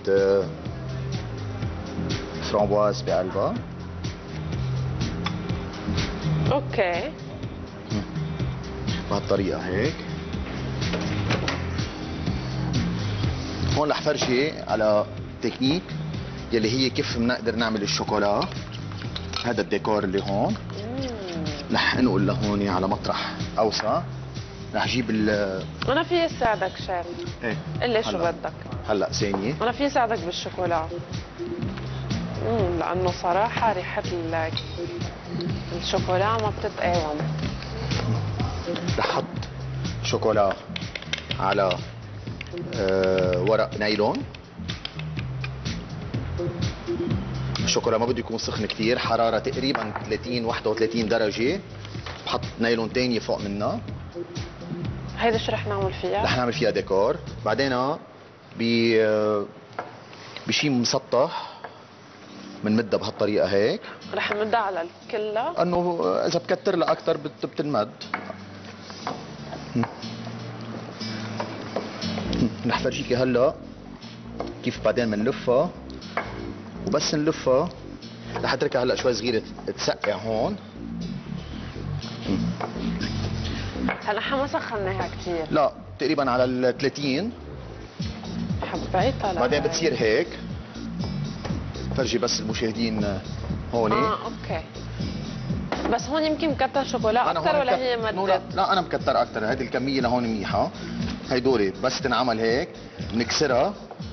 فرامبواز بقلبها. اوكي. بهالطريقه هيك. هون رح فرجي على تكنيك يلي هي كيف بنقدر نعمل الشوكولا. هذا الديكور اللي هون رح انقل لهون على مطرح اوسع. رح اجيب انا في اساعدك شيف. ايه قل لي شو بدك. هلا ثانيه. انا في اساعدك بالشوكولا. لانه صراحه ريحه الشوكولا ما بتتقاوم. رح احط شوكولا على ورق نايلون. الشوكولا ما بده يكون سخن كثير، حراره تقريبا 30 31 درجه. بحط نايلون ثاني فوق منها. هيدا شو رح نعمل فيها؟ رح نعمل فيها ديكور. بعدين بشي مسطح بنمدها بهالطريقه هيك. رح نمدها على كلها؟ انه اذا بكتر لها اكثر بتنمد. رح فرجيكي هلا كيف بعدين بنلفها، وبس نلفها رح اتركها هلا شوي صغيره تسقع هون. هلا ما سخناها كثير. لا تقريبا على ال 30. حبيتها. بعدين بتصير هيك. فرجي بس المشاهدين هون. اوكي. بس هون يمكن مكتر شوكولا اكثر ولا هي مدت؟ لا انا مكتر اكثر. هذه الكميه لهون منيحه. هيدول بس تنعمل هيك بنكسرها.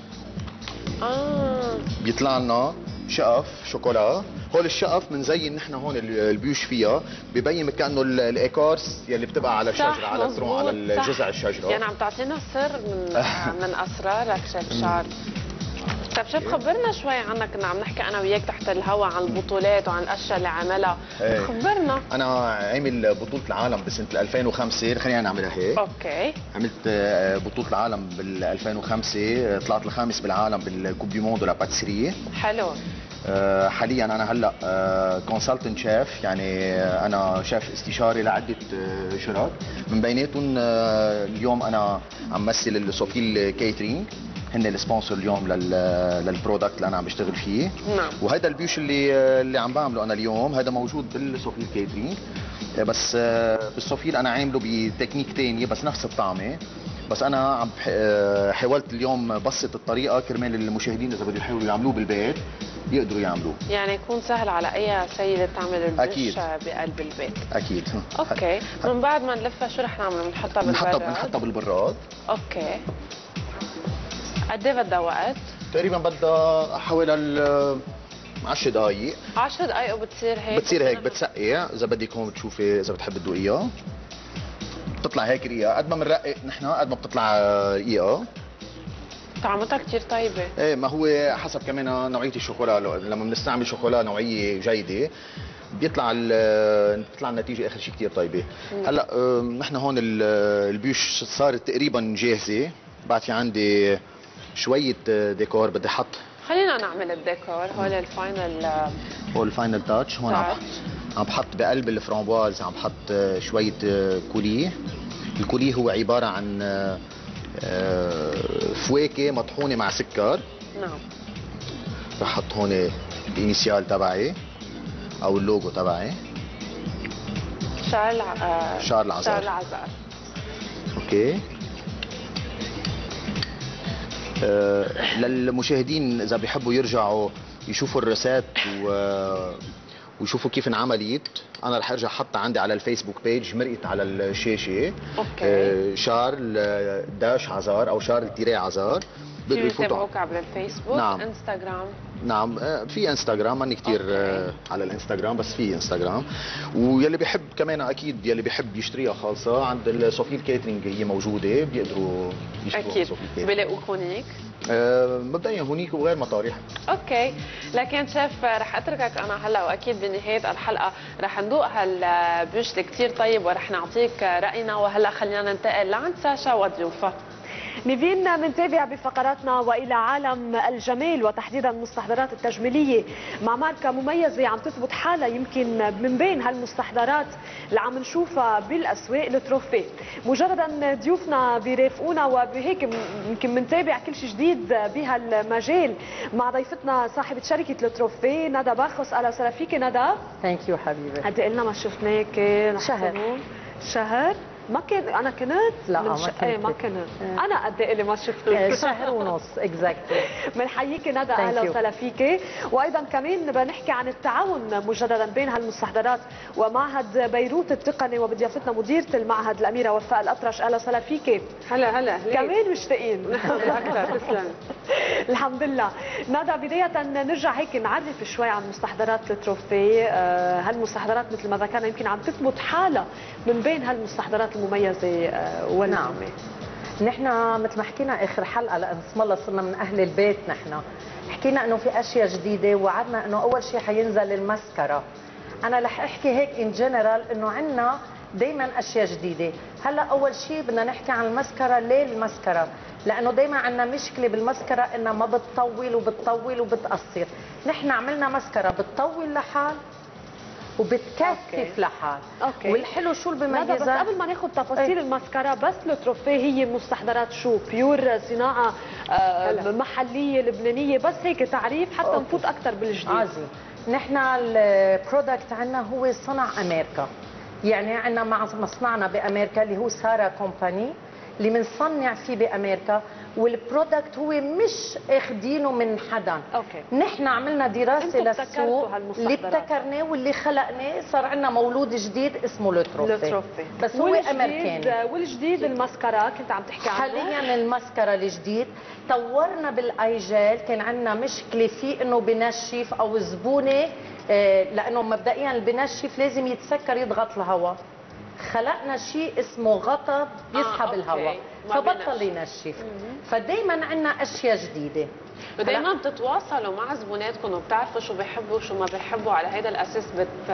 بيطلع لنا شقف شوكولا. هول الشقف بنزين نحن هون البيوش فيها، ببين كانه الايكورس يلي بتبقى على الشجره، على الترون، على جذع الشجره. يعني عم تعطينا سر من اسرارك شيف شارل. طيب شيف خبرنا شوي عنك. كنا عم نحكي انا وياك تحت الهواء عن البطولات وعن الاشياء اللي عملها. خبرنا. انا عامل بطوله العالم بسنه 2005. خلينا نعملها هيك. اوكي. عملت بطوله العالم بال 2005. طلعت الخامس بالعالم بالكوب دي موند ولا باتسري. حلو. حاليا انا هلا كونسلتنت شيف، يعني انا شيف استشاري لعده شرط. من بيناتهم اليوم انا عم مثل السوفيل كيترينج. هن السبونسر اليوم للبرودكت اللي انا عم بشتغل فيه. نعم. وهذا البيوش اللي عم بعمله انا اليوم هذا موجود بالسوفيل كيترينج. بس بالسوفيل انا عامله بتكنيك ثانيه بس نفس الطعمه. بس انا عم حاولت اليوم بسط الطريقه كرمال المشاهدين اذا بدهم يحاولوا يعملوه بالبيت يقدروا يعملوه. يعني يكون سهل على اي سيده تعمل البيش بقلب البيت. اكيد. اوكي. من بعد ما نلفها شو رح نعمل؟ بنحطها بالبراد؟ بنحطها بالبراد. اوكي. قد ايه بدها وقت؟ تقريبا بدها حوالي 10 دقائق. 10 دقائق وبتصير هيك؟ بتصير هيك بتسقع. اذا بدك هون بتشوفي اذا بتحبي تذوقيها بتطلع هيك رقيقه. قد ما بنرقق نحن قد ما بتطلع رقيقه. طعمتها كثير طيبه. ايه ما هو حسب كمان نوعيه الشوكولا. لما بنستعمل شوكولا نوعيه جيده بتطلع النتيجه اخر شيء كثير طيبه. هلا نحن هون البيوش صارت تقريبا جاهزه. بعد في عندي شويه ديكور بدي احط. خلينا نعمل الديكور. هول الفاينل. هو الفاينل تاتش. هون عم بحط بقلب الفرامبواز عم بحط شويه كوليه. الكوليه هو عباره عن فواكه مطحونه مع سكر. نعم. رح احط هون الانيسيال تبعي او اللوجو تبعي. شارل العذار. شارل العذار. اوكي. للمشاهدين اذا بيحبوا يرجعوا يشوفوا الريسات ويشوفوا كيف انعملت، انا رح ارجع احطها عندي على الفيسبوك بيج مرقت على الشاشه. اوكي. شارل داش عذار او شارل تيري عذار. بيقدروا يتابعوك على الفيسبوك. نعم. انستغرام. نعم في انستغرام. ماني كثير على الانستغرام بس في انستغرام. ويلي بيحب كمان اكيد يلي بيحب يشتريها خالصه عند السوفيل كيترينج هي موجوده بيقدروا يشتروها. اكيد بلاقوك هونيك. مبدئيا هونيك وغير مطارح. اوكي. لكن شيف رح اتركك انا هلا واكيد بنهايه الحلقه رح ندوق هالبوش كثير طيب ورح نعطيك راينا. وهلا خلينا ننتقل لعند ساشا وضيوفها. نيفين منتابع بفقراتنا والى عالم الجمال وتحديدا المستحضرات التجميليه مع ماركه مميزه عم تثبت حالها يمكن من بين هالمستحضرات اللي عم نشوفها بالاسواق التروفي. مجرد ان ضيوفنا بيرافقونا وبهيك يمكن منتابع كل شيء جديد بهالمجال مع ضيفتنا صاحبه شركه التروفي ندى باخوس. اهلا وسهلا فيكي ندى. ثانك يو حبيبي. قد قلنا ما شفناك. شهر. شهر. ما كان انا كنت لا من ما ايه ما كنت انا قد ايه ما شفتك شهر ونص اكزاكتلي. بنحييكي ندى، اهلا وسهلا فيكي. وايضا كمان بنحكي عن التعاون مجددا بين هالمستحضرات ومعهد بيروت التقني، وبضيافتنا مديره المعهد الاميره وفاء الاطرش، اهلا وسهلا فيكي. هلا كمان مشتاقين اكثر. تسلم. الحمد لله. ندى، بدايه نرجع هيك نعرف شوي عن مستحضرات التروفيه. هالمستحضرات مثل ما ذكرنا يمكن عم تثبت حالها من بين هالمستحضرات المميزه والمهمه. نحن مثل ما حكينا اخر حلقه، لان اسم الله صرنا من اهل البيت، نحن حكينا انه في اشياء جديده، وعدنا انه اول شيء حينزل المسكره. انا رح احكي هيك ان جنرال انه عندنا دائما اشياء جديده. هلا اول شيء بدنا نحكي عن المسكره. ليه المسكره؟ لانه دائما عندنا مشكله بالمسكره انها ما بتطول وبتقصر. نحن عملنا مسكره بتطول لحال وبتكثف لحال. اوكي. والحلو شو اللي بيميزها؟ بس قبل ما ناخذ تفاصيل المسكره، بس التروفيه هي مستحضرات شو؟ بيور صناعه محليه لبنانيه؟ بس هيك تعريف حتى نفوت اكثر بالجديد. عظيم. نحن البرودكت عندنا هو صنع امريكا، يعني عندنا مع مصنعنا بامريكا اللي هو سارا كومباني اللي بنصنع فيه بامريكا، والبرودكت هو مش اخذينه من حدا. اوكي. نحن عملنا دراسه للسوق اللي ابتكرناه واللي خلقناه، صار عندنا مولود جديد اسمه التروفي. بس هو امريكاني. والجديد المسكره كنت عم تحكي عنها. حاليا المسكره الجديد طورنا بالاي جيل. كان عندنا مشكله فيه انه بنشف او زبونه، لانه مبدئيا اللي بنشف لازم يتسكر يضغط الهواء. خلقنا شيء اسمه غطا بيسحب الهواء فبطل ينشف. فدايما عندنا اشياء جديده. ودايما بتتواصلوا مع زبوناتكم وبتعرفوا شو بيحبوا وشو ما بيحبوا، على هذا الاساس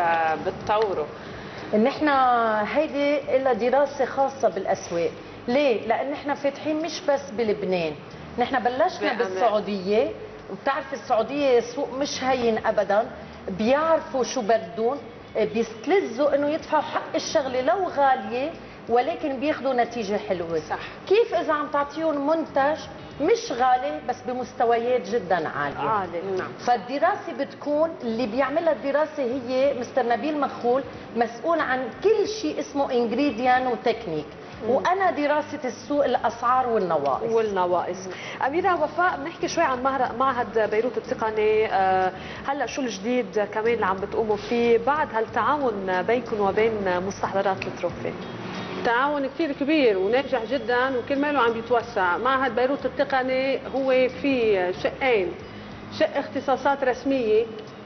بتطوروا. نحن هيدي لها دراسه خاصه بالاسواق. ليه؟ لان نحن فاتحين مش بس بلبنان، نحن بلشنا بالسعوديه، وبتعرف السعوديه سوق مش هين ابدا، بيعرفوا شو بدهم، بيستلزوا انه يدفعوا حق الشغله لو غاليه ولكن بياخذوا نتيجه حلوه. صح. كيف اذا عم تعطيهم منتج مش غالي بس بمستويات جدا عاليه. نعم. فالدراسه بتكون اللي بيعملها الدراسه هي مستر نبيل مخول، مسؤول عن كل شيء اسمه انجريديان وتكنيك. وانا دراسه السوق الاسعار والنواقص. اميره وفاء، بنحكي شوي عن معهد بيروت التقني. هلا شو الجديد كمان اللي عم بتقوموا فيه بعد هالتعاون بينكم وبين مستحضرات التروفي؟ تعاون كثير كبير وناجح جدا وكل ماله عم بيتوسع. معهد بيروت التقني هو في شقين، شق اختصاصات رسميه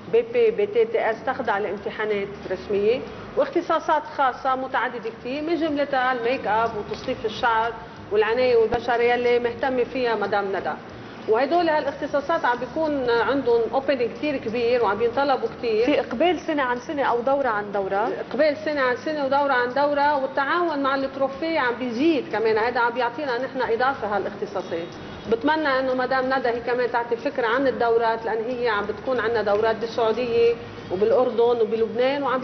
بي تي تي اس تخضع لامتحانات رسميه، واختصاصات خاصه متعدده كثير من جملتها الميك اب وتصفيف الشعر والعنايه والبشره اللي مهتمه فيها مدام ندى. وهدول هالاختصاصات عم بيكون عندهم اوبننج كثير كبير وعم بينطلبوا كثير. في اقبال سنه عن سنه او دوره عن دوره؟ اقبال سنه عن سنه ودوره عن دوره، والتعاون مع التروفي عم بيزيد كمان. هذا عم بيعطينا نحن اضافه هالاختصاصات. بتمنى انه مدام ندى هي كمان تعطي فكره عن الدورات، لان هي عم بتكون عندنا دورات بالسعوديه وبالاردن وبلبنان، وعم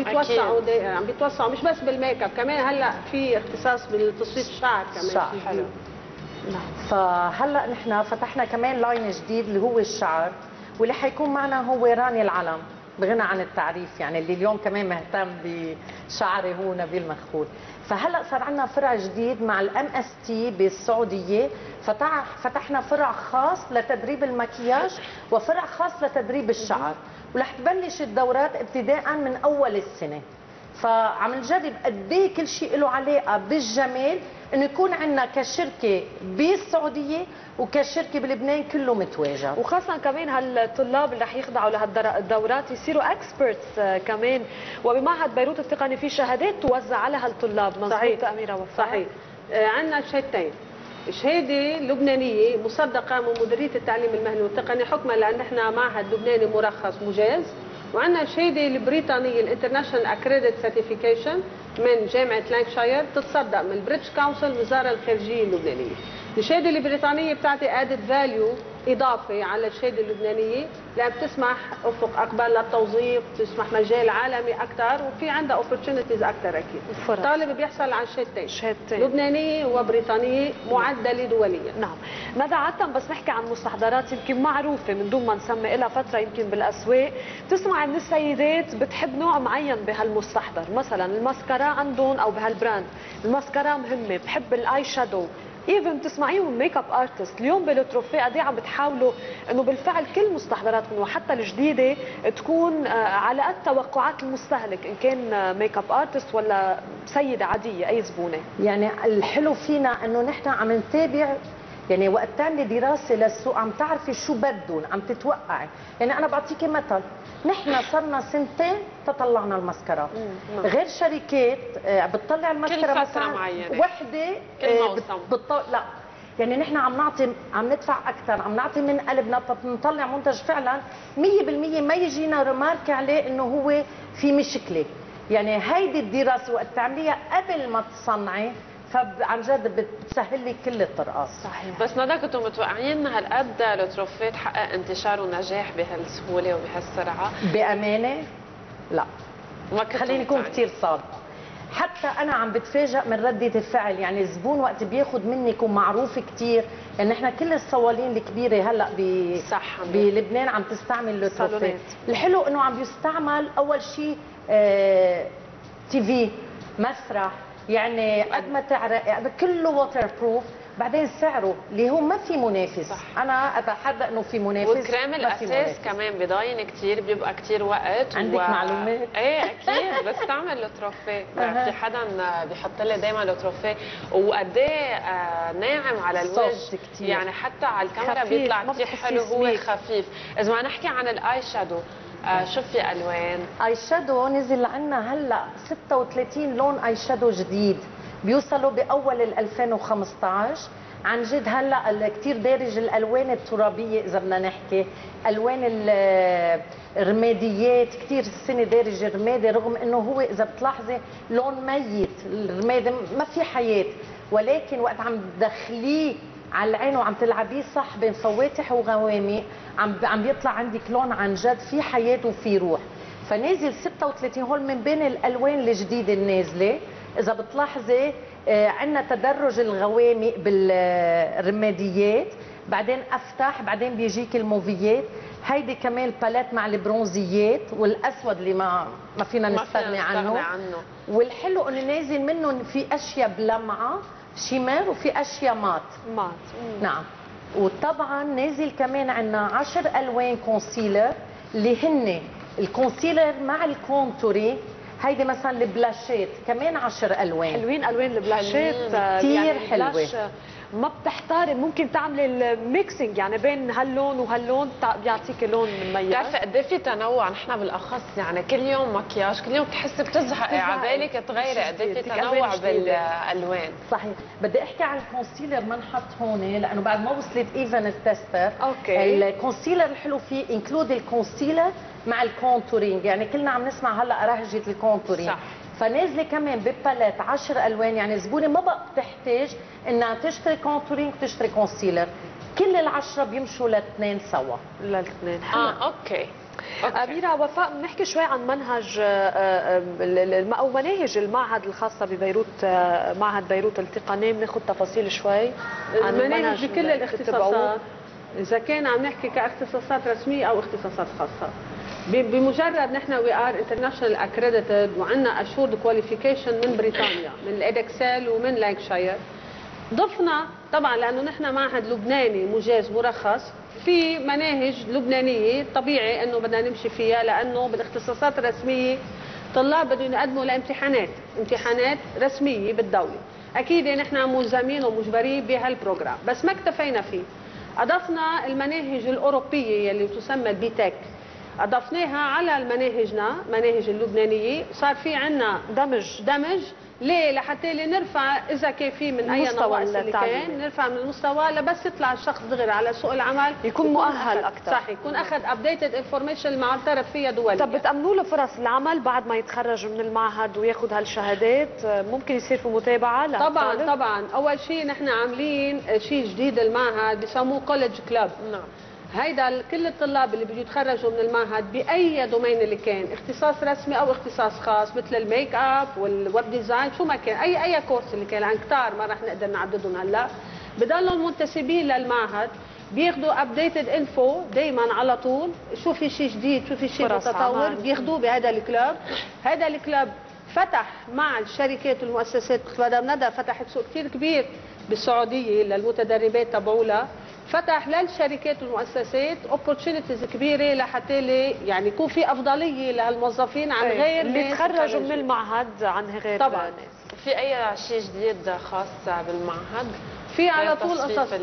بيتوسعوا مش بس بالميك اب، كمان هلا في اختصاص بالتصفيف الشعر كمان. حلو. فهلا نحن فتحنا كمان لاين جديد اللي هو الشعر، واللي حيكون معنا هو راني العلم بغنى عن التعريف، يعني اللي اليوم كمان مهتم بشعري هو نبيل مخول. فهلا صار عندنا فرع جديد مع الام اس تي بالسعوديه، فتحنا فرع خاص لتدريب المكياج وفرع خاص لتدريب الشعر، ورح تبلش الدورات ابتداء من اول السنه. فعم نجرب قد ايه كل شيء له علاقه بالجمال انه يكون عندنا كشركه بالسعوديه وكشركه بلبنان كله متواجد. وخاصه كمان هالطلاب اللي رح يخضعوا لهالدورات يصيروا اكسبرتس كمان، وبمعهد بيروت التقني في شهادات توزع على هالطلاب. مظبوط اميره وفاء؟ صحيح. عندنا شهادتين، شهاده لبنانيه مصدقه من مديريه التعليم المهني والتقني حكما لان احنا معهد لبناني مرخص مجاز، وعندنا الشهاده البريطانيه الانترناشونال اكريديت سيرتيفيكيشن من جامعه لانكشاير، بتتصدق من البريتش كونسل وزاره الخارجيه اللبنانيه. الشهاده البريطانيه بتعطي ادد فاليو اضافه على الشهاده اللبنانيه، لان بتسمح افق اكبر للتوظيف، بتسمح مجال عالمي اكثر، وفي عندها اوبورتونيتيز اكثر اكيد. الطالب بيحصل على شهادتين لبنانيه وبريطانيه معدله دوليا. نعم. ندى عادة بس نحكي عن مستحضرات يمكن معروفه من دون ما نسمي لها فتره يمكن بالاسواق، بتسمع ان السيدات بتحب نوع معين بهالمستحضر، مثلا الماسكارا عندهم او بهالبراند، الماسكارا مهمه، بحب الاي شادو، ايفن بتسمعيهم ميك اب ارتست. اليوم بالتروفيه قد ايه عم بتحاولوا انه بالفعل كل مستحضراتكم وحتى الجديده تكون على قد توقعات المستهلك، ان كان ميك اب ارتست ولا سيده عاديه اي زبونه. يعني الحلو فينا انه نحن عم نتابع، يعني وقت تعملي دراسه للسوق عم تعرفي شو بدهم، عم تتوقعي. يعني انا بعطيكي مثل، نحن صرنا سنتين تطلعنا المسكرات، غير شركات بتطلع المسكره كل فتره معينه وحده لا، يعني نحن عم ندفع اكثر، عم نعطي من قلبنا نطلع منتج فعلا 100% ما يجينا رمارك عليه انه هو في مشكله. يعني هيدي الدراسه وقت تعمليها قبل ما تصنعي فعن جد بتسهل لك كل الطرقات. صحيح. بس ندى كنتوا متوقعين هالقد التروفيه تحقق انتشار ونجاح بهالسهوله وبهالسرعه؟ بامانه لا، ما خليني اكون كثير صادقه. حتى انا عم بتفاجئ من رده الفعل، يعني الزبون وقت بياخذ منك ومعروف كثير، يعني نحن كل الصوالين الكبيره هلا بلبنان عم تستعمل التروفيه. الحلو انه عم بيستعمل اول شيء تي في، مسرح، يعني قد ما تعرق كله ووتر بروف. بعدين سعره اللي هو ما في منافس. صح. انا اتحدى انه في منافس. وكريم الاساس كمان بضاين كثير، بيبقى كثير وقت. عندك معلومات؟ ايه اكيد. بستعمل التروفيه. في حدا بيحط لي دايما التروفيه، وقد ايه ناعم على الوجه يعني، حتى على الكاميرا بيطلع كثير حلو، هو خفيف. اذا ما نحكي عن الاي شادو، شو في الوان؟ اي شادو نزل عنا هلا 36 لون اي شادو جديد، بيوصلوا باول 2015. عن جد هلا كثير دارج الالوان الترابيه، اذا بدنا نحكي الوان الرماديات، كثير السنه دارج الرمادي، رغم انه هو اذا بتلاحظي لون ميت، الرمادي ما في حياه، ولكن وقت عم تدخليه على العين وعم تلعبيه صح بين فواتح وغوامق عم بيطلع عندك لون عن جد في حياه وفي روح. فنازل 36 هول من بين الالوان الجديده النازله. اذا بتلاحظي عندنا تدرج الغوامق بالرماديات، بعدين افتح، بعدين بيجيك الموفيات، هيدي كمان باليت مع البرونزيات، والاسود اللي ما فينا نستغني عنه. والحلو انه نازل منهم في اشياء بلمعه شيمر وفي اشياء مات. نعم. وطبعا نازل كمان عندنا 10 الوان كونسيلر، اللي هن الكونسيلر مع الكونتوري. هيدي مثلا البلاشات كمان 10 الوان. حلوين الوان البلاشات كثير يعني حلوه، ما بتحتاري، ممكن تعملي الميكسينج يعني بين هاللون وهاللون بيعطيكي لون مميز. بتعرفي قد ايه في تنوع، نحن بالاخص يعني كل يوم مكياج، كل يوم بتحسي بتزهقي على بالك تغيري، قد ايه في تنوع بالالوان. صحيح. بدي احكي عن الكونسيلر، ما نحط هون لانه بعد ما وصلت ايفن التستر. اوكي. الكونسيلر الحلو فيه انكلود الكونسيلر مع الكونتورينج، يعني كلنا عم نسمع هلا رهجه الكونتورينج. صح. فنازله كمان بباليت 10 الوان، يعني الزبونه ما بقى بتحتاج انها تشتري كونتورينج وتشتري كونسيلر، كل ال10 بيمشوا الاثنين سوا. الاثنين. اوكي. أميرة وفاء، بنحكي شوي عن منهج او مناهج المعهد الخاصه ببيروت، معهد بيروت التقني، بناخذ تفاصيل شوي عن المناهج بكل الاختصاصات، اذا كان عم نحكي كاختصاصات رسميه او اختصاصات خاصه. بمجرد نحن وي ار انترناشونال اكريديتد وعندنا اشورد كواليفيكيشن من بريطانيا، من الادكسل ومن لانكشاير، ضفنا طبعا لانه نحن معهد لبناني مجاز مرخص، في مناهج لبنانيه طبيعي انه بدنا نمشي فيها، لانه بالاختصاصات الرسميه طلاب بدهم يقدموا لامتحانات، امتحانات رسميه بالدوله. اكيد نحن ملزمين ومجبرين بهالبروجرام، بس ما اكتفينا فيه، اضفنا المناهج الاوروبيه اللي تسمى بيتك. اضفناها على مناهج اللبنانيه، صار في عندنا دمج ليه؟ لحتى نرفع اذا كان في من اي نواقص اللي كان نرفع من المستوى لبس يطلع الشخص دغري على سوق العمل يكون مؤهل اكثر. صح، يكون اخذ ابديتد انفورميشن معترف فيها دوليا. طب بتامنوا له فرص العمل بعد ما يتخرج من المعهد وياخذ هالشهادات؟ ممكن يصير في متابعه طبعا. اول شيء نحن عاملين شيء جديد المعهد بسموه كولج كلاب. نعم. هيدا كل الطلاب اللي بيجوا يتخرجوا من المعهد باي دومين اللي كان، اختصاص رسمي او اختصاص خاص مثل الميك اب والويب ديزاين، شو ما كان، اي كورس اللي كان، عن كتار ما رح نقدر نعددهم هلا، بضلوا منتسبين للمعهد، بياخذوا ابديتد انفو دائما على طول، شو في شيء جديد، شو في شيء متطور، بياخذوه بهذا الكلاب. هذا الكلاب فتح مع الشركات والمؤسسات، مدام ندى فتحت سوق كثير كبير بالسعوديه للمتدربات تبعولها، فتح للشركات والمؤسسات اوبورتونيتيز كبيره لحتى يعني يكون في افضليه للموظفين عن غير اللي تخرجوا من المعهد عن غير طبعا. ناس. في اي شيء جديد خاص بالمعهد؟ في على طول قصص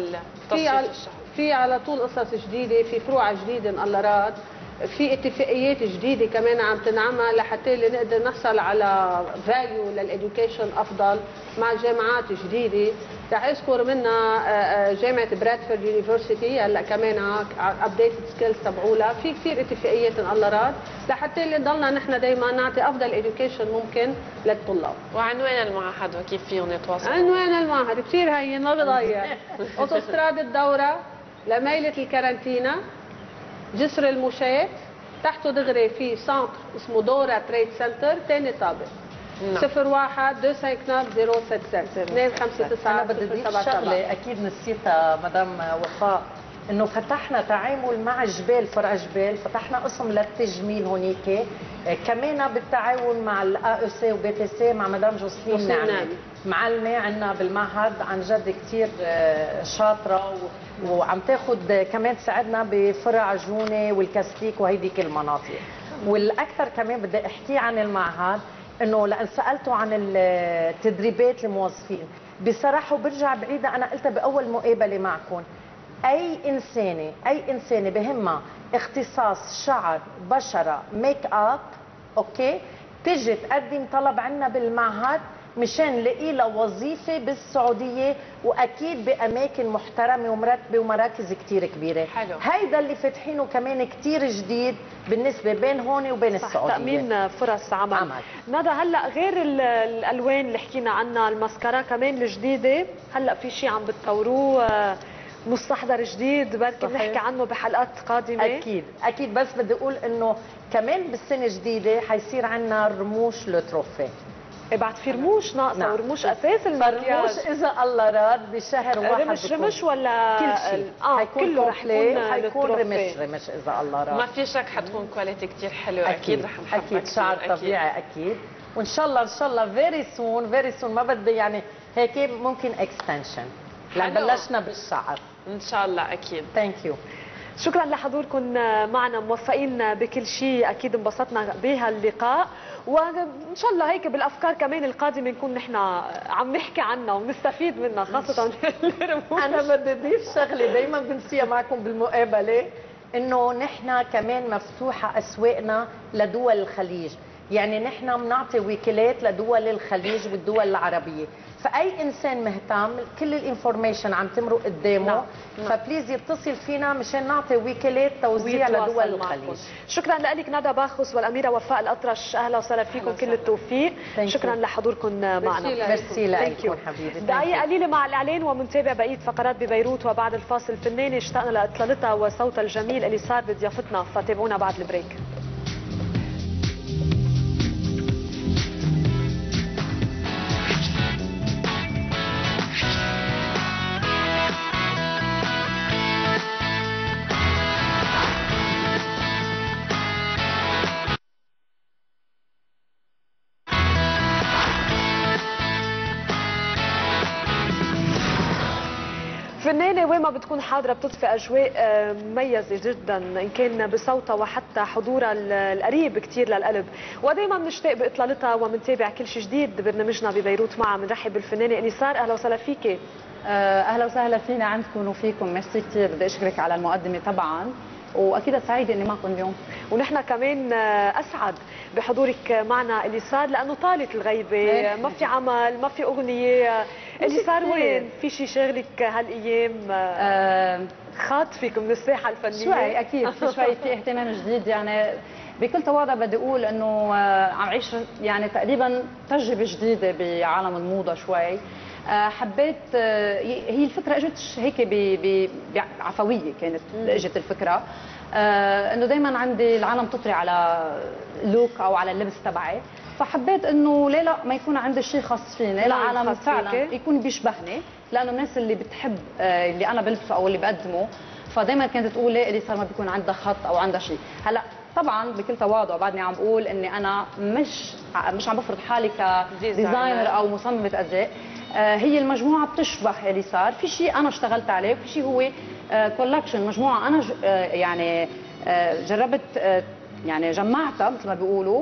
في على طول قصص جديده، في فروع جديده مقلرات، في اتفاقيات جديده كمان عم تنعمل لحتى نقدر نحصل على فاليو للاديوكيشن افضل مع جامعات جديده. رح اذكر منها جامعه برادفورد يونيفرسيتي هلا كمان ابديتد سكيلز تبعولها، في كثير اتفاقيات انقلرات لحتى نضلنا نحن دائما نعطي افضل اديوكيشن ممكن للطلاب. وعنوان المعهد وكيف فيهم يتواصلوا؟ عنوان المعهد كثير هين ما بضيع، اوتوستراد الدوره لميله الكارنتينا، جسر المشاة، تحته دغري في سنتر اسمه دورة تريد سنتر ثاني طابق. 01 259 077 259 انا بدي اضيف شغله اكيد نسيتها مدام وفاء، انه فتحنا تعامل مع جبال، فرع جبال، فتحنا قسم للتجميل هونيك، كمان بالتعاون مع الAEC وBTC مع مدام جوسلين نعمة، معلمه عندنا بالمعهد عن جد كثير شاطره وعم تاخذ كمان تساعدنا بفرع جونه والكاستيك وهيديك المناطق. والاكثر كمان بدي احكي عن المعهد، انه لان سالته عن التدريبات الموظفين، بصراحه وبرجع بعيده انا قلتها باول مقابله معكم، اي انسانه بهمها اختصاص شعر، بشره، ميك اب، اوكي، تجي تقدم طلب عنا بالمعهد مشان نلاقي لها وظيفه بالسعوديه، واكيد باماكن محترمه ومرتبه ومراكز كثير كبيره. حلو. هيدا اللي فاتحينه كمان كثير جديد بالنسبه بين هون وبين السعوديه، تامين فرص عمل. ندى هلا غير الالوان اللي حكينا عنها، الماسكارا كمان الجديده، هلا في شيء عم بتطوروه، مستحضر جديد بركي بنحكي عنه بحلقات قادمه. اكيد بس بدي اقول انه كمان بالسنه الجديده حيصير عندنا رموش لتروفي. بعد في رموش ناقصه. نعم. ورموش اساس المكياج، رموش اذا الله راد بشهر واحد رمش ولا كل شيء كله رح يكون رمش اذا الله راد. ما في شك حتكون كواليتي كثير حلوه. اكيد رح نحبها اكيد شعر طبيعي اكيد، وان شاء الله فيري سون ما بدي يعني هيك ممكن اكستنشن لان بلشنا بالشعر ان شاء الله. اكيد. ثانك يو. شكرا لحضوركم معنا، موفقين بكل شيء، اكيد انبسطنا بهاللقاء، وان شاء الله هيك بالافكار كمان القادمه نكون نحن عم نحكي عنها ونستفيد منها، خاصه انا بدي اضيف شغله دائما بنسيها معكم بالمقابله، انه نحن كمان مفتوحه اسواقنا لدول الخليج، يعني نحن بنعطي وكالات لدول الخليج والدول العربيه، فاي انسان مهتم كل الانفورميشن عم تمرق قدامه. فبليز يتصل فينا مشان نعطي وكالات توزيع لدول الخليج. شكرا لك ندى باخس والاميره وفاء الاطرش، اهلا وسهلا فيكم، كل التوفيق. شكرا لحضوركم معنا. ميرسي لكم حبيبي. دقائق قليله مع الاعلان ومنتابع بقيه فقرات ببيروت، وبعد الفاصل الفنانه اشتقنا لاطلالتها وصوتها الجميل اللي صار بضيافتنا، فتابعونا بعد البريك. فنانة وين ما بتكون حاضرة بتضفي أجواء مميزة جدا، إن كان بصوتها وحتى حضورها القريب كثير للقلب، ودائما بنشتاق بإطلالتها ومنتابع كل شيء جديد ببرنامجنا ببيروت معها. بنرحب بالفنانة إليسار، أهلا وسهلا فيكي. أهلا وسهلا فينا عندكم وفيكم، ميرسي كثير، بدي أشكرك على المقدمة طبعا. واكيد سعيده اني معكم اليوم. ونحن كمان اسعد بحضورك معنا اليسار، لانه طالت الغيبه، ما في عمل، ما في اغنيه. اليسار وين؟ في شيء شاغلك هالايام خاطفك من الساحه الفنيه؟ شوي اكيد في شوي في اهتمام جديد، يعني بكل تواضع بدي اقول انه عم عيش يعني تقريبا تجربه جديده بعالم الموضه شوي. حبيت هي الفكره اجت هيك بعفويه، كانت اجت الفكره انه دائما عندي العالم تطري على لوك او على اللبس تبعي، فحبيت انه ليه لا ما يكون عندي شيء خاص فيني، العالم فعلا يكون بيشبهني، لانه الناس اللي بتحب اللي انا بلبسه او اللي بقدمه، فدائما كانت تقول ليه اللي صار ما بيكون عندها خط او عندها شيء. هلا طبعا بكل تواضع بعدني عم بقول اني انا مش عم بفرض حالي كديزاينر او مصممه ازياء، هي المجموعه بتشبه اللي صار، في شيء انا اشتغلت عليه وفي شيء هو كولكشن، مجموعه انا يعني جربت يعني جمعتها مثل ما بيقولوا،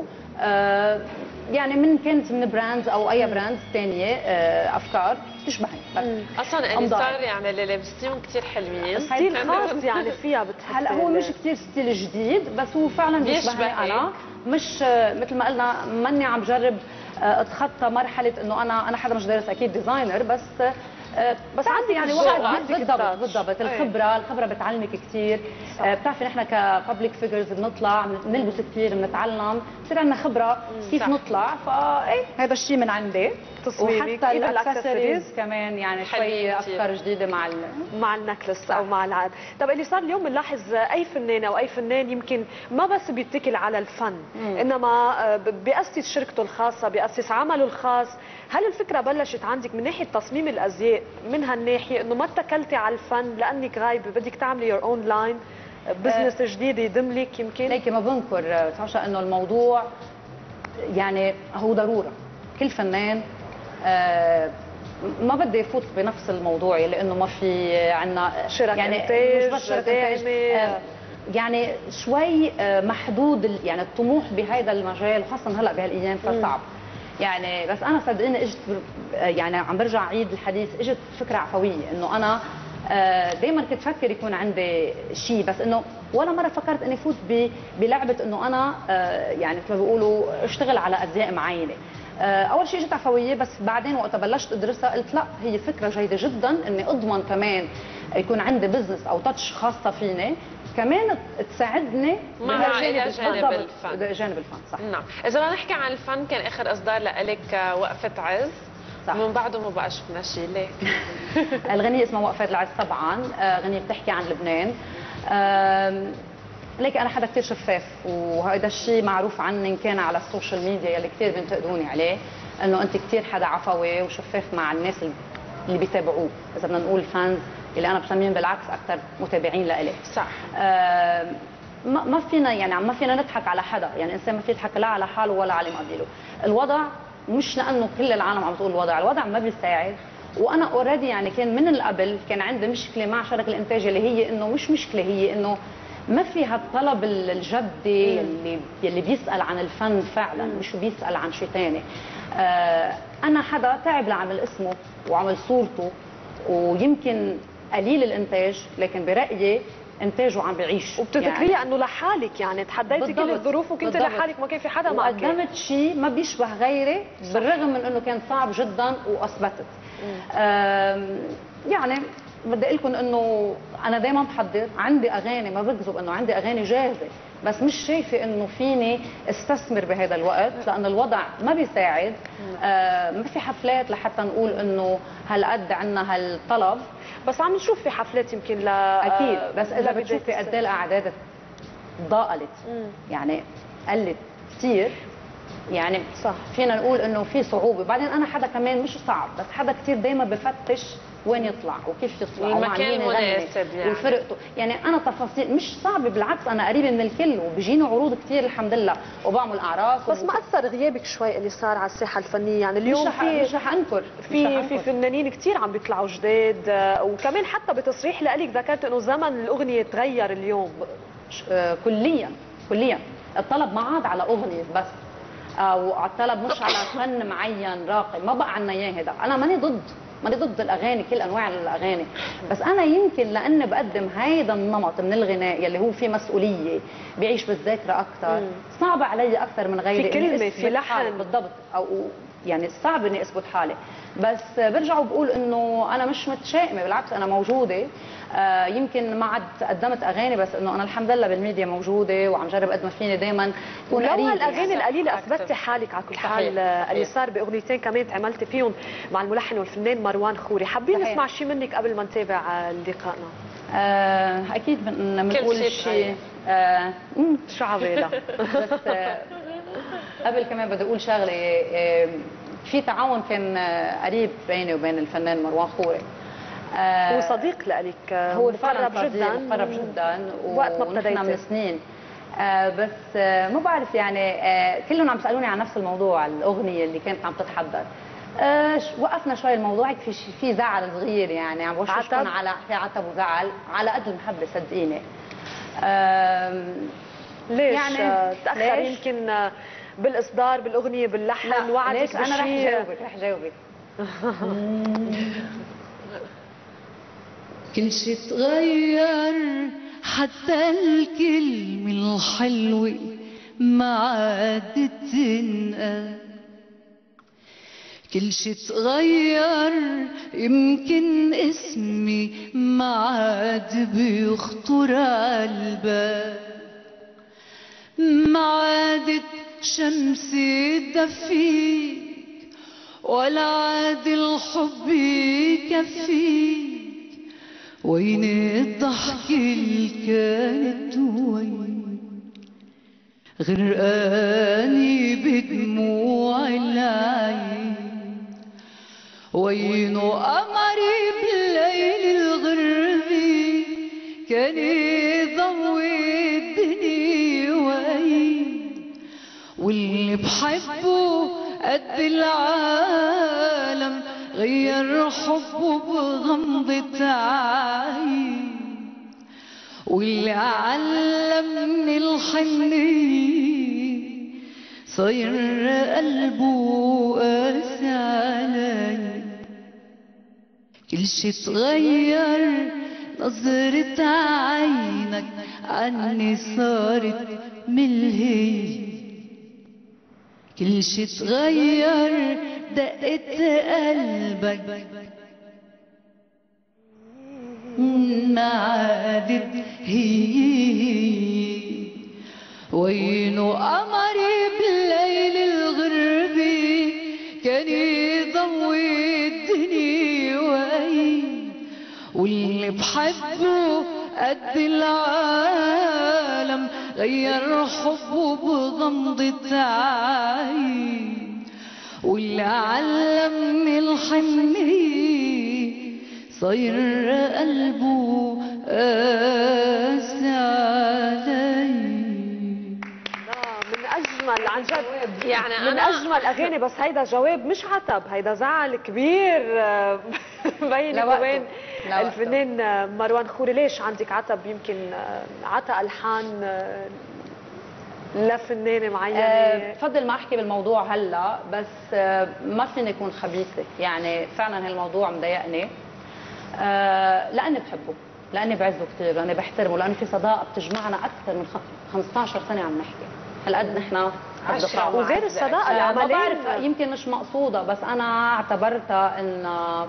يعني كانت من براندز او اي براندز ثانيه، افكار تشبهني. اصلا اليسار يعني اللي لابسيهم كثير حلوين، ستيل خاص يعني فيها بتحس. هلا هو مش كثير ستيل جديد، بس هو فعلا بيشبهني انا، مش مثل ما قلنا ماني عم بجرب اتخطى مرحله انه انا حدا مش دارس اكيد ديزاينر، بس عندي يعني واحد بالضبط الخبره بتعلمك كثير. بتعرفي نحن كبابليك فيجرز بنطلع بنلبس كثير، بنتعلم، بصير عندنا خبره كيف نطلع، فايه هذا الشيء من عندي. وحتى الاكسسوارز كمان يعني شوي افكار جديده مع النكلس او مع العقد. طب اللي صار اليوم بنلاحظ اي فنان او اي فنان يمكن ما بس بيتكل على الفن، انما بيأسس شركته الخاصه، بيأسس عمله الخاص. هل الفكره بلشت عندك من ناحيه تصميم الازياء من هالناحيه، انه ما اتكلتي على الفن لانك غايبه بدك تعملي يور اون لاين بزنس جديد يدم لك؟ يمكن ليكي ما بنكر تعرفي انه الموضوع يعني هو ضروره، كل فنان ما بدي يفوت بنفس الموضوع لانه ما في عندنا شركه يعني انتاج، مش بس شركه انتاج، يعني شوي محدود يعني الطموح بهذا المجال، خاصه هلا بهالايام فصعب يعني. بس انا صدقيني اجت يعني عم برجع اعيد الحديث، اجت فكره عفويه انه انا دائما كنت فكر يكون عندي شيء، بس انه ولا مره فكرت اني فوت بلعبه انه انا يعني مثل ما بيقولوا اشتغل على ازياء معينه. اول شيء اجت عفويه، بس بعدين وقت بلشت ادرسها قلت لا هي فكره جيده جدا اني اضمن كمان يكون عندي بزنس او تاتش خاصه فيني، كمان تساعدني مع جانب الفن. صح. نعم. اذا بدنا نحكي عن الفن، كان اخر اصدار لك وقفه عز، صح. من بعده ما بقى شفنا شيء، ليه؟ الغنية اسمها وقفة العز طبعا، غنية بتحكي عن لبنان. ليك انا حدا كثير شفاف، وهذا الشيء معروف عني ان كان على السوشيال ميديا اللي كثير بينتقدوني عليه، انه انت كثير حدا عفوي وشفاف مع الناس اللي بيتابعوه، اذا بدنا نقول فانز اللي انا بسميهم بالعكس اكثر متابعين لإلي. صح. ما فينا يعني ما فينا نضحك على حدا، يعني الانسان ما في يضحك لا على حاله ولا على مقابله. الوضع مش لانه كل العالم عم تقول الوضع ما بيساعد، وانا اوريدي يعني كان من قبل كان عندي مشكله مع شركه الانتاج اللي هي انه مش مشكله، هي انه ما في هالطلب الجدي اللي بيسال عن الفن فعلا، مش بيسال عن شيء ثاني. انا حدا تعب لعمل اسمه وعمل صورته، ويمكن قليل الانتاج، لكن برايي انتاجه عم بيعيش. وبتذكريها يعني انه لحالك، يعني تحديتي كل الظروف وكنت لحالك، ما كان في حدا معك، وقدمت شيء ما بيشبه غيري، بالرغم من انه كان صعب جدا واثبتت. يعني بدي اقول لكم انه انا دائما بحضر، عندي اغاني، ما بكذب انه عندي اغاني جاهزه، بس مش شايفه انه فيني استثمر بهذا الوقت، لان الوضع ما بيساعد. ما في حفلات لحتى نقول انه هالقد عندنا هالطلب، بس عم نشوف في حفلات يمكن اكيد، بس اذا بتشوفي قد ايه الاعداد ضاقلت، يعني قلت كثير، يعني صح فينا نقول انه في صعوبه. بعدين انا حدا كمان مش صعب، بس حدا كثير دايما بفتش وين يطلع وكيف يطلع المكان المناسب يعني وفرقته، يعني انا تفاصيل مش صعبه، بالعكس انا قريبه من الكل، وبيجيني عروض كثير الحمد لله، وبعمل اعراض. بس ما اثر غيابك شوي اللي صار على الساحه الفنيه؟ يعني اليوم مش رح انكر في فنانين كثير عم بيطلعوا جداد، وكمان حتى بتصريح لك ذكرت انه زمن الاغنيه تغير اليوم. كليا الطلب ما عاد على اغنيه بس، او الطلب مش على فن معين راقي، ما بقى عنا اياه هذا. انا ماني ضد ماني ضد الاغاني، كل انواع الاغاني، بس انا يمكن لاني بقدم هيدا النمط من الغناء يلي هو في مسؤوليه، بيعيش بالذاكره اكثر، صعب علي اكثر من غيري في كلمه، في لحن بالضبط، او يعني صعب اني اثبت حالي. بس برجع وبقول انه انا مش متشائمه، بالعكس انا موجوده. يمكن ما عاد قدمت اغاني، بس انه انا الحمد لله بالميديا موجوده وعم جرب قد ما فيني دائما ولو هالاغاني القليله اثبتي حالك على كل حال. اللي صار باغنيتين كمان عملتي فيهم مع الملحن والفنان مروان خوري، حابين نسمع شيء منك قبل ما نتابع لقائنا. اكيد بنقول شيء شو عبالة. بس قبل كمان بدي اقول شغله، في تعاون كان قريب بيني وبين الفنان مروان خوري. هو صديق لك، هو مقرب جدا، مقرب جدا، وقت ما ابتديتي من سنين. بس ما بعرف يعني، كلهم عم يسالوني عن نفس الموضوع، الاغنيه اللي كانت عم تتحضر. وقفنا شوي الموضوع، في زعل صغير يعني، عم بوششكم على في عتب وزعل على قد المحبه صدقيني. ليش يعني تاخر يمكن بالاصدار بالاغنيه باللحن؟ وعدك ليش؟ انا رح جاوبك كل شي تغير حتى الكلمة الحلوة ما عاد تنقال. كل شي تغير يمكن اسمي ما عاد بيخطر عالبال. ما عادت شمسي تدفيك ولا عاد الحب يكفيك. وين الضحكة اللي كانت وين غرقاني بدموع العين. وينو قمري بالليل الغربي كان يضوي الدنيا وين. واللي بحبه قد العالم غير حبه بغمضة عين. واللي علمني الحنية صاير قلبه قاسي علي. كل شي تغير نظرة عينك عني صارت ملهية. كل شي تغير دقة قلبك ما عادت هي. وينو قمري بالليل الغربي كان يضوي الدنيا وين. واللي بحبه قد العالم غير حبه بغمضة عين. واللي علمني الحنية صاير قلبه قاسي علي. من اجمل عن جد يعني من اجمل اغاني، بس هيدا جواب مش عتب، هيدا زعل كبير بينك وبين الفنان مروان خوري. ليش عندك عتب؟ يمكن عطى الحان لفنانه معينه؟ بفضل ما احكي بالموضوع هلا، بس ما فيني اكون خبيثه يعني. فعلا هالموضوع مضايقني لاني بحبه، لاني بعزه كثير، لاني بحترمه، لانه في صداقه بتجمعنا اكثر من 15 سنه عم نحكي. هالقد نحن اصدقاء. وغير الصداقه العمليه ما بعرف يمكن مش مقصوده، بس انا اعتبرتها انها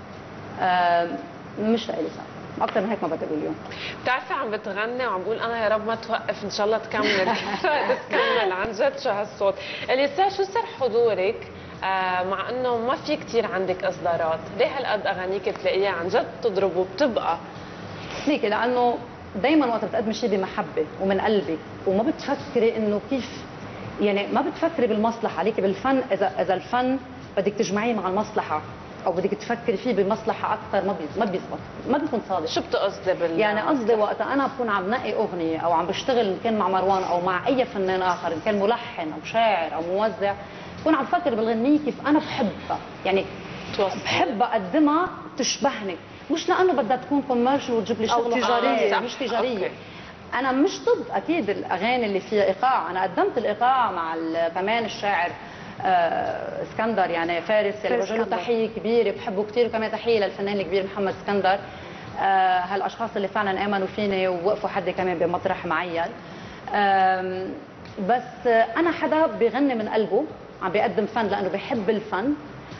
مش لإلي صار. اكثر من هيك ما بدي اقول اليوم. بتعرفي عم بتغني وعم بقول انا يا رب ما توقف، ان شاء الله تكمل. بس كمل عن جد. شو هالصوت. اليسا، شو سر حضورك مع انه ما في كثير عندك اصدارات؟ ليه هالقد اغانيك تلاقيها عن جد تضرب وبتبقى؟ هيك لانه دائما وقت بتقدمي شيء بمحبه ومن قلبك وما بتفكري انه كيف، يعني ما بتفكري بالمصلحه عليك بالفن. اذا الفن بدك تجمعيه مع المصلحه او بدك تفكري فيه بمصلحه اكثر ما بيزبط، ما بيكون صادق. شو بتقصدي يعني قصدي وقت انا بكون عم نقي اغنيه او عم بشتغل ان كان مع مروان او مع اي فنان اخر، ان كان ملحن او شاعر او موزع، بكون عم بفكر بالغنيه كيف انا بحبها، يعني بحب اقدمها تشبهني، مش لانه بدها تكون كوميرشال وتجيب لي شغل تجاريه. مش تجاريه. انا مش ضد اكيد الاغاني اللي فيها ايقاع، انا قدمت الايقاع مع كمان الشاعر اسكندر يعني فارس اللي بوجه له تحيه كبيره بحبه كثير، وكمان تحيه للفنان الكبير محمد اسكندر. هالاشخاص اللي فعلا امنوا فيني ووقفوا حدي كمان بمطرح معين. بس انا حدا بيغني من قلبه، عم بيقدم فن لانه بيحب الفن.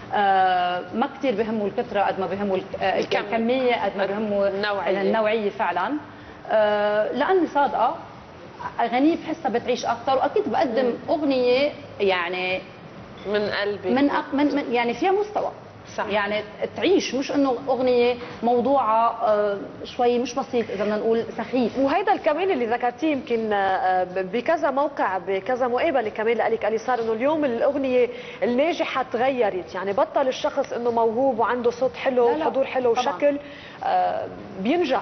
ما كثير بهمه الكثره قد ما بهمه الكميه، قد ما بهمه النوعيه فعلا. لاني صادقه اغانيه بحسها بتعيش اكثر، واكيد بقدم اغنيه يعني من قلبي من يعني فيها مستوى صح. يعني تعيش، مش انه اغنيه موضوعها شوي مش بسيط اذا بدنا نقول سخيف. وهيدا كمان اللي ذكرتيه يمكن بكذا موقع بكذا مقابله كمان لك اللي صار انه اليوم الاغنيه الناجحه تغيرت، يعني بطل الشخص انه موهوب وعنده صوت حلو وحضور حلو وشكل بينجح.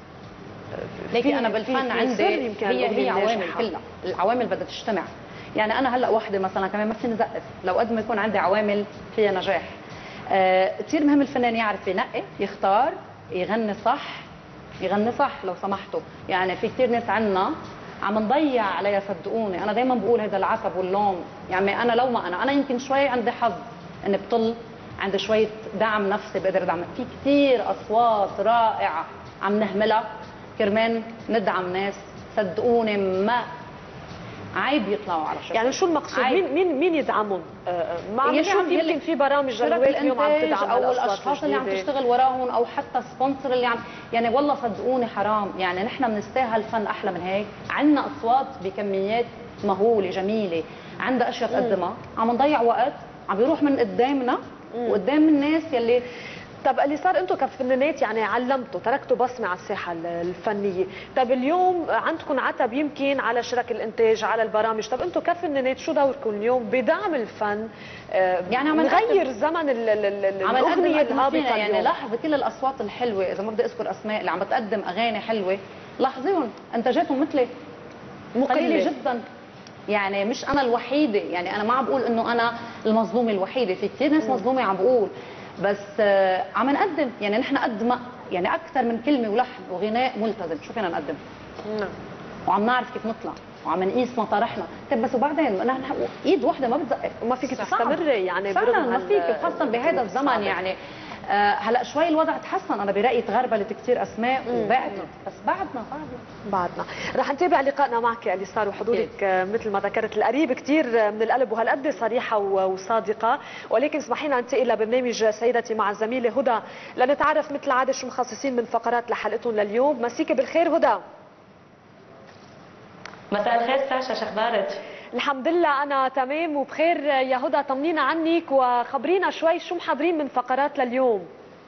لكن انا بالفن عندي هي عوامل كلها، العوامل بدها تجتمع. يعني انا هلا وحده مثلا كمان ما فيني زقف لو قد ما يكون عندي عوامل فيها نجاح. كثير مهم الفنان يعرف ينقي، يختار، يغني صح لو سمحتوا. يعني في كثير ناس عنا عم نضيع عليها صدقوني. انا دائما بقول هذا العتب واللوم، يعني انا لو ما انا يمكن شوي عندي حظ اني بطل، عندي شويه دعم نفسي بقدر ادعم. في كثير اصوات رائعه عم نهملها كرمال ندعم ناس صدقوني ما عيب يطلعوا على شكل. يعني شو المقصود؟ مين يدعمهم؟ ما عم نشوف يمكن في برامج جلوات اليوم عم تدعم او الاشخاص اللي عم تشتغل وراهم، او حتى سبونسر اللي عم يعني والله صدقوني حرام. يعني نحن بنستاهل فن احلى من هيك. عندنا اصوات بكميات مهوله جميله، عندها اشياء تقدمها، عم نضيع وقت عم بيروح من قدامنا وقدام الناس يلي. طب اللي صار انتم كفنانات يعني علمتوا تركتوا بصمه على الساحه الفنيه، طب اليوم عندكم عتب يمكن على شرك الانتاج على البرامج، طب انتم كفنانات شو دوركم اليوم بدعم الفن؟ يعني عم نغير زمن الاغنيه الهابطه يعني لاحظي كل الاصوات الحلوه، اذا ما بدي اذكر اسماء، اللي عم بتقدم اغاني حلوه لاحظيهم انتاجاتهم مثلي قليله جدا. يعني مش انا الوحيده، يعني انا ما عم بقول انه انا المظلومه الوحيده، في كثير ناس مظلومه عم بقول، بس عم نقدم. يعني نحن قد ما يعني اكثر من كلمه ولحن وغناء ملتزم شو فينا نقدم. وعم نعرف كيف نطلع وعم نقيس مطارحنا. طيب بس وبعدين نحن ايد واحده ما بتزقف وما فيك تستمري يعني فعلا ما فيك، خاصه بهذا الزمن. يعني هلا شوي الوضع تحسن، انا برايي تغربلت كثير اسماء وبعدنا، بس بعدنا رح نتابع لقائنا معك اللي صار وحضورك مثل ما ذكرت القريب كثير من القلب وهالقد صريحه وصادقه. ولكن اسمحي لنا ننتقل لبرنامج سيدتي مع الزميله هدى لنتعرف مثل العاده شو مخصصين من فقرات لحلقتهم لليوم. مسيكي بالخير هدى. مساء الخير ساشا، شو اخبارك؟ الحمد لله انا تمام وبخير يا هدى. طمنينا عنك وخبرينا شوي شو محضرين من فقرات لليوم.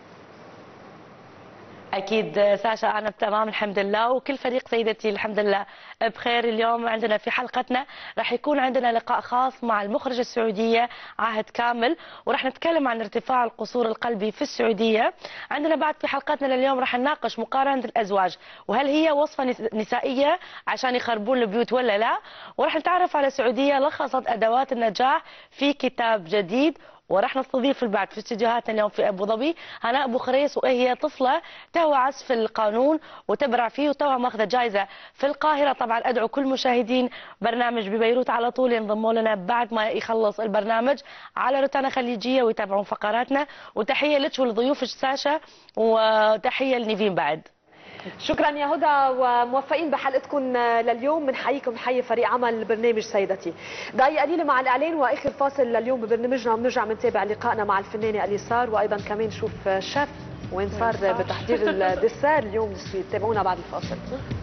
اكيد ساشا انا تمام الحمد لله، وكل فريق سيدتي الحمد لله بخير. اليوم عندنا في حلقتنا راح يكون عندنا لقاء خاص مع المخرجه السعوديه عاهد كامل، وراح نتكلم عن ارتفاع القصور القلبي في السعوديه. عندنا بعد في حلقتنا لليوم راح نناقش مقارنه الازواج، وهل هي وصفه نسائيه عشان يخربون البيوت ولا لا. وراح نتعرف على سعوديه لخصت ادوات النجاح في كتاب جديد. وراح نستضيف بعد في استديوهاتنا اليوم في ابو ظبي هناء ابو خريس، وهي طفله تهوى عزف القانون وتبرع فيه وتوها ماخذه جائزه في القاهره. طبعا ادعو كل مشاهدين برنامج ببيروت على طول ينضموا لنا بعد ما يخلص البرنامج على روتانا خليجيه ويتابعون فقراتنا. وتحيه لك ولضيوفك ساشا، وتحيه لنيفين بعد. شكرا يا هدى وموفقين بحلقتكم لليوم. بنحييكم حي فريق عمل برنامج سيدتي. دقائق قليله مع الاعلان واخر فاصل لليوم ببرنامجنا، وبنرجع بنتابع لقائنا مع الفنانه اللي صار، وايضا كمان نشوف شيف وين صار بتحضير الدسار اليوم السويد. تابعونا بعد الفاصل.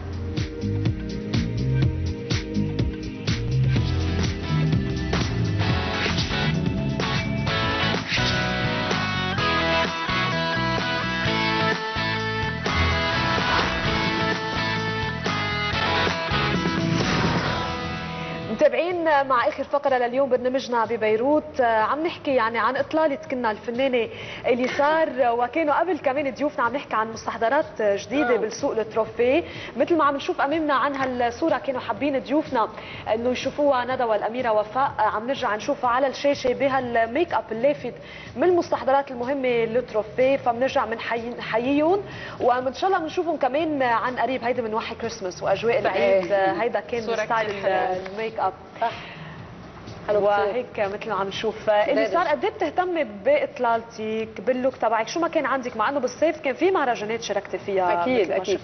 متابعين مع اخر فقره لليوم برنامجنا ببيروت. عم نحكي يعني عن اطلاله كنا الفنانه اللي صار، وكانوا قبل كمان ضيوفنا عم نحكي عن مستحضرات جديده بالسوق التروفيه. مثل ما عم نشوف امامنا عن هالصوره كانوا حابين ضيوفنا انه يشوفوها ندى والاميره وفاء، عم نرجع نشوفها على الشاشه بهالميك اب اللافت من المستحضرات المهمه للتروفيه. فبنرجع بنحييهم وان شاء الله بنشوفهم كمان عن قريب. هيدا من وحي كريسماس واجواء العيد، هيدا كان ستايل الميك اب. وهيك مثل ما عم نشوف. اللي صار قد ايه بتهتمي باطلالتك باللوك تبعك؟ شو ما كان عندك، مع انه بالصيف كان في مهرجانات شاركتي فيها اكيد اكيد.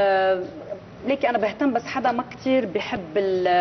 ليكي انا بهتم بس حدا ما كثير بحب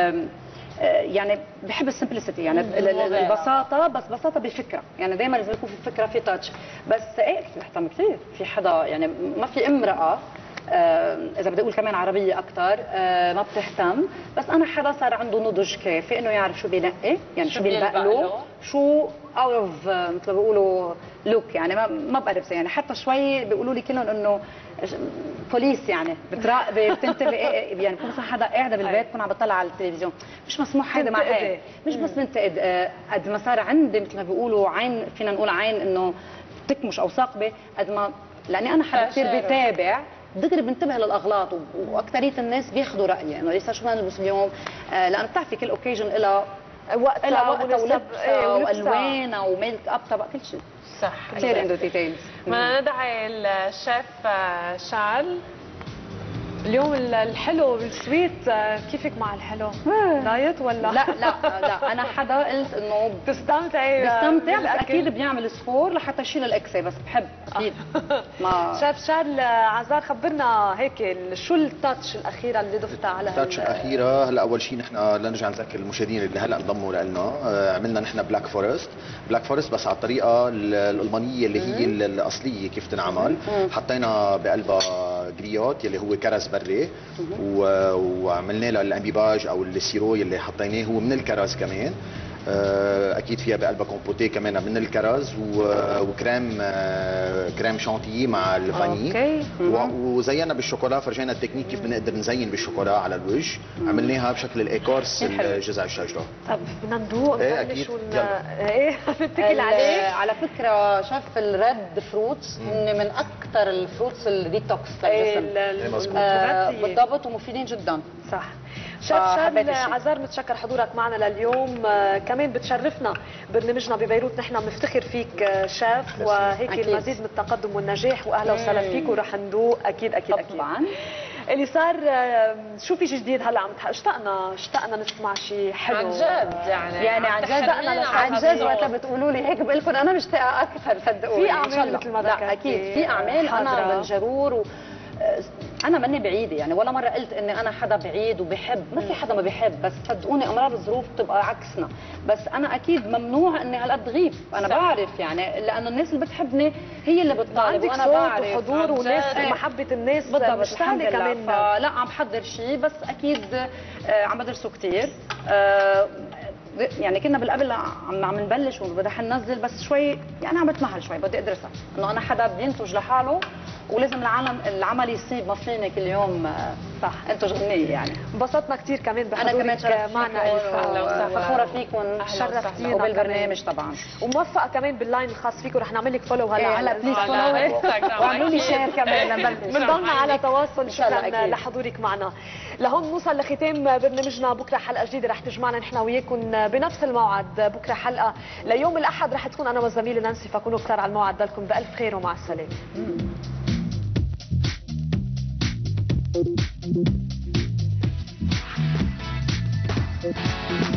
يعني بحب السمبلسيتي، يعني البساطه، بس بساطه بفكره، يعني دائما لازم يكون في فكره، في تاتش. بس ايه بهتم كثير في حدا، يعني ما في امراه اذا بدي اقول كمان عربيه اكثر ما بتهتم، بس انا حدا صار عنده نضج كافي انه يعرف شو بينقي، يعني شو بيلبق له، شو اوت اوف مثل ما بيقولوا لوك، يعني ما بقرب يعني. حتى شوي بيقولوا لي كلهم انه بوليس، يعني بتراقبي بتنتبه، يعني كل مثلا حدا قاعده بالبيت كون عم بطلع على التلفزيون، مش مسموح هيدا معي، مش بس بنتقد، قد ما صار عندي مثل ما بيقولوا عين، فينا نقول عين انه تكمش او ثاقبه، قد ما لاني انا حدا كثير بتابع دغري بنتبه للاغلاط، واكثريه الناس بياخذوا رايي انه لسه شو بدنا نلبس اليوم، لانه بتعرفي كل اوكيجن لها وقتها ولبسها والوانها وميك اب تبع كل شيء. صح كثير عنده ديتيلز. بدنا ندعي الشيف شارل. اليوم الحلو بالسويت، كيفك مع الحلو؟ دايت ولا؟ لا انا حدا قلت انه بتستمتعي بستمتع، بس اكيد بيعمل سفور لحتى يشيل الاكسي، بس بحب اكيد. شيف شارل عزار، خبرنا هيك شو التاتش الاخيره اللي ضفتها على التاتش الاخيره. هلا اول شيء نحن لنرجع نذكر المشاهدين اللي هلا انضموا لنا، عملنا نحن بلاك فورست بس على الطريقه الالمانيه اللي هي الاصليه كيف تنعمل. حطينا بقلبها جريوت يلي هو كرز بري، وعملنا لها الامبيباج او السيرو اللي حطيناه هو من الكرز كمان. اكيد فيها بقلبها كومبوتي كمان من الكرز، وكريم كريم شانتيي مع الفاني، وزينا بالشوكولا. فرجينا التكنيك كيف بنقدر نزين بالشوكولا على الوجه، عملناها بشكل الايكورس جذع الشجره. طب بدنا ندوق اكيد. ايه بتكل عليك. على فكره شاف الريد فروتس من اكثر الفروتس الديتوكس للجسم، بالضبط، ومفيدين جدا. صح. شيف شارل عزار، متشكر حضورك معنا لليوم. كمان بتشرفنا برنامجنا ببيروت، نحن بنفتخر فيك شيف، وهيك أكيد. المزيد من التقدم والنجاح، واهلا وسهلا فيك، ورح ندوق اكيد اكيد اكيد. طبعا. اللي صار شو في شيء جديد هلا عم اشتقنا نسمع شيء حلو عن جد، يعني عن جد وقت بتقولوا لي هيك بقول لكم انا مشتاقه اكثر، صدقوني. في اعمال مثل ما ذكرتي. اكيد في اعمال انا بالجرور انا ماني بعيده، يعني ولا مره قلت اني انا حدا بعيد وبحب، ما في حدا ما بحب، بس صدقوني امرار الظروف بتبقى عكسنا. بس انا اكيد ممنوع اني هالقد غيب، انا بعرف يعني، لانه الناس اللي بتحبني هي اللي بتطالب، وانا بعرف حضور وناس محبه الناس مشتاقه كمان. لا عم بحضر شيء، بس اكيد عم بدرسه كثير. يعني كنا بالقبل عم نبلش ورح ننزل، بس شوي يعني عم بتمهل شوي، بدي ادرسها انه انا حدا بينتج لحاله، ولازم العمل يصيب، ما فيني كل يوم صح انتج غنيه. يعني انبسطنا كثير كمان بحضورك معنا، فخوره فيكم، شرفتينا وبالبرنامج طبعا، وموفقه كمان باللاين الخاص فيكم. رح نعمل لك فولو هلا بليز فولو، وعملوا لي شير كمان، بنضلنا على تواصل. شكرا لحضورك معنا. لهون نوصل لختام برنامجنا. بكره حلقه جديده رح تجمعنا نحن وياكم بنفس الموعد. بكره حلقه ليوم الاحد رح تكون انا وزميلي نانسي، فكونوا كثار على الموعد. ضلكم بالف خير ومع السلامه.